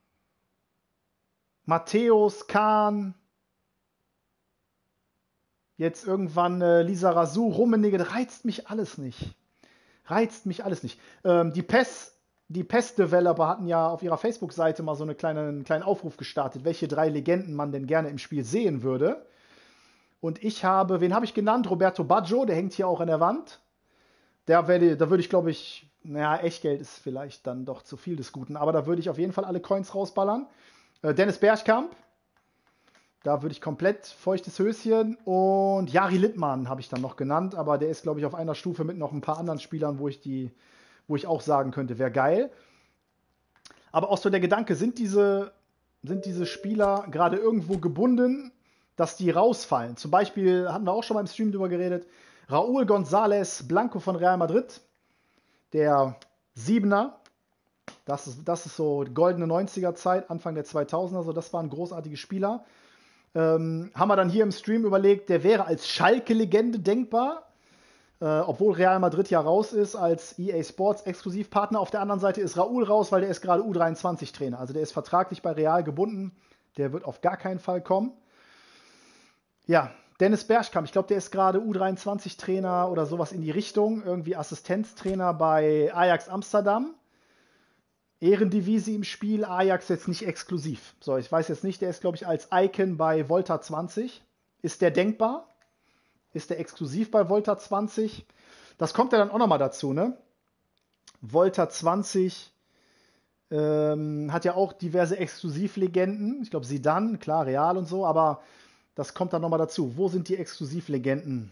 Matthäus, Kahn. Jetzt irgendwann Lisa Razou, Rummenigge, das reizt mich alles nicht. Reizt mich alles nicht. Die PES-Developer hatten ja auf ihrer Facebook-Seite mal so einen kleinen Aufruf gestartet, welche 3 Legenden man denn gerne im Spiel sehen würde. Und wen habe ich genannt? Roberto Baggio, der hängt hier auch an der Wand. Da würde ich, glaube ich, naja, Echtgeld ist vielleicht dann doch zu viel des Guten, aber da würde ich auf jeden Fall alle Coins rausballern. Dennis Bergkamp, da würde ich komplett feuchtes Höschen. Und Jari Littmann habe ich dann noch genannt, aber der ist, glaube ich, auf einer Stufe mit noch ein paar anderen Spielern, wo ich auch sagen könnte, wäre geil. Aber auch so der Gedanke, sind diese Spieler gerade irgendwo gebunden, dass die rausfallen? Zum Beispiel hatten wir auch schon mal im Stream drüber geredet, Raúl González Blanco von Real Madrid, der Siebener, das ist so goldene 90er-Zeit, Anfang der 2000er, so das waren großartige Spieler. Haben wir dann hier im Stream überlegt, der wäre als Schalke-Legende denkbar, obwohl Real Madrid ja raus ist als EA Sports Exklusivpartner. Auf der anderen Seite ist Raúl raus, weil der ist gerade U23-Trainer. Also der ist vertraglich bei Real gebunden. Der wird auf gar keinen Fall kommen. Ja, Dennis Bergkamp, ich glaube, der ist gerade U23-Trainer oder sowas in die Richtung. Irgendwie Assistenztrainer bei Ajax Amsterdam. Ehrendivisie im Spiel, Ajax jetzt nicht exklusiv. So, ich weiß jetzt nicht, der ist, glaube ich, als Icon bei Volta 20. Ist der denkbar? Ist der exklusiv bei Volta 20? Das kommt ja dann auch nochmal dazu, ne? Volta 20 hat ja auch diverse Exklusivlegenden. Ich glaube, Zidane, klar, Real und so, aber das kommt dann nochmal dazu. Wo sind die Exklusivlegenden?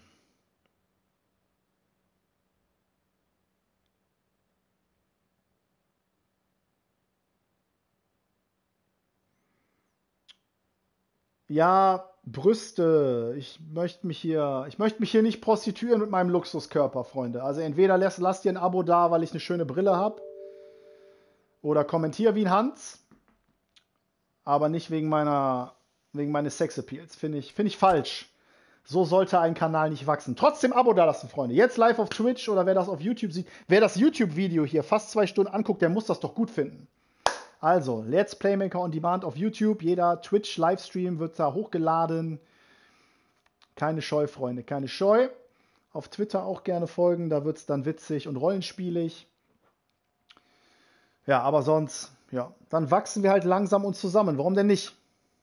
Ja, Brüste. Ich möchte mich hier nicht prostituieren mit meinem Luxuskörper, Freunde. Also entweder lasst ihr ein Abo da, weil ich eine schöne Brille habe, oder kommentiere wie ein Hans, aber nicht wegen meines Sexappeals. Finde ich falsch. So sollte ein Kanal nicht wachsen. Trotzdem Abo da lassen, Freunde. Jetzt live auf Twitch oder wer das auf YouTube sieht. Wer das YouTube-Video hier fast 2 Stunden anguckt, der muss das doch gut finden. Also, Let's Playmaker on Demand auf YouTube. Jeder Twitch-Livestream wird da hochgeladen. Keine Scheu, Freunde, keine Scheu. Auf Twitter auch gerne folgen, da wird es dann witzig und rollenspielig. Ja, aber sonst, ja, dann wachsen wir halt langsam und zusammen. Warum denn nicht?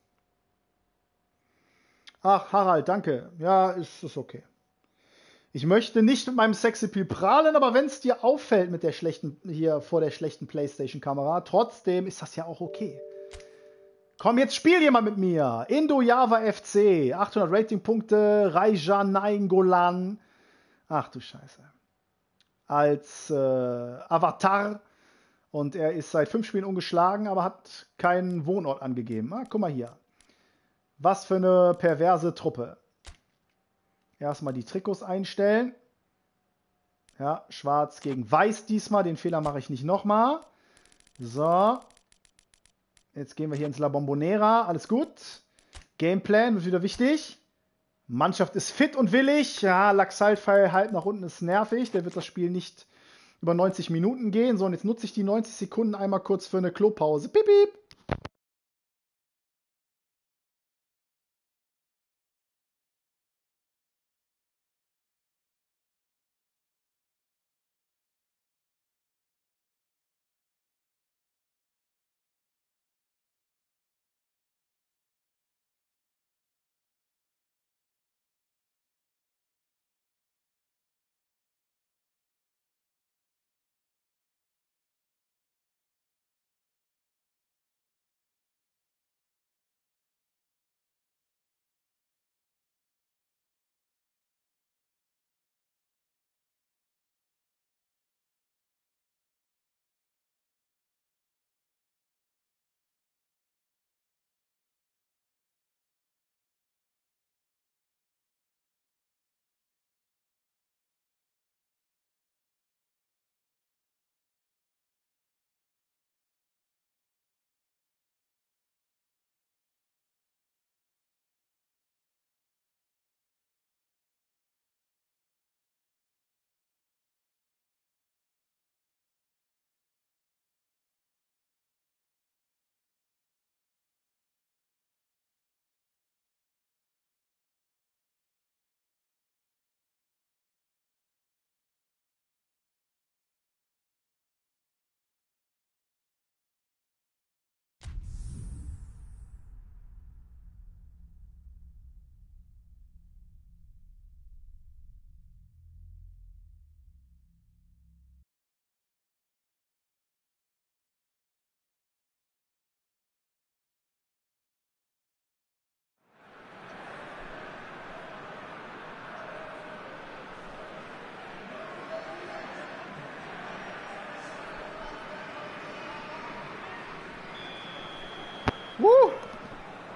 Ach, Harald, danke. Ja, ist okay. Ich möchte nicht mit meinem Sexappeal prahlen, aber wenn es dir auffällt mit der schlechten, hier vor der schlechten PlayStation-Kamera, trotzdem ist das ja auch okay. Komm, jetzt spiel jemand mit mir. Indo Java FC, 800 Ratingpunkte, Rajan Nainggolan. Ach du Scheiße. Als Avatar. Und er ist seit 5 Spielen ungeschlagen, aber hat keinen Wohnort angegeben. Ah, guck mal hier. Was für eine perverse Truppe. Erstmal die Trikots einstellen. Ja, schwarz gegen weiß diesmal. Den Fehler mache ich nicht nochmal. So. Jetzt gehen wir hier ins La Bombonera. Alles gut. Gameplan wird wieder wichtig. Mannschaft ist fit und willig. Ja, Laxaltpfeil halb nach unten ist nervig. Der wird das Spiel nicht über 90 Minuten gehen. So, und jetzt nutze ich die 90 Sekunden einmal kurz für eine Klopause. Piep, piep.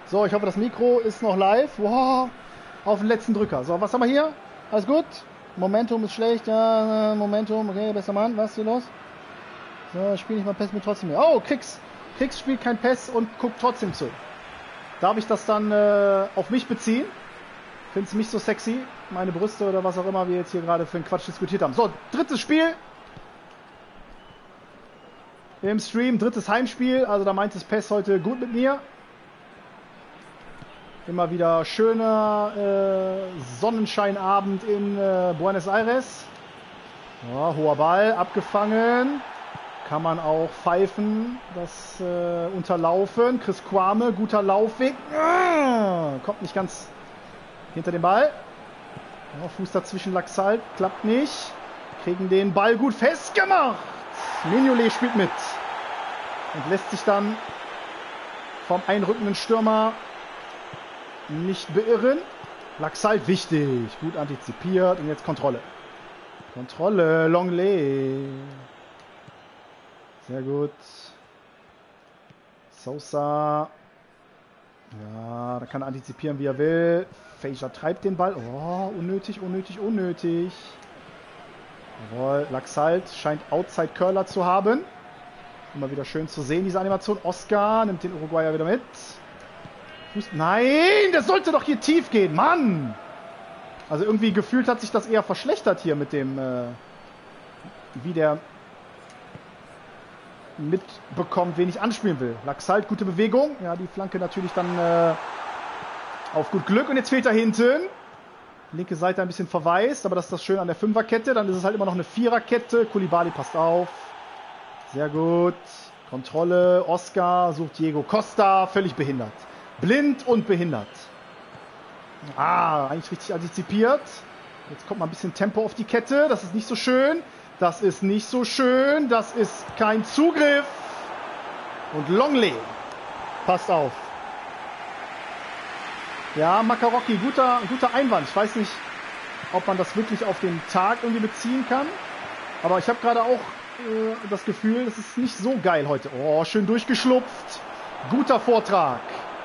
So, ich hoffe, das Mikro ist noch live. Wow, auf den letzten Drücker. So, was haben wir hier? Alles gut? Momentum ist schlecht. Ja, Momentum. Okay, bester Mann. Was ist hier los? So, ich spiele nicht mal PES mit trotzdem mehr. Oh, Kriegs spielt kein PES und guckt trotzdem zu. Darf ich das dann auf mich beziehen? Findest du mich so sexy? Meine Brüste oder was auch immer wir jetzt hier gerade für einen Quatsch diskutiert haben. So, drittes Spiel. Im Stream, drittes Heimspiel. Also da meint es PES heute gut mit mir. Immer wieder schöner Sonnenscheinabend in Buenos Aires. Ja, hoher Ball, abgefangen. Kann man auch pfeifen, das Unterlaufen. Chris Kwame, guter Laufweg. Kommt nicht ganz hinter den Ball. Ja, Fuß dazwischen, Laxalt, klappt nicht. Kriegen den Ball gut festgemacht. Mignolet spielt mit. Und lässt sich dann vom einrückenden Stürmer nicht beirren. Laxalt wichtig. Gut antizipiert. Und jetzt Kontrolle. Kontrolle. Longley. Sehr gut. Sosa. Ja, da kann er antizipieren, wie er will. Fager treibt den Ball. Oh, unnötig. Jawohl, Laxalt scheint Outside Curler zu haben. Immer wieder schön zu sehen, diese Animation. Oscar nimmt den Uruguayer wieder mit. Nein, das sollte doch hier tief gehen, Mann! Also irgendwie gefühlt hat sich das eher verschlechtert hier mit dem, wie der mitbekommt, wen ich anspielen will. Laxalt, gute Bewegung. Ja, die Flanke natürlich dann auf gut Glück. Und jetzt fehlt er hinten. Linke Seite ein bisschen verwaist, aber das ist das Schöne an der Fünferkette. Dann ist es halt immer noch eine Viererkette. Koulibaly passt auf. Sehr gut. Kontrolle. Oscar sucht Diego Costa. Völlig behindert. Blind und behindert. Eigentlich richtig antizipiert. Jetzt kommt mal ein bisschen Tempo auf die Kette. Das ist nicht so schön. Das ist kein Zugriff. Und Longley. Passt auf. Ja, Makarocki, guter Einwand. Ich weiß nicht, ob man das wirklich auf den Tag irgendwie beziehen kann. Aber ich habe gerade auch das Gefühl, das ist nicht so geil heute. Oh, schön durchgeschlupft. Guter Vortrag.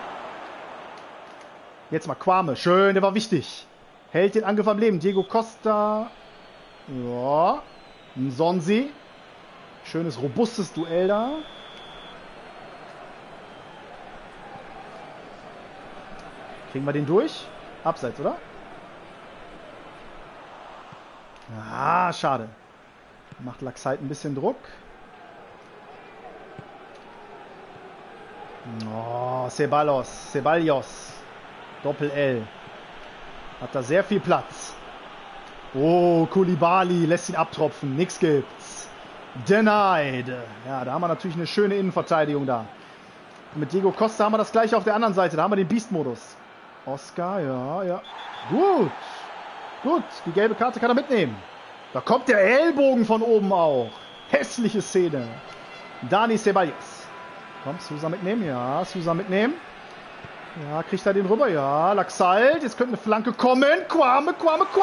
Jetzt mal Kwame. Schön, der war wichtig. Hält den Angriff am Leben. Diego Costa. Ja. Nsonsi. Schönes, robustes Duell da. Kriegen wir den durch? Abseits, oder? Schade. Macht Laxalt ein bisschen Druck. Oh, Ceballos. Doppel-L. Hat da sehr viel Platz. Oh, Koulibaly lässt ihn abtropfen. Nix gibt's. Denied. Ja, da haben wir natürlich eine schöne Innenverteidigung da. Und mit Diego Costa haben wir das gleiche auf der anderen Seite. Da haben wir den Beast-Modus. Oscar, ja. Gut, die gelbe Karte kann er mitnehmen. Da kommt der Ellbogen von oben auch. Hässliche Szene. Dani Ceballos. Komm, Sousa mitnehmen. Ja, kriegt er den rüber. Ja, Laxalt. Jetzt könnte eine Flanke kommen. Kwame.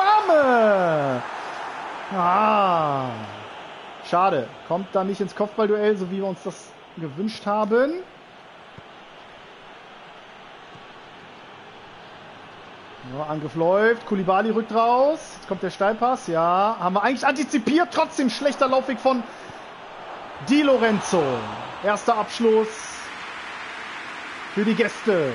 Schade. Kommt da nicht ins Kopfballduell, so wie wir uns das gewünscht haben. Ja, Angriff läuft. Koulibaly rückt raus. Jetzt kommt der Steilpass. Ja, haben wir eigentlich antizipiert. Trotzdem schlechter Laufweg von Di Lorenzo. Erster Abschluss für die Gäste.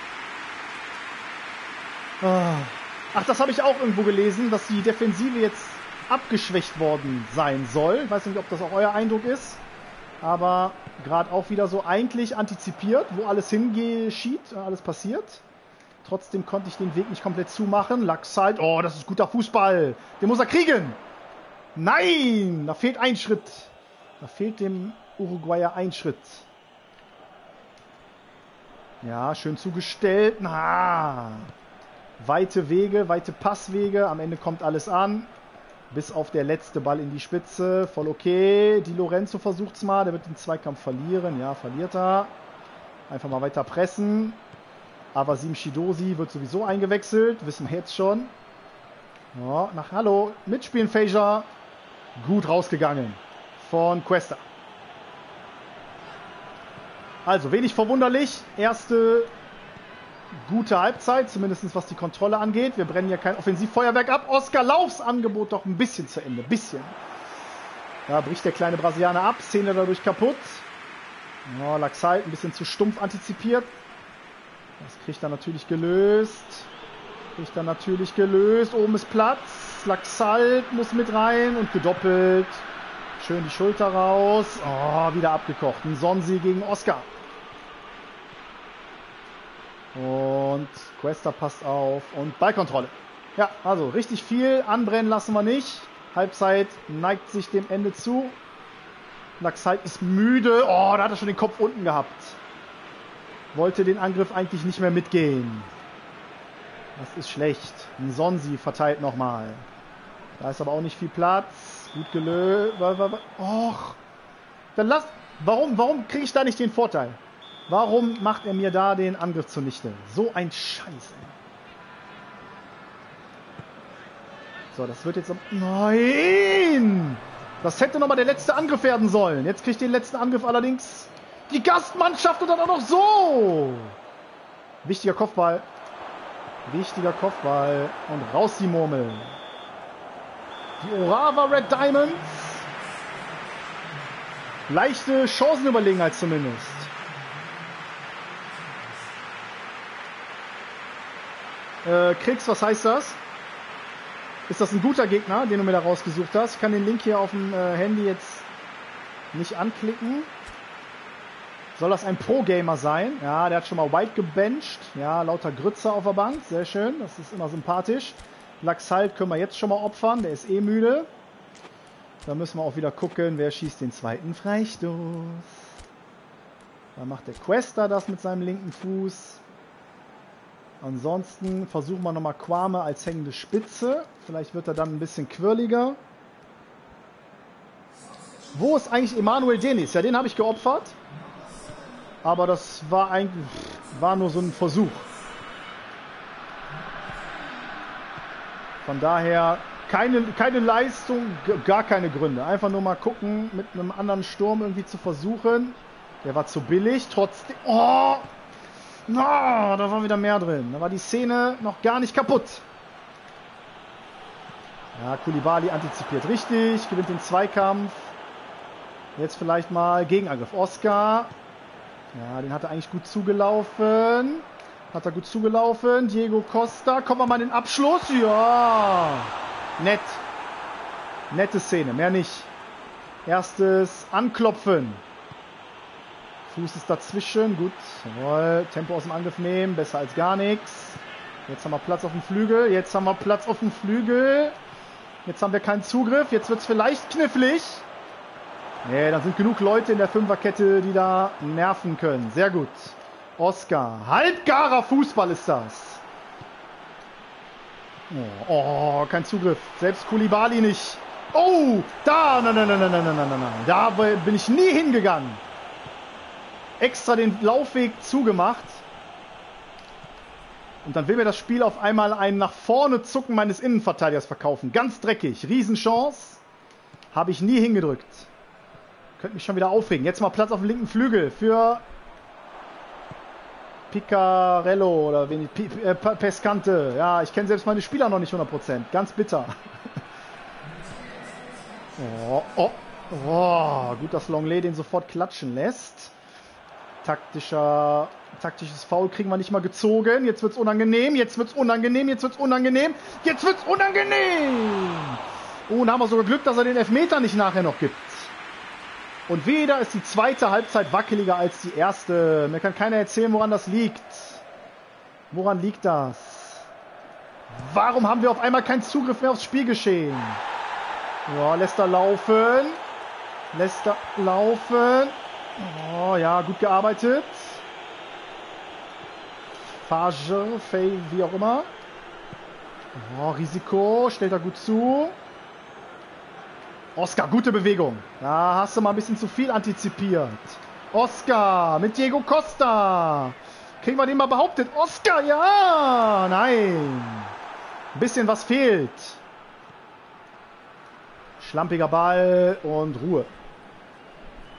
Ach, das habe ich auch irgendwo gelesen, dass die Defensive jetzt abgeschwächt worden sein soll. Ich weiß nicht, ob das auch euer Eindruck ist. Aber gerade auch wieder so eigentlich antizipiert, wo alles hingeschieht, alles passiert. Trotzdem konnte ich den Weg nicht komplett zumachen. Laxalt, oh, das ist guter Fußball. Den muss er kriegen. Nein, da fehlt ein Schritt. Da fehlt dem Uruguayer ein Schritt. Ja, schön zugestellt. Weite Wege, weite Passwege. Am Ende kommt alles an. Bis auf der letzte Ball in die Spitze. Voll okay. Di Lorenzo versucht's mal. Der wird den Zweikampf verlieren. Ja, verliert er. Einfach mal weiter pressen. Avasim Shidosi wird sowieso eingewechselt. Wissen wir jetzt schon. Ja, hallo. Mitspielen, Fager. Gut rausgegangen. Von Cuesta. Also, wenig verwunderlich. Erste gute Halbzeit, zumindest was die Kontrolle angeht. Wir brennen ja kein Offensivfeuerwerk ab. Oskar Laufs Angebot doch ein bisschen zu Ende. Bisschen. Da bricht der kleine Brasilianer ab. Szene dadurch kaputt. Ja, Laxalt ein bisschen zu stumpf antizipiert. Das kriegt er natürlich gelöst. Oben ist Platz. Laxalt muss mit rein und gedoppelt. Schön die Schulter raus. Oh, wieder abgekocht. Ein Sonsi gegen Oskar. Und Cuesta passt auf. Und Ballkontrolle. Ja, also richtig viel. Anbrennen lassen wir nicht. Halbzeit neigt sich dem Ende zu. Laxalt ist müde. Oh, da hat er schon den Kopf unten gehabt. Wollte den Angriff eigentlich nicht mehr mitgehen. Das ist schlecht. Ein Sonsi verteilt nochmal. Da ist aber auch nicht viel Platz. Gut gelöst. Och. Dann warum kriege ich da nicht den Vorteil? Warum macht er mir da den Angriff zunichte? So ein Scheiß. So, das wird jetzt... Nein! Das hätte nochmal der letzte Angriff werden sollen. Jetzt kriegt den letzten Angriff allerdings die Gastmannschaft und dann auch noch so. Wichtiger Kopfball. Und raus die Murmel. Die Orava Red Diamonds. Leichte Chancenüberlegenheit zumindest. Kriegs, was heißt das? Ist das ein guter Gegner, den du mir da rausgesucht hast? Ich kann den Link hier auf dem Handy jetzt nicht anklicken. Soll das ein Pro-Gamer sein? Ja, der hat schon mal White gebencht. Ja, lauter Grütze auf der Bank. Sehr schön, das ist immer sympathisch. Laxalt können wir jetzt schon mal opfern, der ist eh müde. Da müssen wir auch wieder gucken, wer schießt den zweiten Freistoß. Da macht der Cuesta das mit seinem linken Fuß. Ansonsten versuchen wir nochmal Kwame als hängende Spitze. Vielleicht wird er dann ein bisschen quirliger. Wo ist eigentlich Emanuel Denis? Ja, den habe ich geopfert. Aber das war nur so ein Versuch. Von daher keine Leistung, gar keine Gründe. Einfach nur mal gucken, mit einem anderen Sturm irgendwie zu versuchen. Der war zu billig. Trotzdem... Oh! No, da war wieder mehr drin. Da war die Szene noch gar nicht kaputt. Ja, Koulibaly antizipiert richtig, gewinnt den Zweikampf. Jetzt vielleicht mal Gegenangriff. Oskar. Ja, den hat er eigentlich gut zugelaufen. Diego Costa. Kommen wir mal in den Abschluss. Ja. Nett. Nette Szene, mehr nicht. Erstes Anklopfen. Fuß ist dazwischen, gut, jawohl, Tempo aus dem Angriff nehmen, besser als gar nichts. Jetzt haben wir Platz auf dem Flügel, jetzt haben wir keinen Zugriff, jetzt wird es vielleicht knifflig. Nee, dann sind genug Leute in der Fünferkette, die da nerven können. Sehr gut. Oskar, halbgarer Fußball ist das. Oh, kein Zugriff, selbst Koulibaly nicht. Oh, da, nein, da bin ich nie hingegangen. Extra den Laufweg zugemacht. Und dann will mir das Spiel auf einmal ein nach vorne Zucken meines Innenverteidigers verkaufen. Ganz dreckig. Riesenchance. Habe ich nie hingedrückt. Könnte mich schon wieder aufregen. Jetzt mal Platz auf dem linken Flügel für Picarello oder Pescante. Ja, ich kenne selbst meine Spieler noch nicht 100%. Ganz bitter. Gut, dass Longley den sofort klatschen lässt. Taktisches Foul kriegen wir nicht mal gezogen. Jetzt wird's unangenehm. Oh, und haben wir sogar Glück, dass er den Elfmeter nicht nachher noch gibt. Und wieder ist die zweite Halbzeit wackeliger als die erste. Mir kann keiner erzählen, woran das liegt. Woran liegt das? Warum haben wir auf einmal keinen Zugriff mehr aufs Spielgeschehen? Ja, lässt er laufen. Oh ja, gut gearbeitet. Fay, wie auch immer. Oh, Risiko, stellt er gut zu. Oskar, gute Bewegung. Da hast du mal ein bisschen zu viel antizipiert. Oskar mit Diego Costa. Kriegen wir den mal behauptet? Oskar, ja! Nein. Ein bisschen was fehlt. Schlampiger Ball und Ruhe.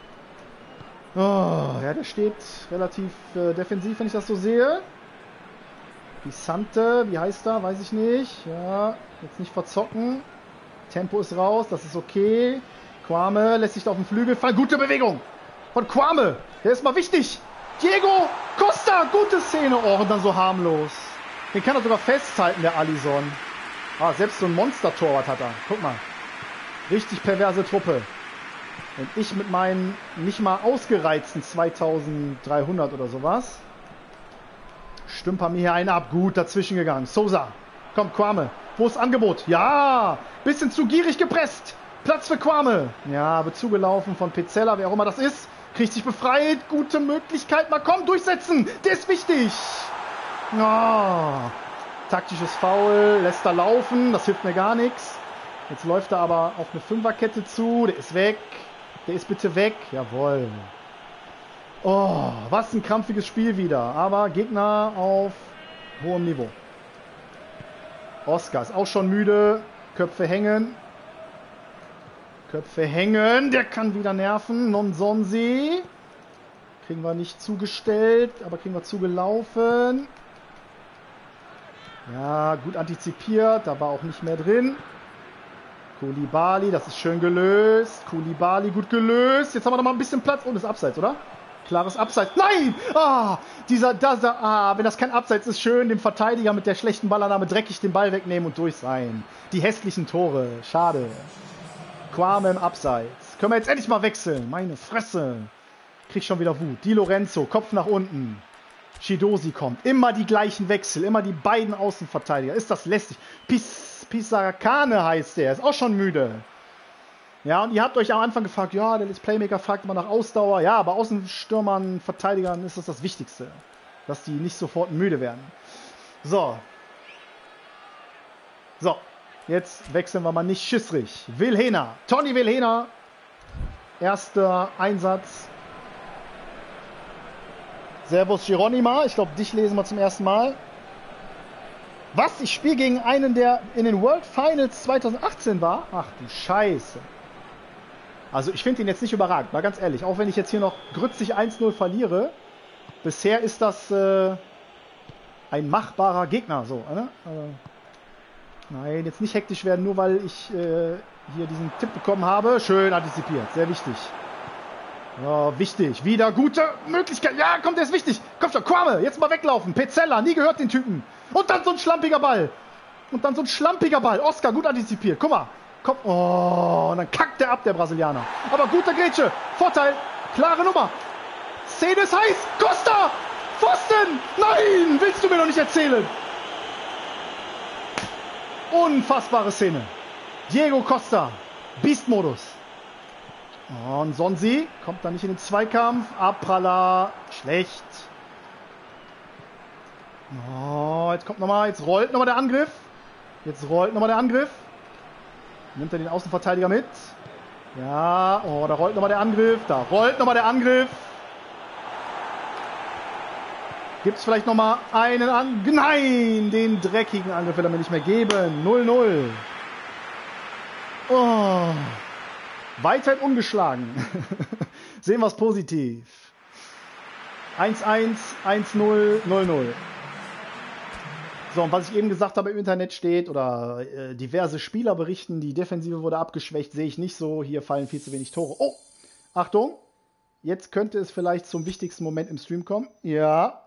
Oh, ja, der steht relativ defensiv, wenn ich das so sehe. Pisante, wie heißt er? Weiß ich nicht. Ja, jetzt nicht verzocken. Tempo ist raus, das ist okay. Kwame lässt sich da auf den Flügel fallen. Gute Bewegung von Kwame. Der ist mal wichtig. Diego Costa, gute Szene. Oh, und dann so harmlos. Den kann er sogar festhalten, der Alisson. Ah, selbst so ein Monster-Torwart hat er. Guck mal. Richtig perverse Truppe. Und ich mit meinen nicht mal ausgereizten 2300 oder sowas. Stümper mir hier einen ab. Gut dazwischen gegangen. Sousa. Komm, Kwame. Wo ist Angebot? Ja. Bisschen zu gierig gepresst. Platz für Kwame. Ja, wird zugelaufen von Pizzella, wer auch immer das ist. Kriegt sich befreit. Gute Möglichkeit. Mal komm, durchsetzen. Der ist wichtig. Oh. Taktisches Foul. Lässt er laufen. Das hilft mir gar nichts. Jetzt läuft er aber auf eine Fünferkette zu. Der ist weg. Der ist bitte weg. Jawohl. Oh, was ein krampfiges Spiel wieder. Aber Gegner auf hohem Niveau. Oscar ist auch schon müde. Köpfe hängen. Köpfe hängen. Der kann wieder nerven. Nonsonsi. Kriegen wir nicht zugestellt, aber kriegen wir zugelaufen. Ja, gut antizipiert. Da war auch nicht mehr drin. Koulibaly, das ist schön gelöst. Koulibaly, gut gelöst. Jetzt haben wir noch mal ein bisschen Platz. Und ist Abseits, oder? Klares Abseits. Nein! Ah, wenn das kein Abseits ist, schön dem Verteidiger mit der schlechten Ballannahme dreckig den Ball wegnehmen und durch sein. Die hässlichen Tore. Schade. Kwame im Abseits. Können wir jetzt endlich mal wechseln? Meine Fresse. Krieg schon wieder Wut. Di Lorenzo, Kopf nach unten. Shidosi kommt. Immer die gleichen Wechsel. Immer die beiden Außenverteidiger. Ist das lästig. Pisacane heißt der. Ist auch schon müde. Ja, und ihr habt euch am Anfang gefragt, ja, der Playmaker fragt immer nach Ausdauer. Ja, aber Außenstürmern, Verteidigern ist das Wichtigste. Dass die nicht sofort müde werden. So. So. Jetzt wechseln wir mal nicht schissrig. Vilhena. Toni Vilhena. Erster Einsatz. Servus Geronima. Ich glaube, dich lesen wir zum ersten Mal. Was? Ich spiele gegen einen, der in den World Finals 2018 war? Ach du Scheiße. Also ich finde ihn jetzt nicht überragend, mal ganz ehrlich. Auch wenn ich jetzt hier noch grützig 1-0 verliere. Bisher ist das ein machbarer Gegner. So, ne? Nein, jetzt nicht hektisch werden, nur weil ich hier diesen Tipp bekommen habe. Schön antizipiert, sehr wichtig. Ja, wichtig. Wieder gute Möglichkeit. Ja, komm, der ist wichtig. Komm schon, Kwame, jetzt mal weglaufen. Pizzella, nie gehört den Typen. Und dann so ein schlampiger Ball. Oscar, gut antizipiert. Guck mal. Komm. Oh, und dann kackt der ab, der Brasilianer. Aber guter Grätsche. Vorteil. Klare Nummer. Szene ist heiß. Costa. Pfosten. Nein, willst du mir noch nicht erzählen. Unfassbare Szene. Diego Costa. Beast-Modus. Und Sonsi kommt da nicht in den Zweikampf. Abpraller. Schlecht. Oh, jetzt kommt nochmal. Jetzt rollt nochmal der Angriff. Nimmt er den Außenverteidiger mit. Ja, oh, da rollt nochmal der Angriff. Gibt es vielleicht nochmal einen Angriff? Nein, den dreckigen Angriff will er mir nicht mehr geben. 0-0. Oh. Weiterhin ungeschlagen. Sehen wir es positiv. 1-1, 1-0, 0-0. So, und was ich eben gesagt habe, im Internet steht, oder diverse Spieler berichten, die Defensive wurde abgeschwächt, sehe ich nicht so. Hier fallen viel zu wenig Tore. Oh, Achtung. Jetzt könnte es vielleicht zum wichtigsten Moment im Stream kommen. Ja.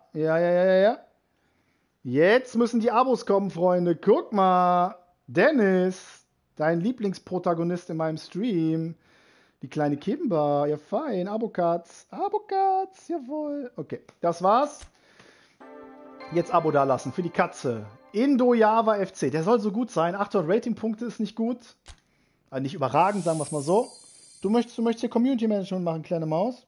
Jetzt müssen die Abos kommen, Freunde. Guck mal. Dennis, dein Lieblingsprotagonist in meinem Stream. Die kleine Kimber. Ja, fein. Abokatz, jawohl. Okay, das war's. Jetzt Abo dalassen für die Katze. Indo-Java FC. Der soll so gut sein. 800 Ratingpunkte ist nicht gut. Also nicht überragend, sagen wir es mal so. Du möchtest hier Community Management machen, kleine Maus.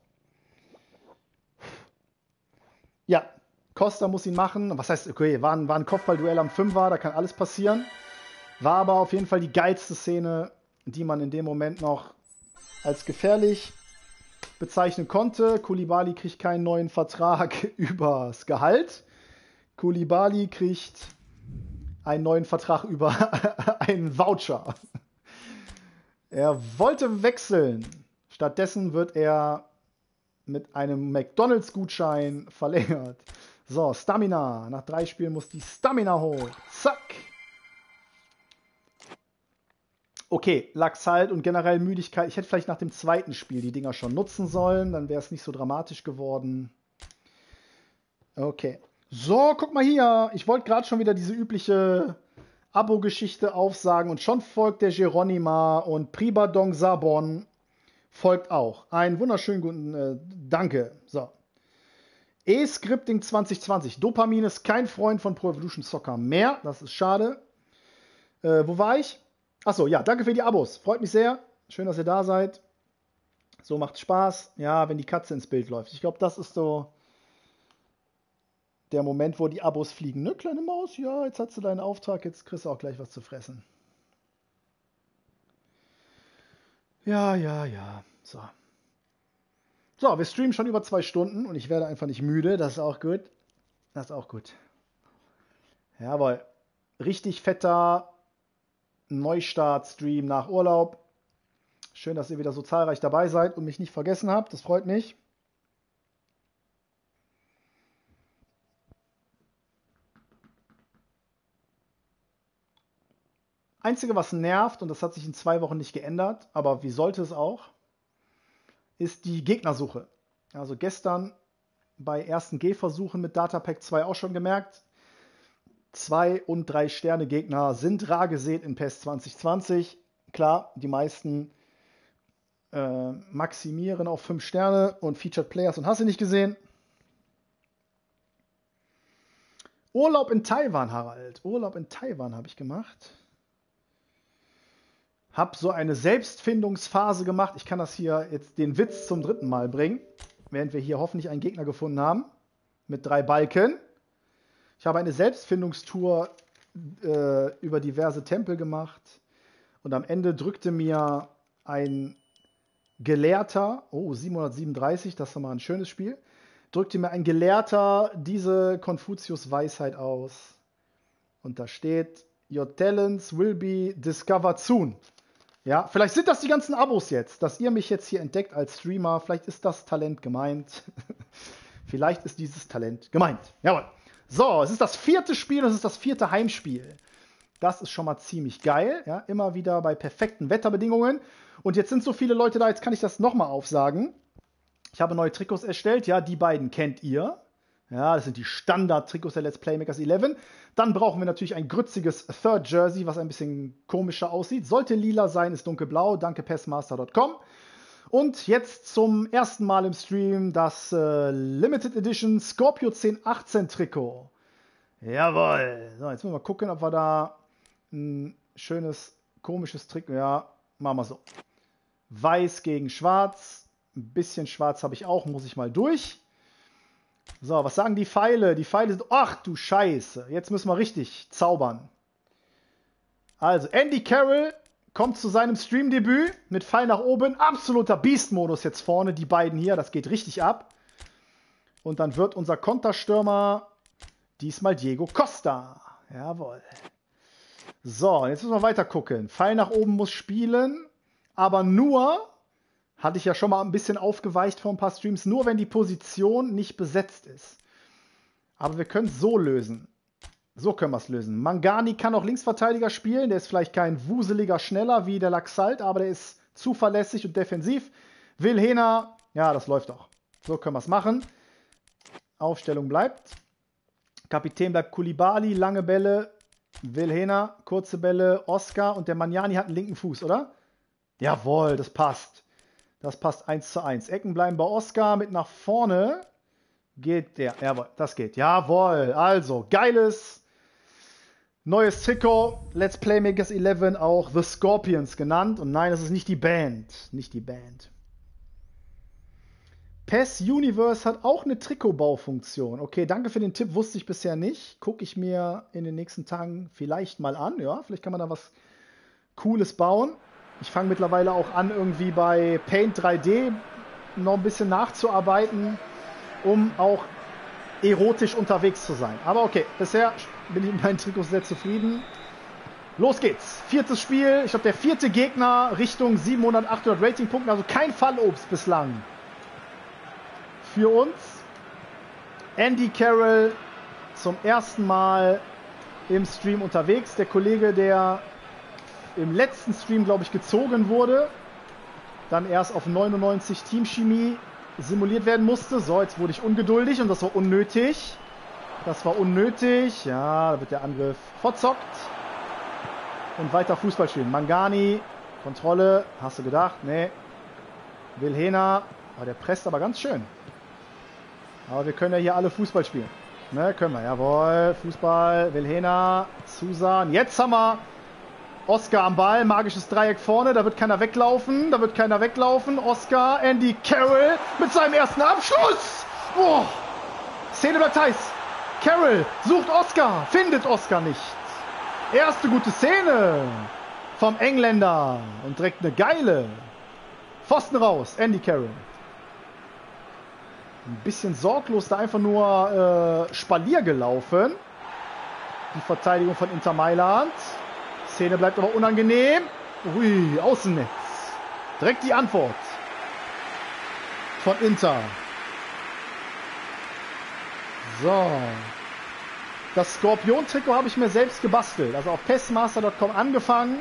Ja, Costa muss ihn machen. Was heißt, okay, war ein Kopfballduell am 5er, da kann alles passieren. War aber auf jeden Fall die geilste Szene, die man in dem Moment noch als gefährlich bezeichnen konnte. Koulibaly kriegt keinen neuen Vertrag übers Gehalt. Koulibaly kriegt einen neuen Vertrag über einen Voucher. Er wollte wechseln. Stattdessen wird er mit einem McDonalds-Gutschein verlängert. So, Stamina. Nach 3 Spielen muss die Stamina hoch. Zack. Okay, Lachs halt und generell Müdigkeit. Ich hätte vielleicht nach dem zweiten Spiel die Dinger schon nutzen sollen. Dann wäre es nicht so dramatisch geworden. Okay. So, guck mal hier. Ich wollte gerade schon wieder diese übliche Abo-Geschichte aufsagen. Und schon folgt der Geronima und Pribadong Sabon folgt auch. Einen wunderschönen guten Danke. So. E-Scripting 2020. Dopamin ist kein Freund von Pro Evolution Soccer mehr. Das ist schade. Wo war ich? Achso, ja, danke für die Abos. Freut mich sehr. Schön, dass ihr da seid. So macht Spaß. Ja, wenn die Katze ins Bild läuft. Ich glaube, das ist so der Moment, wo die Abos fliegen. Ne, kleine Maus? Ja, jetzt hast du deinen Auftrag. Jetzt kriegst du auch gleich was zu fressen. Ja. So. So, wir streamen schon über 2 Stunden und ich werde einfach nicht müde. Das ist auch gut. Das ist auch gut. Jawohl. Richtig fetter Neustart-Stream nach Urlaub. Schön, dass ihr wieder so zahlreich dabei seid und mich nicht vergessen habt. Das freut mich. Einzige, was nervt, und das hat sich in 2 Wochen nicht geändert, aber wie sollte es auch, ist die Gegnersuche. Also gestern bei ersten Gehversuchen mit Datapack 2 auch schon gemerkt, 2 und 3 Sterne Gegner sind rar gesät in PES 2020. Klar, die meisten maximieren auf 5 Sterne und Featured Players und hast du nicht gesehen. Urlaub in Taiwan, Harald. Urlaub in Taiwan habe ich gemacht. Hab so eine Selbstfindungsphase gemacht. Ich kann das hier jetzt den Witz zum 3. Mal bringen, während wir hier hoffentlich einen Gegner gefunden haben. Mit 3 Balken. Ich habe eine Selbstfindungstour über diverse Tempel gemacht. Und am Ende drückte mir ein Gelehrter, 737, das ist doch mal ein schönes Spiel, drückte mir ein Gelehrter diese Konfuzius-Weisheit aus. Und da steht, Your talents will be discovered soon. Ja, vielleicht sind das die ganzen Abos jetzt, dass ihr mich jetzt hier entdeckt als Streamer. Vielleicht ist das Talent gemeint. Vielleicht ist dieses Talent gemeint. Jawohl. So, es ist das 4. Spiel, es ist das 4. Heimspiel. Das ist schon mal ziemlich geil. Ja, immer wieder bei perfekten Wetterbedingungen. Und jetzt sind so viele Leute da, jetzt kann ich das nochmal aufsagen. Ich habe neue Trikots erstellt. Ja, die beiden kennt ihr. Ja, das sind die Standard-Trikots der Let's Playmakers 11. Dann brauchen wir natürlich ein grütziges Third Jersey, was ein bisschen komischer aussieht. Sollte lila sein, ist dunkelblau. Danke, PESmaster.com. Und jetzt zum ersten Mal im Stream das Limited Edition Scorpio 1018 Trikot. Jawohl. So, jetzt müssen wir mal gucken, ob wir da ein schönes, komisches Trikot. Ja, machen wir so. Weiß gegen Schwarz. Ein bisschen Schwarz habe ich auch, muss ich mal durch. So, was sagen die Pfeile? Die Pfeile sind... Ach du Scheiße. Jetzt müssen wir richtig zaubern. Also, Andy Carroll kommt zu seinem Streamdebüt mit Pfeil nach oben. Absoluter Beast-Modus jetzt vorne. Die beiden hier, das geht richtig ab. Und dann wird unser Konterstürmer diesmal Diego Costa. Jawohl. So, jetzt müssen wir weiter gucken. Pfeil nach oben muss spielen, aber nur... Hatte ich ja schon mal ein bisschen aufgeweicht vor ein paar Streams, nur wenn die Position nicht besetzt ist. Aber wir können es so lösen. So können wir es lösen. Mangani kann auch Linksverteidiger spielen. Der ist vielleicht kein wuseliger Schneller wie der Laxalt, aber der ist zuverlässig und defensiv. Vilhena, ja, das läuft doch. So können wir es machen. Aufstellung bleibt. Kapitän bleibt Koulibaly, lange Bälle. Vilhena, kurze Bälle, Oscar und der Magnani hat einen linken Fuß, oder? Jawohl, das passt. Das passt 1:1. Ecken bleiben bei Oscar. Mit nach vorne geht der. Jawohl, das geht. Jawohl. Also, geiles neues Trikot. Let's Playmakers 11, auch The Scorpions genannt. Und nein, das ist nicht die Band. Nicht die Band. PES Universe hat auch eine Trikotbaufunktion. Okay, danke für den Tipp. Wusste ich bisher nicht. Gucke ich mir in den nächsten Tagen vielleicht mal an. Ja, vielleicht kann man da was Cooles bauen. Ich fange mittlerweile auch an, irgendwie bei Paint 3D noch ein bisschen nachzuarbeiten, um auch erotisch unterwegs zu sein. Aber okay, bisher bin ich mit meinen Trikots sehr zufrieden. Los geht's. 4. Spiel. Ich glaube, der 4. Gegner Richtung 700, 800 Ratingpunkten. Also kein Fallobst bislang für uns. Andy Carroll zum ersten Mal im Stream unterwegs. Der Kollege, der im letzten Stream, glaube ich, gezogen wurde, dann erst auf 99 Teamchemie simuliert werden musste. So, jetzt wurde ich ungeduldig und das war unnötig. Das war unnötig. Ja, da wird der Angriff verzockt. Und weiter Fußball spielen. Mangani, Kontrolle, hast du gedacht? Nee. Vilhena, oh, der presst aber ganz schön. Aber wir können ja hier alle Fußball spielen. Ne, können wir, jawohl. Fußball, Vilhena, Susan. Jetzt haben wir Oscar am Ball, magisches Dreieck vorne, da wird keiner weglaufen, Oscar, Andy Carroll mit seinem ersten Abschluss. Oh, Szene bleibt heiß. Carroll sucht Oscar, findet Oscar nicht. Erste gute Szene vom Engländer und direkt eine geile. Pfosten raus, Andy Carroll. Ein bisschen sorglos da einfach nur Spalier gelaufen. Die Verteidigung von Inter Mailand. Szene bleibt aber unangenehm. Ui, Außennetz. Direkt die Antwort von Inter. So. Das Skorpion-Trikot habe ich mir selbst gebastelt. Also auf PESmaster.com angefangen.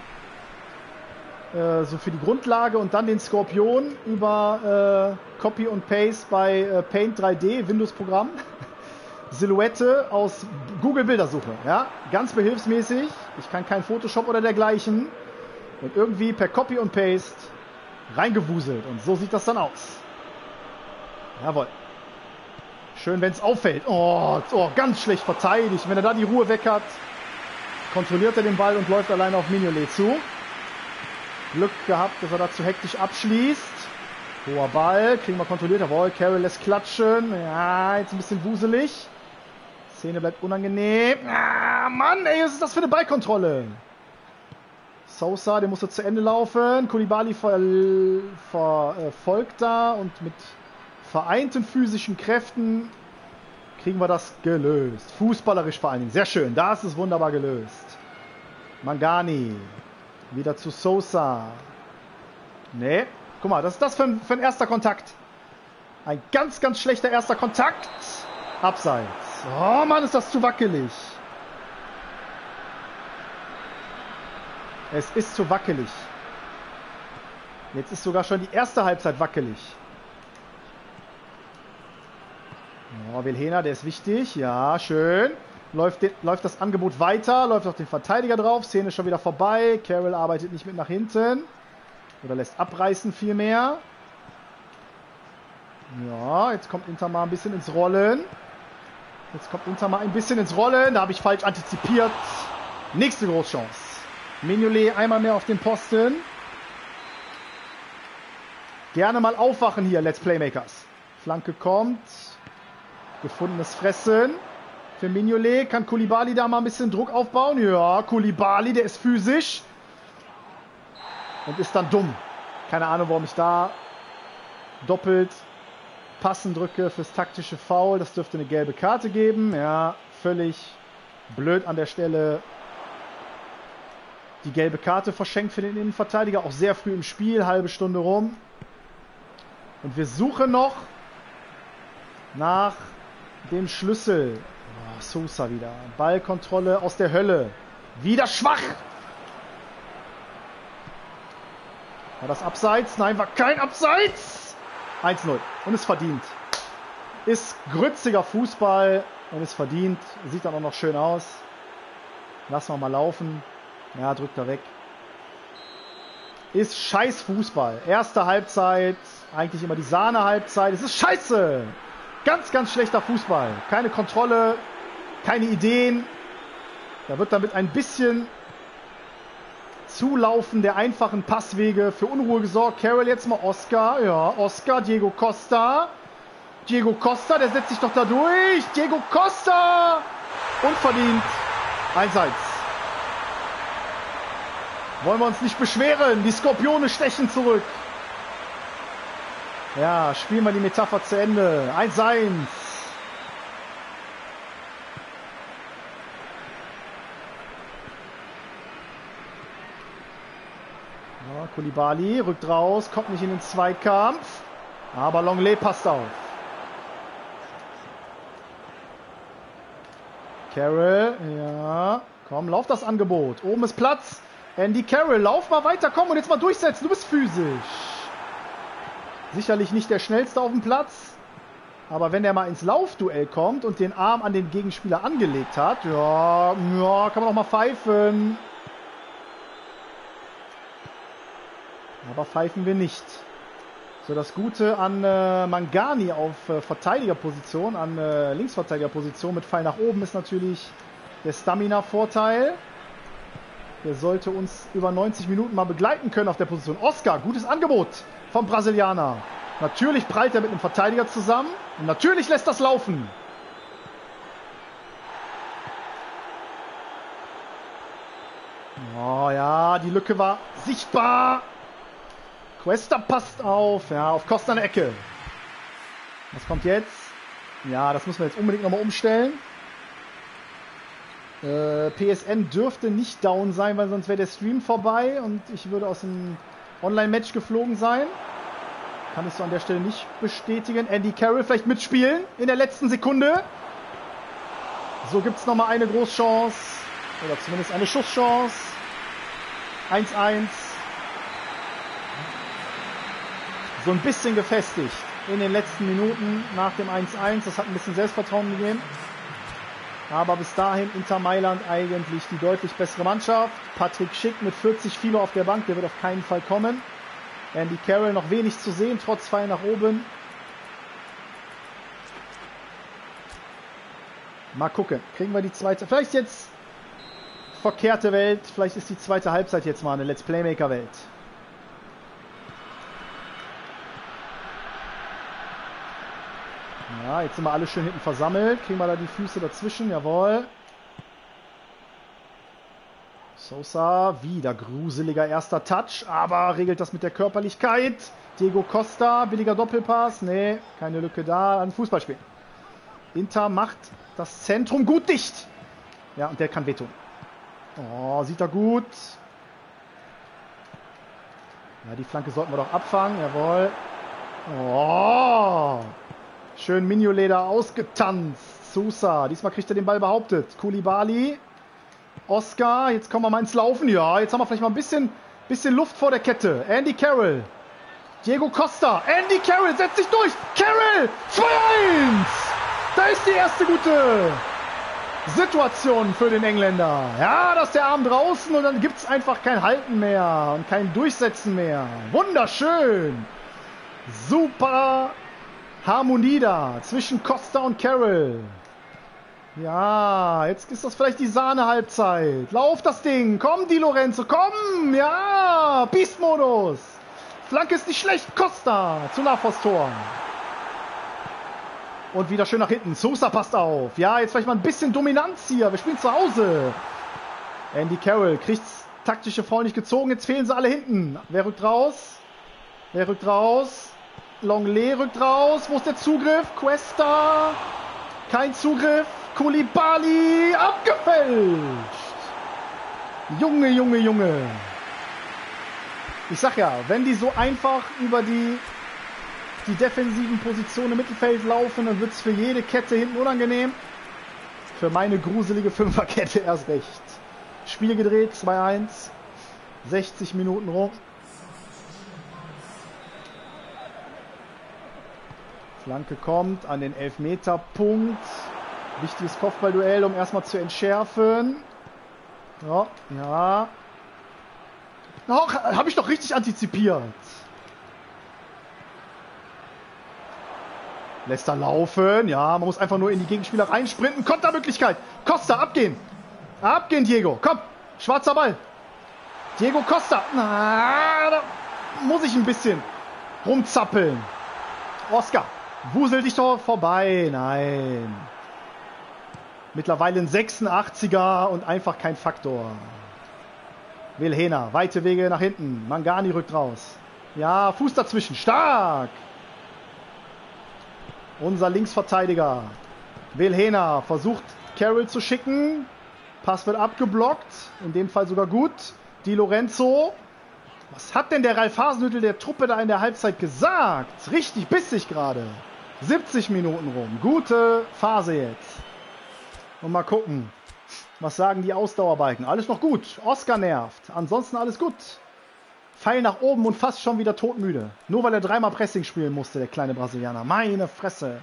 So für die Grundlage und dann den Skorpion über Copy und Paste bei Paint 3D, Windows-Programm. Silhouette aus Google Bildersuche, ja, ganz behilfsmäßig. Ich kann kein Photoshop oder dergleichen und irgendwie per Copy und Paste reingewuselt und so sieht das dann aus. Jawohl. Schön, wenn es auffällt. Oh, ganz schlecht verteidigt. Wenn er da die Ruhe weg hat, kontrolliert er den Ball und läuft alleine auf Mignolet zu. Glück gehabt, dass er da zu hektisch abschließt. Hoher Ball, kriegen wir kontrolliert. Jawohl, Carroll lässt klatschen. Ja, jetzt ein bisschen wuselig. Szene bleibt unangenehm. Ah, Mann, ey, was ist das für eine Ballkontrolle? Sosa, der musste zu Ende laufen. Koulibaly folgt da und mit vereinten physischen Kräften kriegen wir das gelöst. Fußballerisch vor allen Dingen. Sehr schön, das ist wunderbar gelöst. Mangani. Wieder zu Sosa. Nee, guck mal, das ist das für ein erster Kontakt. Ein ganz, ganz schlechter erster Kontakt. Abseits. Oh Mann, ist das zu wackelig. Es ist zu wackelig. Jetzt ist sogar schon die erste Halbzeit wackelig. Oh, Vilhena, der ist wichtig. Ja, schön. Läuft das Angebot weiter. Läuft auch den Verteidiger drauf. Szene schon wieder vorbei. Carroll arbeitet nicht mit nach hinten. Oder lässt abreißen vielmehr. Ja, jetzt kommt Inter mal ein bisschen ins Rollen. Da habe ich falsch antizipiert. Nächste Großchance. Mignolet einmal mehr auf den Posten. Gerne mal aufwachen hier, Let's Playmakers. Flanke kommt. Gefundenes Fressen. Für Mignolet kann Koulibaly da mal ein bisschen Druck aufbauen. Ja, Koulibaly, der ist physisch. Und ist dann dumm. Keine Ahnung, warum ich da doppelt passen drücke fürs taktische Foul. Das dürfte eine gelbe Karte geben. Ja, völlig blöd an der Stelle. Die gelbe Karte verschenkt für den Innenverteidiger. Auch sehr früh im Spiel, halbe Stunde rum. Und wir suchen noch nach dem Schlüssel. Oh, Sosa wieder. Ballkontrolle aus der Hölle. Wieder schwach. War das Abseits? Nein, war kein Abseits. 1-0. Und ist verdient. Ist grütziger Fußball und ist verdient. Sieht dann auch noch schön aus. Lassen wir mal laufen. Ja, drückt er weg. Ist scheiß Fußball. Erste Halbzeit. Eigentlich immer die Sahne-Halbzeit. Es ist scheiße. Ganz, ganz schlechter Fußball. Keine Kontrolle. Keine Ideen. Da wird damit ein bisschen Zulaufen der einfachen Passwege für Unruhe gesorgt. Carroll jetzt mal Oscar. Ja, Oscar, Diego Costa. Diego Costa, der setzt sich doch da durch. Diego Costa. Unverdient. 1-1. Wollen wir uns nicht beschweren. Die Skorpione stechen zurück. Ja, spielen wir die Metapher zu Ende. 1-1. Ja, Koulibaly rückt raus, kommt nicht in den Zweikampf. Aber Longley passt auf. Carroll, ja. Komm, lauf das Angebot. Oben ist Platz. Andy Carroll, lauf mal weiter, komm und jetzt mal durchsetzen. Du bist physisch. Sicherlich nicht der Schnellste auf dem Platz. Aber wenn der mal ins Laufduell kommt und den Arm an den Gegenspieler angelegt hat, ja, kann man auch mal pfeifen. Aber pfeifen wir nicht. So, das Gute an Mangani auf Verteidigerposition, an Linksverteidigerposition mit Pfeil nach oben ist natürlich der Stamina-Vorteil. Der sollte uns über 90 Minuten mal begleiten können auf der Position. Oscar, gutes Angebot vom Brasilianer. Natürlich prallt er mit einem Verteidiger zusammen und natürlich lässt das laufen. Oh ja, die Lücke war sichtbar. Cuesta passt auf, ja, auf Costa eine Ecke. Was kommt jetzt? Ja, das müssen wir jetzt unbedingt nochmal umstellen. PSN dürfte nicht down sein, weil sonst wäre der Stream vorbei und ich würde aus dem Online-Match geflogen sein. Kann ich so an der Stelle nicht bestätigen. Andy Carroll vielleicht mitspielen in der letzten Sekunde. So gibt es nochmal eine Großchance. Oder zumindest eine Schusschance. 1-1. So ein bisschen gefestigt in den letzten Minuten nach dem 1-1. Das hat ein bisschen Selbstvertrauen gegeben. Aber bis dahin Inter Mailand eigentlich die deutlich bessere Mannschaft. Patrick Schick mit 40 Fieber auf der Bank, der wird auf keinen Fall kommen. Andy Carroll noch wenig zu sehen, trotz Pfeil nach oben. Mal gucken, kriegen wir die zweite, vielleicht jetzt verkehrte Welt, vielleicht ist die zweite Halbzeit jetzt mal eine Let's Playmaker Welt. Ja, jetzt sind wir alle schön hinten versammelt. Kriegen wir da die Füße dazwischen, jawohl. Sosa, wieder gruseliger erster Touch, aber regelt das mit der Körperlichkeit. Diego Costa, billiger Doppelpass. Nee, keine Lücke da. Ein Fußballspiel. Inter macht das Zentrum gut dicht. Ja, und der kann wehtun. Oh, sieht er gut. Ja, die Flanke sollten wir doch abfangen, jawohl. Oh, schön Mignolet ausgetanzt. Sousa, diesmal kriegt er den Ball behauptet. Koulibaly. Oscar, jetzt kommen wir mal ins Laufen. Ja, jetzt haben wir vielleicht mal ein bisschen Luft vor der Kette. Andy Carroll. Diego Costa. Andy Carroll setzt sich durch. Carroll. 2-1. Da ist die erste gute Situation für den Engländer. Ja, da ist der Arm draußen und dann gibt es einfach kein Halten mehr und kein Durchsetzen mehr. Wunderschön. Super Harmonie da zwischen Costa und Carroll. Ja, jetzt ist das vielleicht die Sahne-Halbzeit. Lauf das Ding. Komm, Di Lorenzo. Komm. Ja, Beast-Modus. Flanke ist nicht schlecht. Costa zu Nahfors-Tor. Und wieder schön nach hinten. Sosa passt auf. Ja, jetzt vielleicht mal ein bisschen Dominanz hier. Wir spielen zu Hause. Andy Carroll kriegt taktische Foul nicht gezogen. Jetzt fehlen sie alle hinten. Wer rückt raus? Wer rückt raus? Longley rückt raus. Wo ist der Zugriff? Cuesta. Kein Zugriff. Koulibaly abgefälscht. Junge, Junge, Junge. Ich sag ja, wenn die so einfach über die defensiven Positionen im Mittelfeld laufen, dann wird es für jede Kette hinten unangenehm. Für meine gruselige Fünferkette erst recht. Spiel gedreht, 2-1. 60 Minuten rum. Flanke kommt an den Elfmeterpunkt. Wichtiges Kopfballduell, um erstmal zu entschärfen. Ja, ja. Oh, habe ich doch richtig antizipiert. Lässt er laufen. Ja, man muss einfach nur in die Gegenspieler reinsprinten. Kontermöglichkeit. Costa, abgehen. Abgehen, Diego. Komm, schwarzer Ball. Diego Costa. Na, da muss ich ein bisschen rumzappeln. Oscar, wusel dich doch vorbei. Nein. Mittlerweile ein 86er und einfach kein Faktor. Vilhena, weite Wege nach hinten. Mangani rückt raus. Ja, Fuß dazwischen. Stark. Unser Linksverteidiger. Vilhena versucht Carroll zu schicken. Pass wird abgeblockt. In dem Fall sogar gut. Di Lorenzo. Was hat denn der Ralf Hasenhüttl der Truppe da in der Halbzeit gesagt? Richtig bissig gerade. 70 Minuten rum. Gute Phase jetzt. Und mal gucken, was sagen die Ausdauerbalken. Alles noch gut. Oscar nervt. Ansonsten alles gut. Pfeil nach oben und fast schon wieder todmüde. Nur weil er dreimal Pressing spielen musste, der kleine Brasilianer. Meine Fresse.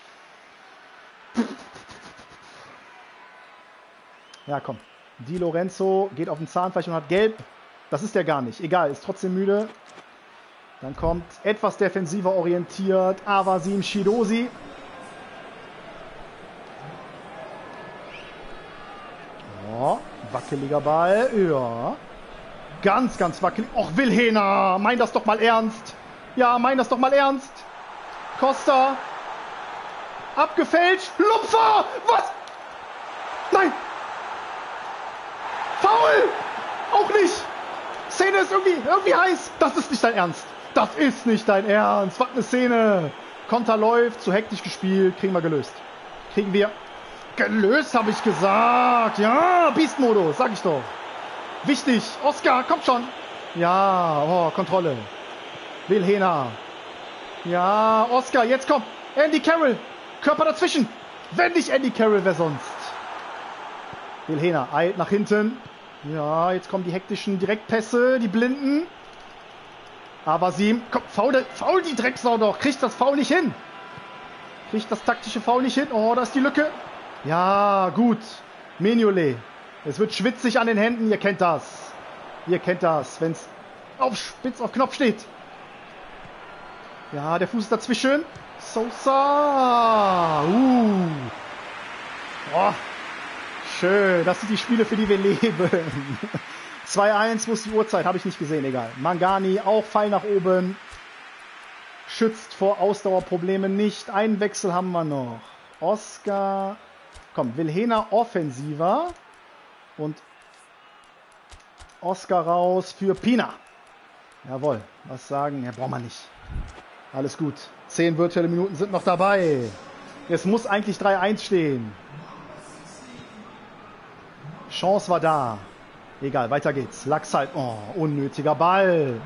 Ja, komm. Di Lorenzo geht auf den Zahnfleisch und hat gelb. Das ist der gar nicht. Egal, ist trotzdem müde. Dann kommt etwas defensiver orientiert Avasim Shidosi. Ja, wackeliger Ball. Ja. Ganz, ganz wackelig. Och, Vilhena, mein das doch mal ernst. Ja, mein das doch mal ernst. Costa. Abgefälscht. Lupfer! Was? Nein! Foul! Auch nicht! Szene ist irgendwie heiß. Das ist nicht dein Ernst. Das ist nicht dein Ernst. Was eine Szene. Konter läuft, zu hektisch gespielt. Kriegen wir gelöst. Kriegen wir gelöst, habe ich gesagt. Ja, Beast-Modus, sag ich doch. Wichtig. Oscar, komm schon. Ja, oh, Kontrolle. Vilhena. Ja, Oscar, jetzt komm. Andy Carroll. Körper dazwischen. Wenn nicht Andy Carroll, wer sonst? Vilhena eilt nach hinten. Ja, jetzt kommen die hektischen Direktpässe, die Blinden. Avasim, komm, faul die Drecksau doch. Kriegt das Foul nicht hin. Kriegt das taktische Foul nicht hin. Oh, da ist die Lücke. Ja, gut. Mignolet. Es wird schwitzig an den Händen. Ihr kennt das. Ihr kennt das, wenn es spitz auf Knopf steht. Ja, der Fuß ist dazwischen. Sosa. Oh, schön. Das sind die Spiele, für die wir leben. 2-1, wo ist die Uhrzeit? Habe ich nicht gesehen, egal. Mangani, auch Pfeil nach oben. Schützt vor Ausdauerproblemen nicht. Einen Wechsel haben wir noch. Oscar. Komm, Vilhena offensiver. Und Oscar raus für Pina. Jawohl, was sagen? Ja, braucht man nicht. Alles gut. 10 virtuelle Minuten sind noch dabei. Es muss eigentlich 3-1 stehen. Chance war da. Egal, weiter geht's. Laxalt. Oh, unnötiger Ball.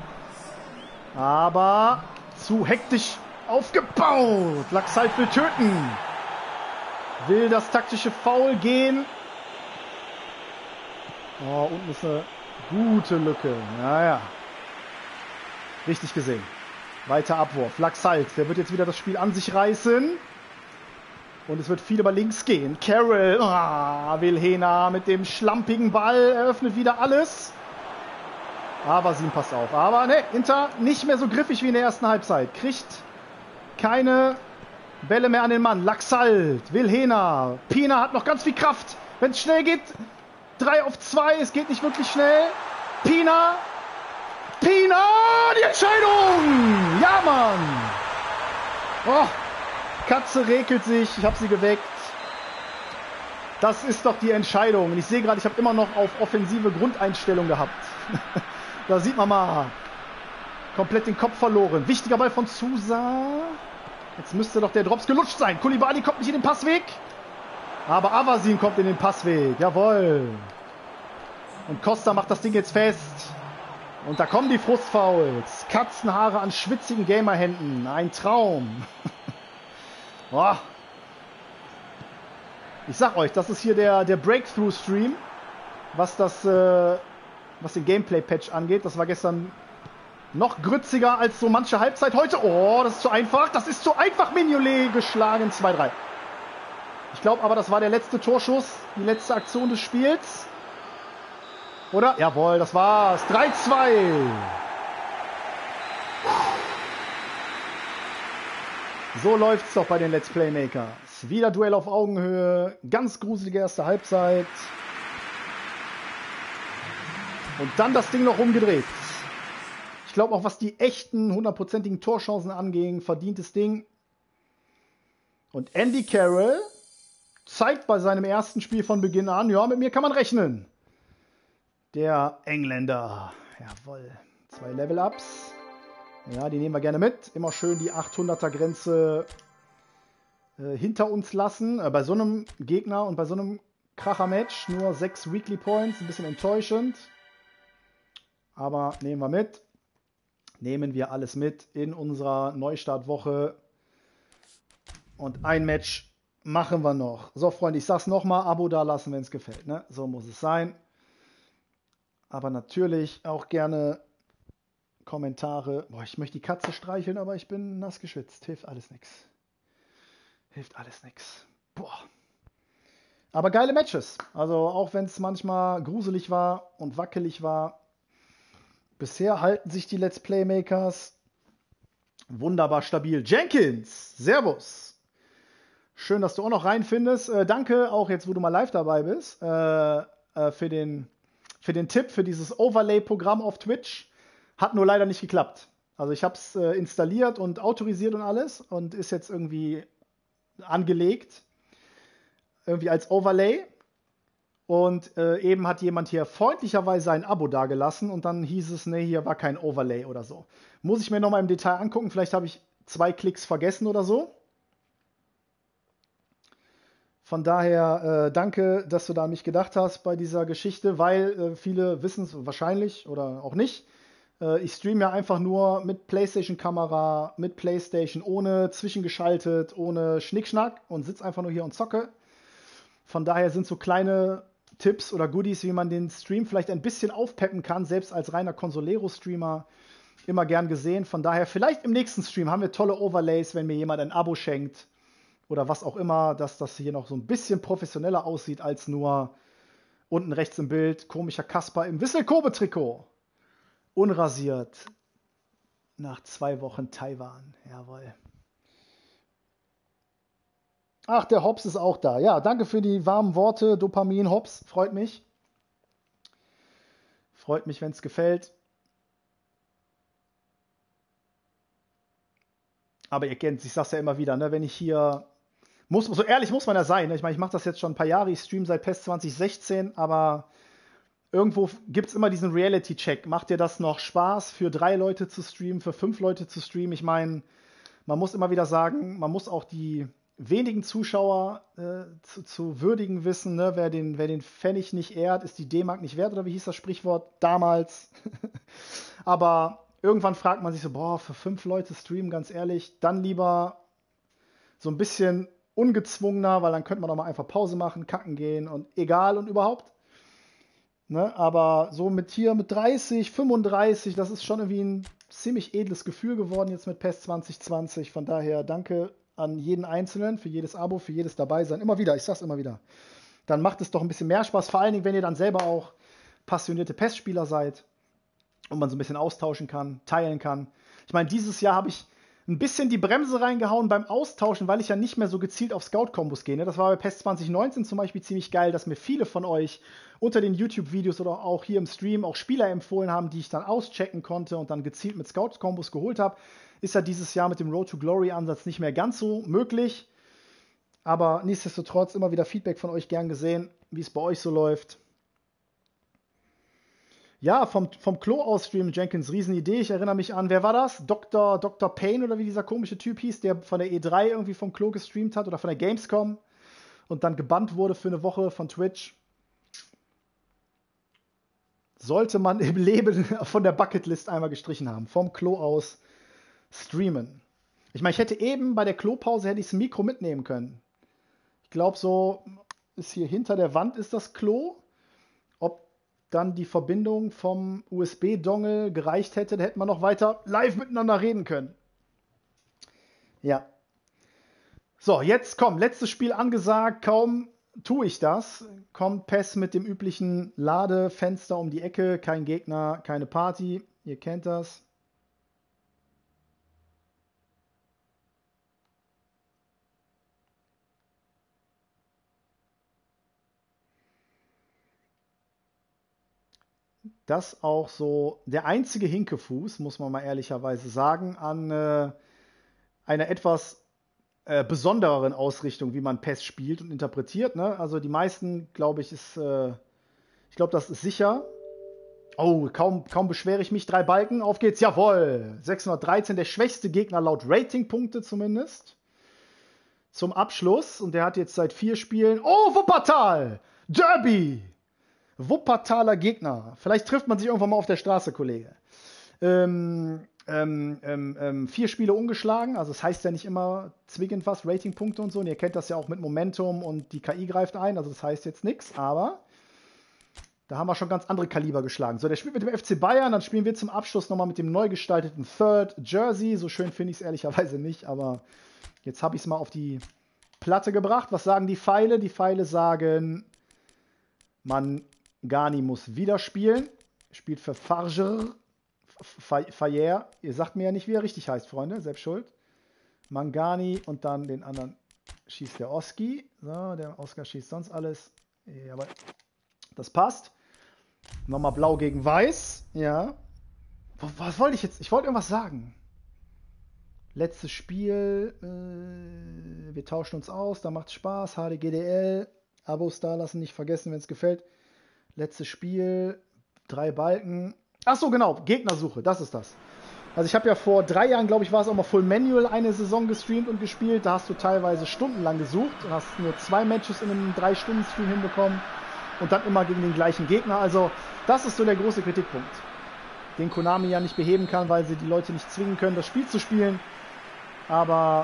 Aber zu hektisch aufgebaut. Laxalt will töten. Will das taktische Foul gehen. Oh, unten ist eine gute Lücke. Naja. Richtig gesehen. Weiter Abwurf. Laxalt, der wird jetzt wieder das Spiel an sich reißen. Und es wird viel über links gehen. Carroll, Vilhena mit dem schlampigen Ball eröffnet wieder alles. Aber Sim passt auf. Aber ne, Inter nicht mehr so griffig wie in der ersten Halbzeit. Kriegt keine Bälle mehr an den Mann. Laxalt, Vilhena, Pina hat noch ganz viel Kraft. Wenn es schnell geht, 3-2, es geht nicht wirklich schnell. Pina, die Entscheidung! Ja, Mann! Oh, Katze regelt sich, ich habe sie geweckt. Das ist doch die Entscheidung. Und ich sehe gerade, ich habe immer noch auf offensive Grundeinstellung gehabt. Da sieht man mal, komplett den Kopf verloren. Wichtiger Ball von Sousa. Jetzt müsste doch der Drops gelutscht sein. Koulibaly kommt nicht in den Passweg. Aber Avasim kommt in den Passweg. Jawohl. Und Costa macht das Ding jetzt fest. Und da kommen die Frustfouls. Katzenhaare an schwitzigen Gamerhänden. Ein Traum. Oh. Ich sag euch, das ist hier der Breakthrough-Stream, was den Gameplay-Patch angeht. Das war gestern noch grütziger als so manche Halbzeit heute. Oh, das ist zu einfach. Das ist zu einfach. Mignolet geschlagen. 2-3. Ich glaube aber, das war der letzte Torschuss. Die letzte Aktion des Spiels. Oder? Jawohl, das war's. 3-2. So läuft's doch bei den Let's Playmakers. Wieder Duell auf Augenhöhe. Ganz gruselige erste Halbzeit. Und dann das Ding noch umgedreht. Ich glaube auch, was die echten, 100%igen Torchancen anging, verdientes Ding. Und Andy Carroll zeigt bei seinem ersten Spiel von Beginn an, ja, mit mir kann man rechnen. Der Engländer. Jawohl. 2 Level-Ups. Ja, die nehmen wir gerne mit. Immer schön die 800er-Grenze hinter uns lassen. Bei so einem Gegner und bei so einem Kracher-Match nur 6 Weekly Points. Ein bisschen enttäuschend. Aber nehmen wir mit. Nehmen wir alles mit in unserer Neustartwoche. Und ein Match Machen wir noch. So, Freunde, ich sag's nochmal, Abo da lassen, wenn es gefällt. Ne? So muss es sein. Aber natürlich auch gerne Kommentare. Boah, ich möchte die Katze streicheln, aber ich bin nass geschwitzt. Hilft alles nix. Hilft alles nix. Boah. Aber geile Matches. Also auch wenn es manchmal gruselig war und wackelig war. Bisher halten sich die Let's Playmakers wunderbar stabil. Jenkins, Servus. Schön, dass du auch noch reinfindest. Danke, auch jetzt, wo du mal live dabei bist, für den Tipp für dieses Overlay-Programm auf Twitch. Hat nur leider nicht geklappt. Also ich habe es installiert und autorisiert und alles und ist jetzt irgendwie angelegt. Irgendwie als Overlay. Und eben hat jemand hier freundlicherweise ein Abo dagelassen und dann hieß es, nee, hier war kein Overlay oder so. Muss ich mir nochmal im Detail angucken. Vielleicht habe ich 2 Klicks vergessen oder so. Von daher danke, dass du da an mich gedacht hast bei dieser Geschichte, weil viele wissen es wahrscheinlich oder auch nicht. Ich streame ja einfach nur mit PlayStation-Kamera, mit PlayStation, ohne zwischengeschaltet, ohne Schnickschnack und sitze einfach nur hier und zocke. Von daher sind so kleine Tipps oder Goodies, wie man den Stream vielleicht ein bisschen aufpeppen kann, selbst als reiner Consolero-Streamer, immer gern gesehen. Von daher vielleicht im nächsten Stream haben wir tolle Overlays, wenn mir jemand ein Abo schenkt. Oder was auch immer, dass das hier noch so ein bisschen professioneller aussieht als nur unten rechts im Bild komischer Kasper im Whistle-Kobe-Trikot. Unrasiert. Nach 2 Wochen Taiwan. Jawohl. Ach, der Hobbs ist auch da. Ja, danke für die warmen Worte. Dopamin, Hobbs. Freut mich. Freut mich, wenn es gefällt. Aber ihr kennt, ich sag's ja immer wieder, ne, wenn ich hier so ehrlich muss man ja sein. Ne? Ich meine, ich mache das jetzt schon ein paar Jahre, ich streame seit PES 2016, aber irgendwo gibt es immer diesen Reality-Check. Macht dir das noch Spaß, für 3 Leute zu streamen, für 5 Leute zu streamen? Ich meine, man muss immer wieder sagen, man muss auch die wenigen Zuschauer zu würdigen wissen. Ne? Wer den Pfennig nicht ehrt, ist die D-Mark nicht wert, oder wie hieß das Sprichwort damals? Aber irgendwann fragt man sich so, boah, für 5 Leute streamen, ganz ehrlich, dann lieber so ein bisschen ungezwungener, weil dann könnte man doch mal einfach Pause machen, kacken gehen und egal und überhaupt. Ne? Aber so mit 30, 35, das ist schon irgendwie ein ziemlich edles Gefühl geworden jetzt mit PES 2020. Von daher danke an jeden Einzelnen für jedes Abo, für jedes Dabeisein. Immer wieder, ich sag's immer wieder. Dann macht es doch ein bisschen mehr Spaß, vor allen Dingen, wenn ihr dann selber auch passionierte PES-Spieler seid und man so ein bisschen austauschen kann, teilen kann. Ich meine, dieses Jahr habe ich ein bisschen die Bremse reingehauen beim Austauschen, weil ich ja nicht mehr so gezielt auf Scout-Kombos gehe. Ne? Das war bei PES 2019 zum Beispiel ziemlich geil, dass mir viele von euch unter den YouTube-Videos oder auch hier im Stream auch Spieler empfohlen haben, die ich dann auschecken konnte und dann gezielt mit Scout-Kombos geholt habe. Ist ja dieses Jahr mit dem Road to Glory-Ansatz nicht mehr ganz so möglich. Aber nichtsdestotrotz immer wieder Feedback von euch gern gesehen, wie es bei euch so läuft. Ja, vom Klo aus streamen, Jenkins, Riesenidee. Ich erinnere mich an, wer war das? Dr. Payne oder wie dieser komische Typ hieß, der von der E3 irgendwie vom Klo gestreamt hat oder von der Gamescom und dann gebannt wurde für eine Woche von Twitch. Sollte man im Leben von der Bucketlist einmal gestrichen haben. Vom Klo aus streamen. Ich meine, ich hätte eben bei der Klopause hätte ich das Mikro mitnehmen können. Ich glaube, so ist hier hinter der Wand ist das Klo. Ob dann die Verbindung vom USB-Dongle gereicht hätte, da hätten wir noch weiter live miteinander reden können. Ja. So, jetzt komm, letztes Spiel angesagt, kaum tue ich das, kommt PES mit dem üblichen Ladefenster um die Ecke, kein Gegner, keine Party, ihr kennt das. Das auch so der einzige Hinkefuß, muss man mal ehrlicherweise sagen, an einer etwas besondereren Ausrichtung, wie man PES spielt und interpretiert. Ne? Also die meisten, glaube ich, ich glaube, das ist sicher. Oh, kaum beschwere ich mich. 3 Balken, auf geht's. Jawohl! 613, der schwächste Gegner laut Ratingpunkte zumindest. Zum Abschluss. Und der hat jetzt seit 4 Spielen. Oh, Wuppertal! Derby! Wuppertaler Gegner. Vielleicht trifft man sich irgendwann mal auf der Straße, Kollege. 4 Spiele ungeschlagen. Also das heißt ja nicht immer zwingend was, Ratingpunkte und so. Und ihr kennt das ja auch mit Momentum und die KI greift ein. Also das heißt jetzt nichts, aber da haben wir schon ganz andere Kaliber geschlagen. So, der spielt mit dem FC Bayern. Dann spielen wir zum Abschluss nochmal mit dem neu gestalteten Third Jersey. So schön finde ich es ehrlicherweise nicht, aber jetzt habe ich es mal auf die Platte gebracht. Was sagen die Pfeile? Die Pfeile sagen, Mangani muss wieder spielen. Spielt für Farger. Fayer, ihr sagt mir ja nicht, wie er richtig heißt, Freunde, selbst schuld. Mangani und dann den anderen schießt der Oski. So, der Oscar schießt sonst alles. Ja, aber das passt. Nochmal blau gegen weiß. Ja. Was wollte ich jetzt? Ich wollte irgendwas sagen. Letztes Spiel. Wir tauschen uns aus, da macht Spaß. HDGDL. Abos da lassen, nicht vergessen, wenn es gefällt. Letztes Spiel. 3 Balken. Ach so, genau, Gegnersuche, das ist das. Also ich habe ja vor 3 Jahren, glaube ich, war es auch mal Full Manual eine Saison gestreamt und gespielt. Da hast du teilweise stundenlang gesucht und hast nur 2 Matches in einem 3-Stunden-Stream hinbekommen und dann immer gegen den gleichen Gegner. Also das ist so der große Kritikpunkt, den Konami ja nicht beheben kann, weil sie die Leute nicht zwingen können, das Spiel zu spielen. Aber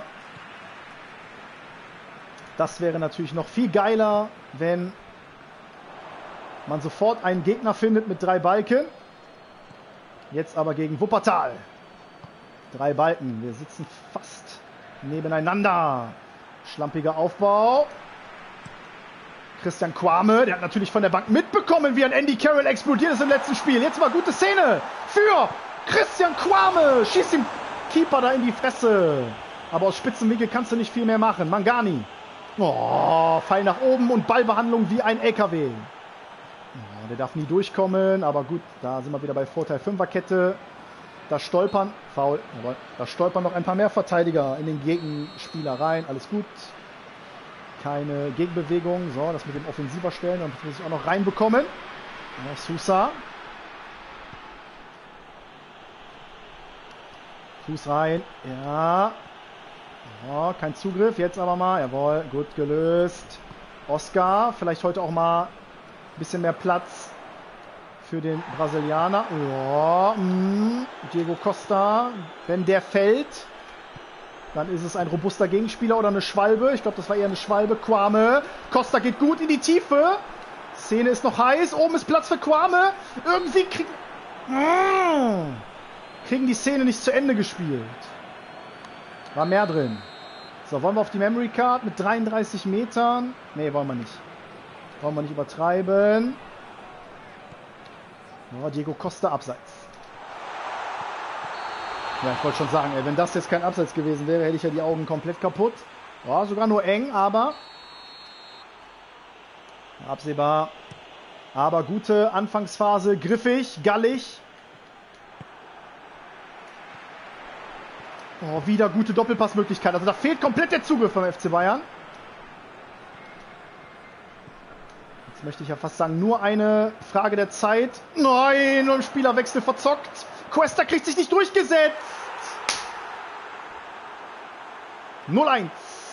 das wäre natürlich noch viel geiler, wenn man sofort einen Gegner findet mit 3 Balken. Jetzt aber gegen Wuppertal. 3 Balken. Wir sitzen fast nebeneinander. Schlampiger Aufbau. Christian Kwame, der hat natürlich von der Bank mitbekommen, wie ein Andy Carroll explodiert ist im letzten Spiel. Jetzt mal gute Szene für Christian Kwame. Schießt dem Keeper da in die Fresse. Aber aus Spitzenwinkel kannst du nicht viel mehr machen. Mangani. Oh, Pfeil nach oben und Ballbehandlung wie ein LKW. Ja, der darf nie durchkommen, aber gut, da sind wir wieder bei Vorteil 5er-Kette. Da stolpern, faul, jawohl, da stolpern noch ein paar mehr Verteidiger in den Gegenspieler rein. Alles gut. Keine Gegenbewegung. So, das mit dem Offensiver stellen, dann muss ich auch noch reinbekommen. Ja, Sousa. Fuß rein. Ja. Oh, kein Zugriff. Jetzt aber mal. Jawohl, gut gelöst. Oscar, vielleicht heute auch mal ein bisschen mehr Platz für den Brasilianer. Ja, Diego Costa. Wenn der fällt, dann ist es ein robuster Gegenspieler oder eine Schwalbe. Ich glaube, das war eher eine Schwalbe. Kwame. Costa geht gut in die Tiefe. Szene ist noch heiß. Oben ist Platz für Kwame. Irgendwie kriegen die Szene nicht zu Ende gespielt. War mehr drin. So, wollen wir auf die Memory Card mit 33 Metern? Ne, wollen wir nicht. Wollen wir nicht übertreiben. Oh, Diego Costa abseits. Ja, ich wollte schon sagen, ey, wenn das jetzt kein Abseits gewesen wäre, hätte ich ja die Augen komplett kaputt. Ja, sogar nur eng, aber absehbar. Aber gute Anfangsphase, griffig, gallig. Oh, wieder gute Doppelpassmöglichkeit. Also da fehlt komplett der Zugriff beim FC Bayern. Jetzt möchte ich ja fast sagen, nur eine Frage der Zeit. Nein, nur im Spielerwechsel verzockt. Cuesta kriegt sich nicht durchgesetzt. 0-1.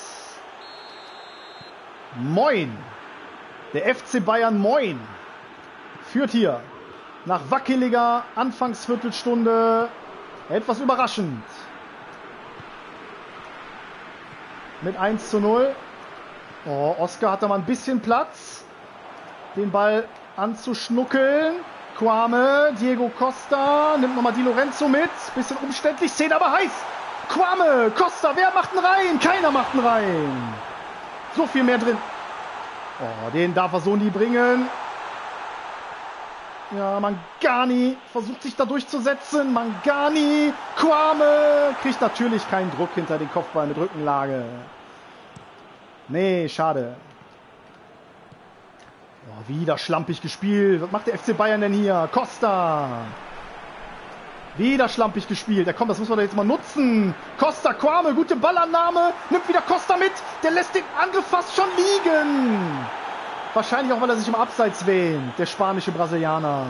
Moin. Der FC Bayern Moin führt hier nach wackeliger Anfangsviertelstunde etwas überraschend. Mit 1:0. Oh, Oscar hat da mal ein bisschen Platz, den Ball anzuschnuckeln. Kwame, Diego Costa, nimmt nochmal Di Lorenzo mit. Bisschen umständlich, Szene aber heiß. Kwame, Costa, wer macht ihn rein? Keiner macht ihn rein. So viel mehr drin. Oh, den darf er so nie bringen. Ja, Mangani versucht sich da durchzusetzen. Mangani, Kwame kriegt natürlich keinen Druck hinter den Kopfball mit Rückenlage. Nee, schade. Oh, wieder schlampig gespielt. Was macht der FC Bayern denn hier? Costa. Wieder schlampig gespielt. Ja komm, das muss man doch jetzt mal nutzen. Costa, Kwame, gute Ballannahme. Nimmt wieder Costa mit. Der lässt den Angriff fast schon liegen. Wahrscheinlich auch, weil er sich im Abseits wähnt. Der spanische Brasilianer.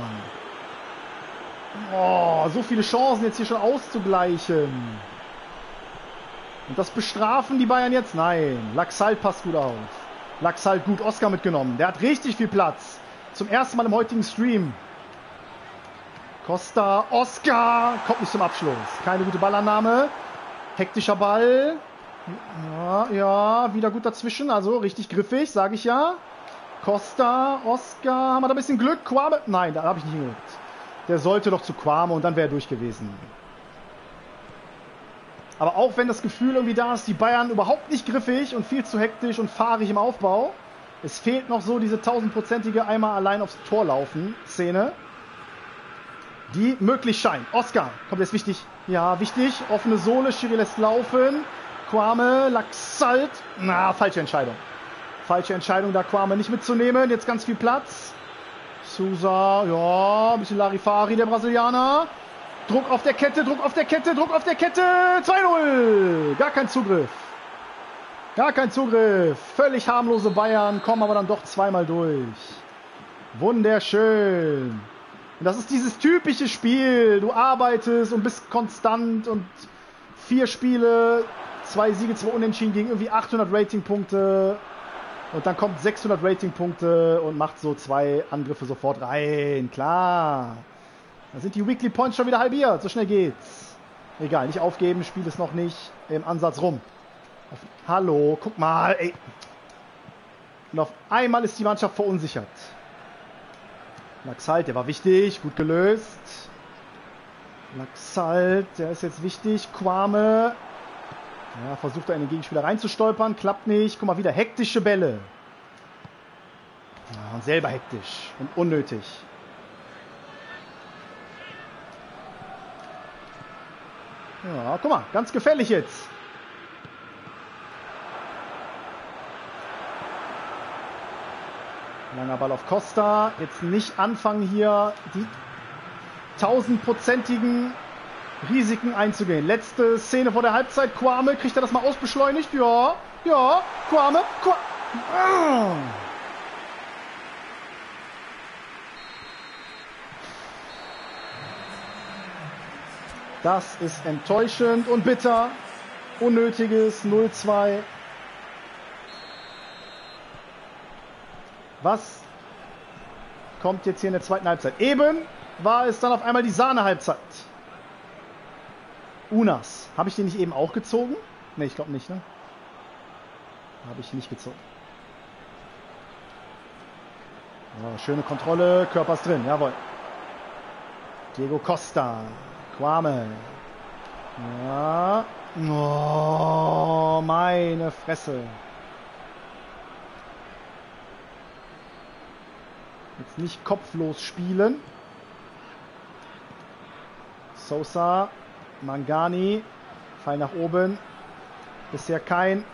Oh, so viele Chancen jetzt hier schon auszugleichen. Und das bestrafen die Bayern jetzt? Nein. Laxalt passt gut auf. Laxalt gut, Oscar mitgenommen. Der hat richtig viel Platz. Zum ersten Mal im heutigen Stream. Costa, Oscar, kommt nicht zum Abschluss. Keine gute Ballannahme. Hektischer Ball. Ja, wieder gut dazwischen. Also richtig griffig, sage ich ja. Costa, Oscar, haben wir da ein bisschen Glück? Kwame? Nein, da habe ich nicht geglückt. Der sollte doch zu Kwame und dann wäre er durch gewesen. Aber auch wenn das Gefühl irgendwie da ist, die Bayern überhaupt nicht griffig und viel zu hektisch und fahrig im Aufbau. Es fehlt noch so diese 1000-prozentige einmal allein aufs Tor laufen Szene, die möglich scheint. Oscar, kommt jetzt wichtig. Ja, wichtig. Offene Sohle, Schiri lässt laufen. Kwame, Laxalt. Na, falsche Entscheidung. Falsche Entscheidung, da Kwame nicht mitzunehmen. Jetzt ganz viel Platz. Sousa, ja, ein bisschen Larifari, der Brasilianer. Druck auf der Kette, Druck auf der Kette, Druck auf der Kette. 2-0. Gar kein Zugriff. Gar kein Zugriff. Völlig harmlose Bayern, kommen aber dann doch zweimal durch. Wunderschön. Und das ist dieses typische Spiel. Du arbeitest und bist konstant und 4 Spiele, 2 Siege, 2 Unentschieden gegen irgendwie 800 Ratingpunkte. Und dann kommt 600 Ratingpunkte und macht so 2 Angriffe sofort rein. Klar. Da sind die Weekly Points schon wieder halbiert. So schnell geht's. Egal, nicht aufgeben. Spiel ist noch nicht im Ansatz rum. Hallo, guck mal. Ey. Und auf einmal ist die Mannschaft verunsichert. Laxalt, der war wichtig. Gut gelöst. Laxalt, der ist jetzt wichtig. Kwame. Ja, versucht er in den Gegenspieler reinzustolpern, klappt nicht. Guck mal, wieder hektische Bälle. Ja, und selber hektisch und unnötig. Ja, guck mal, ganz gefährlich jetzt. Langer Ball auf Costa. Jetzt nicht anfangen hier die 1000-prozentigen Risiken einzugehen. Letzte Szene vor der Halbzeit. Kwame, kriegt er das mal ausbeschleunigt? Ja, ja, Kwame. Das ist enttäuschend und bitter. Unnötiges 0-2. Was kommt jetzt hier in der zweiten Halbzeit? Eben war es dann auf einmal die Sahne-Halbzeit. Unas. Habe ich den nicht eben auch gezogen? Ne, ich glaube nicht, ne? Habe ich nicht gezogen. Ja, schöne Kontrolle, Körper ist drin, jawohl. Diego Costa. Kwame. Ja. Oh, meine Fresse. Jetzt nicht kopflos spielen. Sosa. Mangani, Fall nach oben. Bisher kein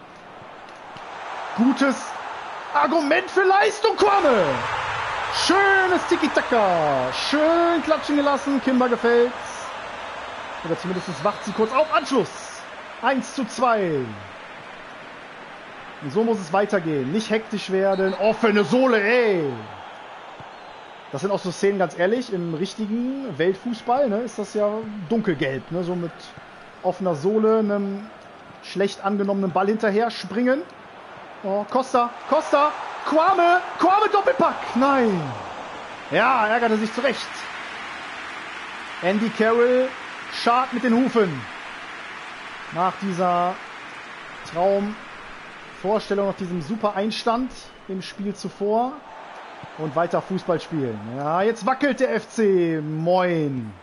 gutes Argument für Leistung. Kwame! Schönes Tiki-Taka. Schön klatschen gelassen. Kimber gefällt's. Oder zumindest wacht sie kurz auf. Anschluss. 1:2. Und so muss es weitergehen. Nicht hektisch werden. Offene Sohle, ey. Das sind auch so Szenen, ganz ehrlich, im richtigen Weltfußball, ne, ist das ja dunkelgelb, ne, so mit offener Sohle, einem schlecht angenommenen Ball hinterher springen. Oh, Costa, Kwame Doppelpack, nein. Ja, ärgerte sich zurecht. Andy Carroll schart mit den Hufen. Nach dieser Traumvorstellung, nach diesem super Einstand im Spiel zuvor. Und weiter Fußball spielen. Ja, jetzt wackelt der FC. Moin.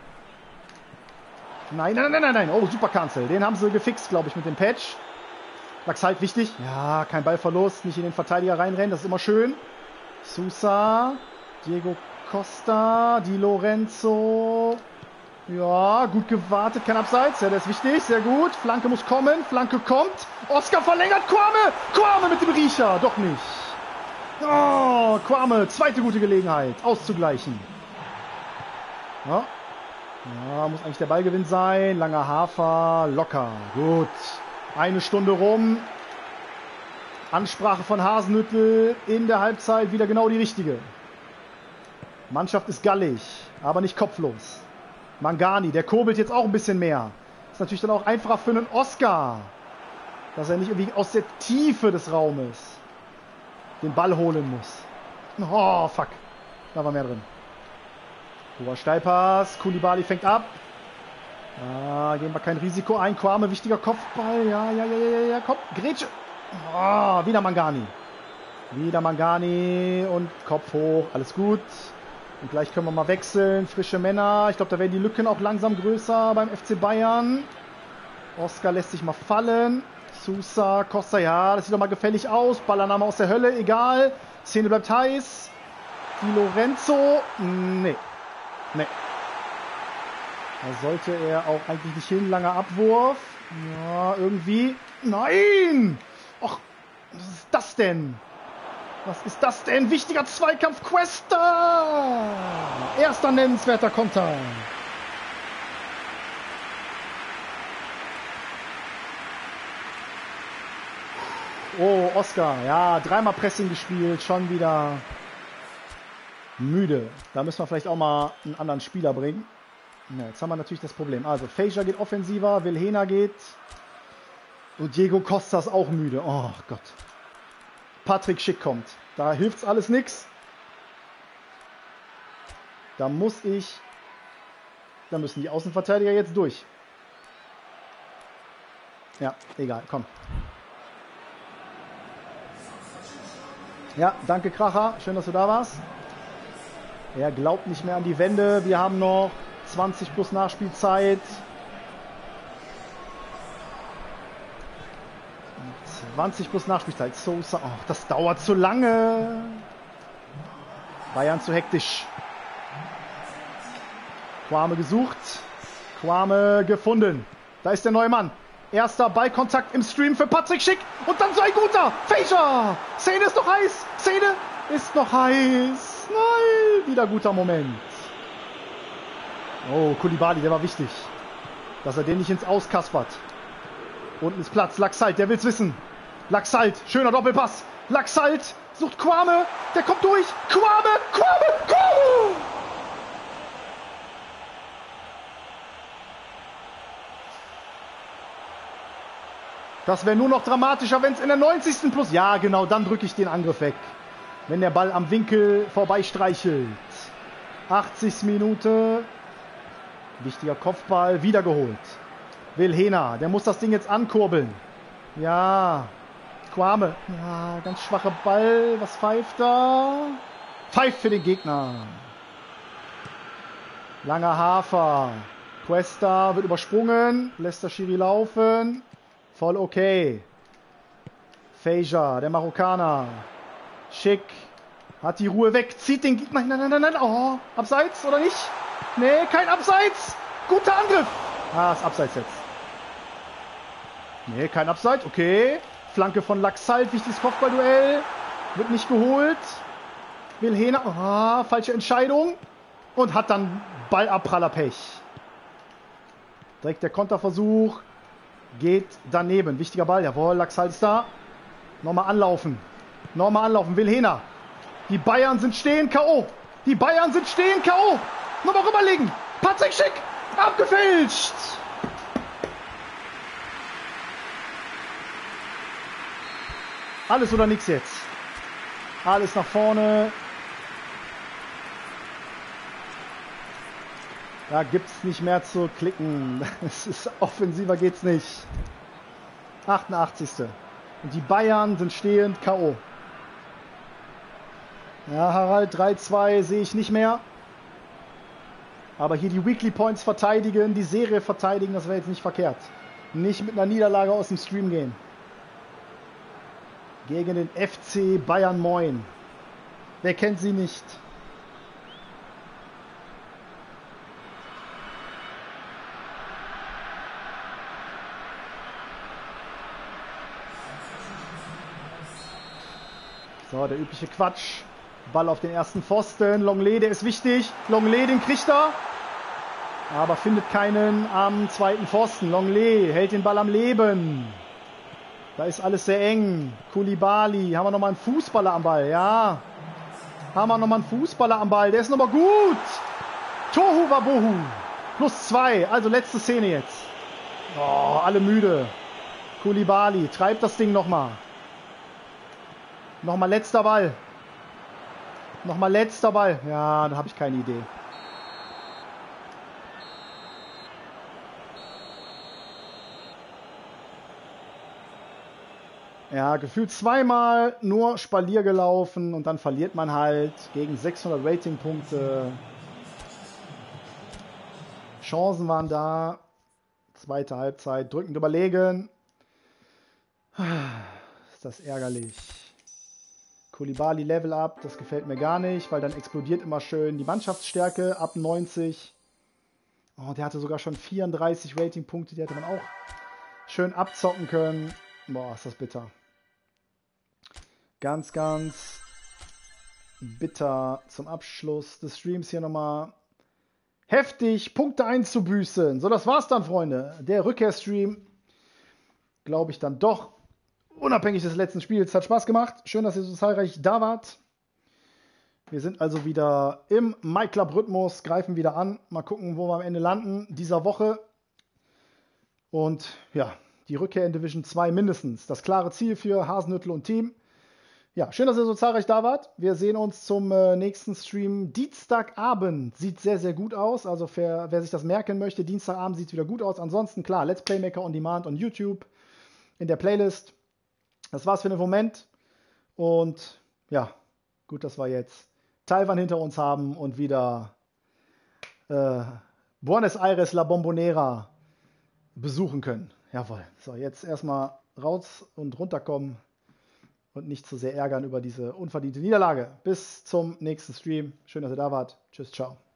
Nein. Oh, super Cancel. Den haben sie gefixt, glaube ich, mit dem Patch. Laxalt wichtig. Ja, kein Ballverlust. Nicht in den Verteidiger reinrennen. Das ist immer schön. Sousa. Diego Costa. Di Lorenzo. Ja, gut gewartet. Kein Abseits. Ja, der ist wichtig. Sehr gut. Flanke muss kommen. Flanke kommt. Oscar verlängert. Kwame mit dem Riecher. Doch nicht. Oh, Kwame, zweite gute Gelegenheit, auszugleichen. Ja. Ja, muss eigentlich der Ballgewinn sein. Langer Hafer, locker. Gut. 1 Stunde rum. Ansprache von Hasenhüttl in der Halbzeit wieder genau die richtige. Mannschaft ist gallig, aber nicht kopflos. Mangani, der kurbelt jetzt auch ein bisschen mehr. Ist natürlich dann auch einfacher für einen Oscar, dass er nicht irgendwie aus der Tiefe des Raumes den Ball holen muss. Oh, fuck. Da war mehr drin. Hoher Steilpass. Koulibaly fängt ab. Gehen wir kein Risiko ein. Kwame, wichtiger Kopfball. Ja. Komm, Grätsche. Wieder Mangani. Und Kopf hoch. Alles gut. Und gleich können wir mal wechseln. Frische Männer. Ich glaube, da werden die Lücken auch langsam größer beim FC Bayern. Oscar lässt sich mal fallen. Sousa, Costa, ja, das sieht doch mal gefällig aus. Ballername aus der Hölle, egal. Szene bleibt heiß. Di Lorenzo. Nee. Da sollte er auch eigentlich nicht hin. Langer Abwurf. Ja, irgendwie. Nein! Och, was ist das denn? Wichtiger Zweikampf. Cuesta! Erster nennenswerter Konter. Oh, Oscar. Ja, dreimal Pressing gespielt. Schon wieder müde. Da müssen wir vielleicht auch mal einen anderen Spieler bringen. Ja, jetzt haben wir natürlich das Problem. Also, Feijer geht offensiver. Vilhena geht. Und Diego Costa ist auch müde. Oh Gott. Patrick Schick kommt. Da hilft's alles nix. Da müssen die Außenverteidiger jetzt durch. Ja, egal, komm. Ja, danke Kracher. Schön, dass du da warst. Er glaubt nicht mehr an die Wende. Wir haben noch 20 plus Nachspielzeit. 20 plus Nachspielzeit. Sousa. Oh, das dauert zu lange. Bayern zu hektisch. Kwame gesucht. Kwame gefunden. Da ist der neue Mann. Erster Ballkontakt im Stream für Patrick Schick. Und dann so ein guter. Feijer. Szene ist noch heiß. Nein. Wieder guter Moment. Oh, Koulibaly, der war wichtig. Dass er den nicht ins Auskaspert. Unten ist Platz. Laxalt, der will's wissen. Laxalt, schöner Doppelpass. Laxalt sucht Kwame. Der kommt durch. Kwame. Das wäre nur noch dramatischer, wenn es in der 90. plus... Ja, genau, dann drücke ich den Angriff weg. Wenn der Ball am Winkel vorbeistreichelt. 80. Minute. Wichtiger Kopfball, wiedergeholt. Vilhena, der muss das Ding jetzt ankurbeln. Ja, Kwame. Ja, ganz schwacher Ball. Was pfeift da? Pfeift für den Gegner. Langer Hafer. Cuesta wird übersprungen. Lässt der Schiri laufen. Voll okay. Feijer, der Marokkaner. Schick. Hat die Ruhe weg. Zieht den Gegner. Nein. Oh, abseits oder nicht? Nee, kein Abseits. Guter Angriff. Ist abseits jetzt. Nee, kein Abseits. Okay. Flanke von Laxalt. Wichtiges Kopfballduell. Wird nicht geholt. Vilhena. Falsche Entscheidung. Und hat dann Ballabprallerpech. Direkt der Konterversuch. Geht daneben. Wichtiger Ball. Jawohl, Laxalt ist da. Nochmal anlaufen. Vilhena. Die Bayern sind stehen. K.O. Nochmal rüberlegen. Patrick Schick. Abgefälscht. Alles oder nichts jetzt. Alles nach vorne. Da gibt's nicht mehr zu klicken. Es ist offensiver geht's nicht. 88. Und die Bayern sind stehend K.O. Ja, Harald, 3-2 sehe ich nicht mehr. Aber hier die Weekly Points verteidigen, die Serie verteidigen, das wäre jetzt nicht verkehrt. Nicht mit einer Niederlage aus dem Stream gehen. Gegen den FC Bayern Moin. Wer kennt sie nicht? So, der übliche Quatsch. Ball auf den ersten Pfosten. Longley, der ist wichtig. Longley, den kriegt er. Aber findet keinen am zweiten Pfosten. Longley hält den Ball am Leben. Da ist alles sehr eng. Koulibaly. Haben wir nochmal einen Fußballer am Ball? Ja. Der ist nochmal gut. Tohu Wabohu. +2. Also letzte Szene jetzt. Oh, alle müde. Koulibaly treibt das Ding nochmal. Nochmal letzter Ball. Ja, da habe ich keine Idee. Ja, gefühlt zweimal nur Spalier gelaufen und dann verliert man halt gegen 600 Ratingpunkte. Chancen waren da. Zweite Halbzeit drückend überlegen. Ist das ärgerlich. Koulibaly Level Up, das gefällt mir gar nicht, weil dann explodiert immer schön die Mannschaftsstärke ab 90. Oh, der hatte sogar schon 34 Ratingpunkte, die hätte man auch schön abzocken können. Boah, ist das bitter. Ganz, ganz bitter zum Abschluss des Streams hier nochmal heftig Punkte einzubüßen. So, das war's dann, Freunde. Der Rückkehrstream, glaube ich dann doch, unabhängig des letzten Spiels, hat Spaß gemacht. Schön, dass ihr so zahlreich da wart. Wir sind also wieder im MyClub-Rhythmus, greifen wieder an. Mal gucken, wo wir am Ende landen dieser Woche. Und ja, die Rückkehr in Division 2 mindestens. Das klare Ziel für Hasenhüttl und Team. Ja, schön, dass ihr so zahlreich da wart. Wir sehen uns zum nächsten Stream Dienstagabend. Sieht sehr, sehr gut aus. Also wer sich das merken möchte, Dienstagabend sieht es wieder gut aus. Ansonsten, klar, Let's Playmaker on Demand on YouTube in der Playlist. Das war's für den Moment. Und ja, gut, dass wir jetzt Taiwan hinter uns haben und wieder Buenos Aires La Bombonera besuchen können. Jawohl. So, jetzt erstmal raus und runterkommen und nicht zu sehr ärgern über diese unverdiente Niederlage. Bis zum nächsten Stream. Schön, dass ihr da wart. Tschüss, ciao.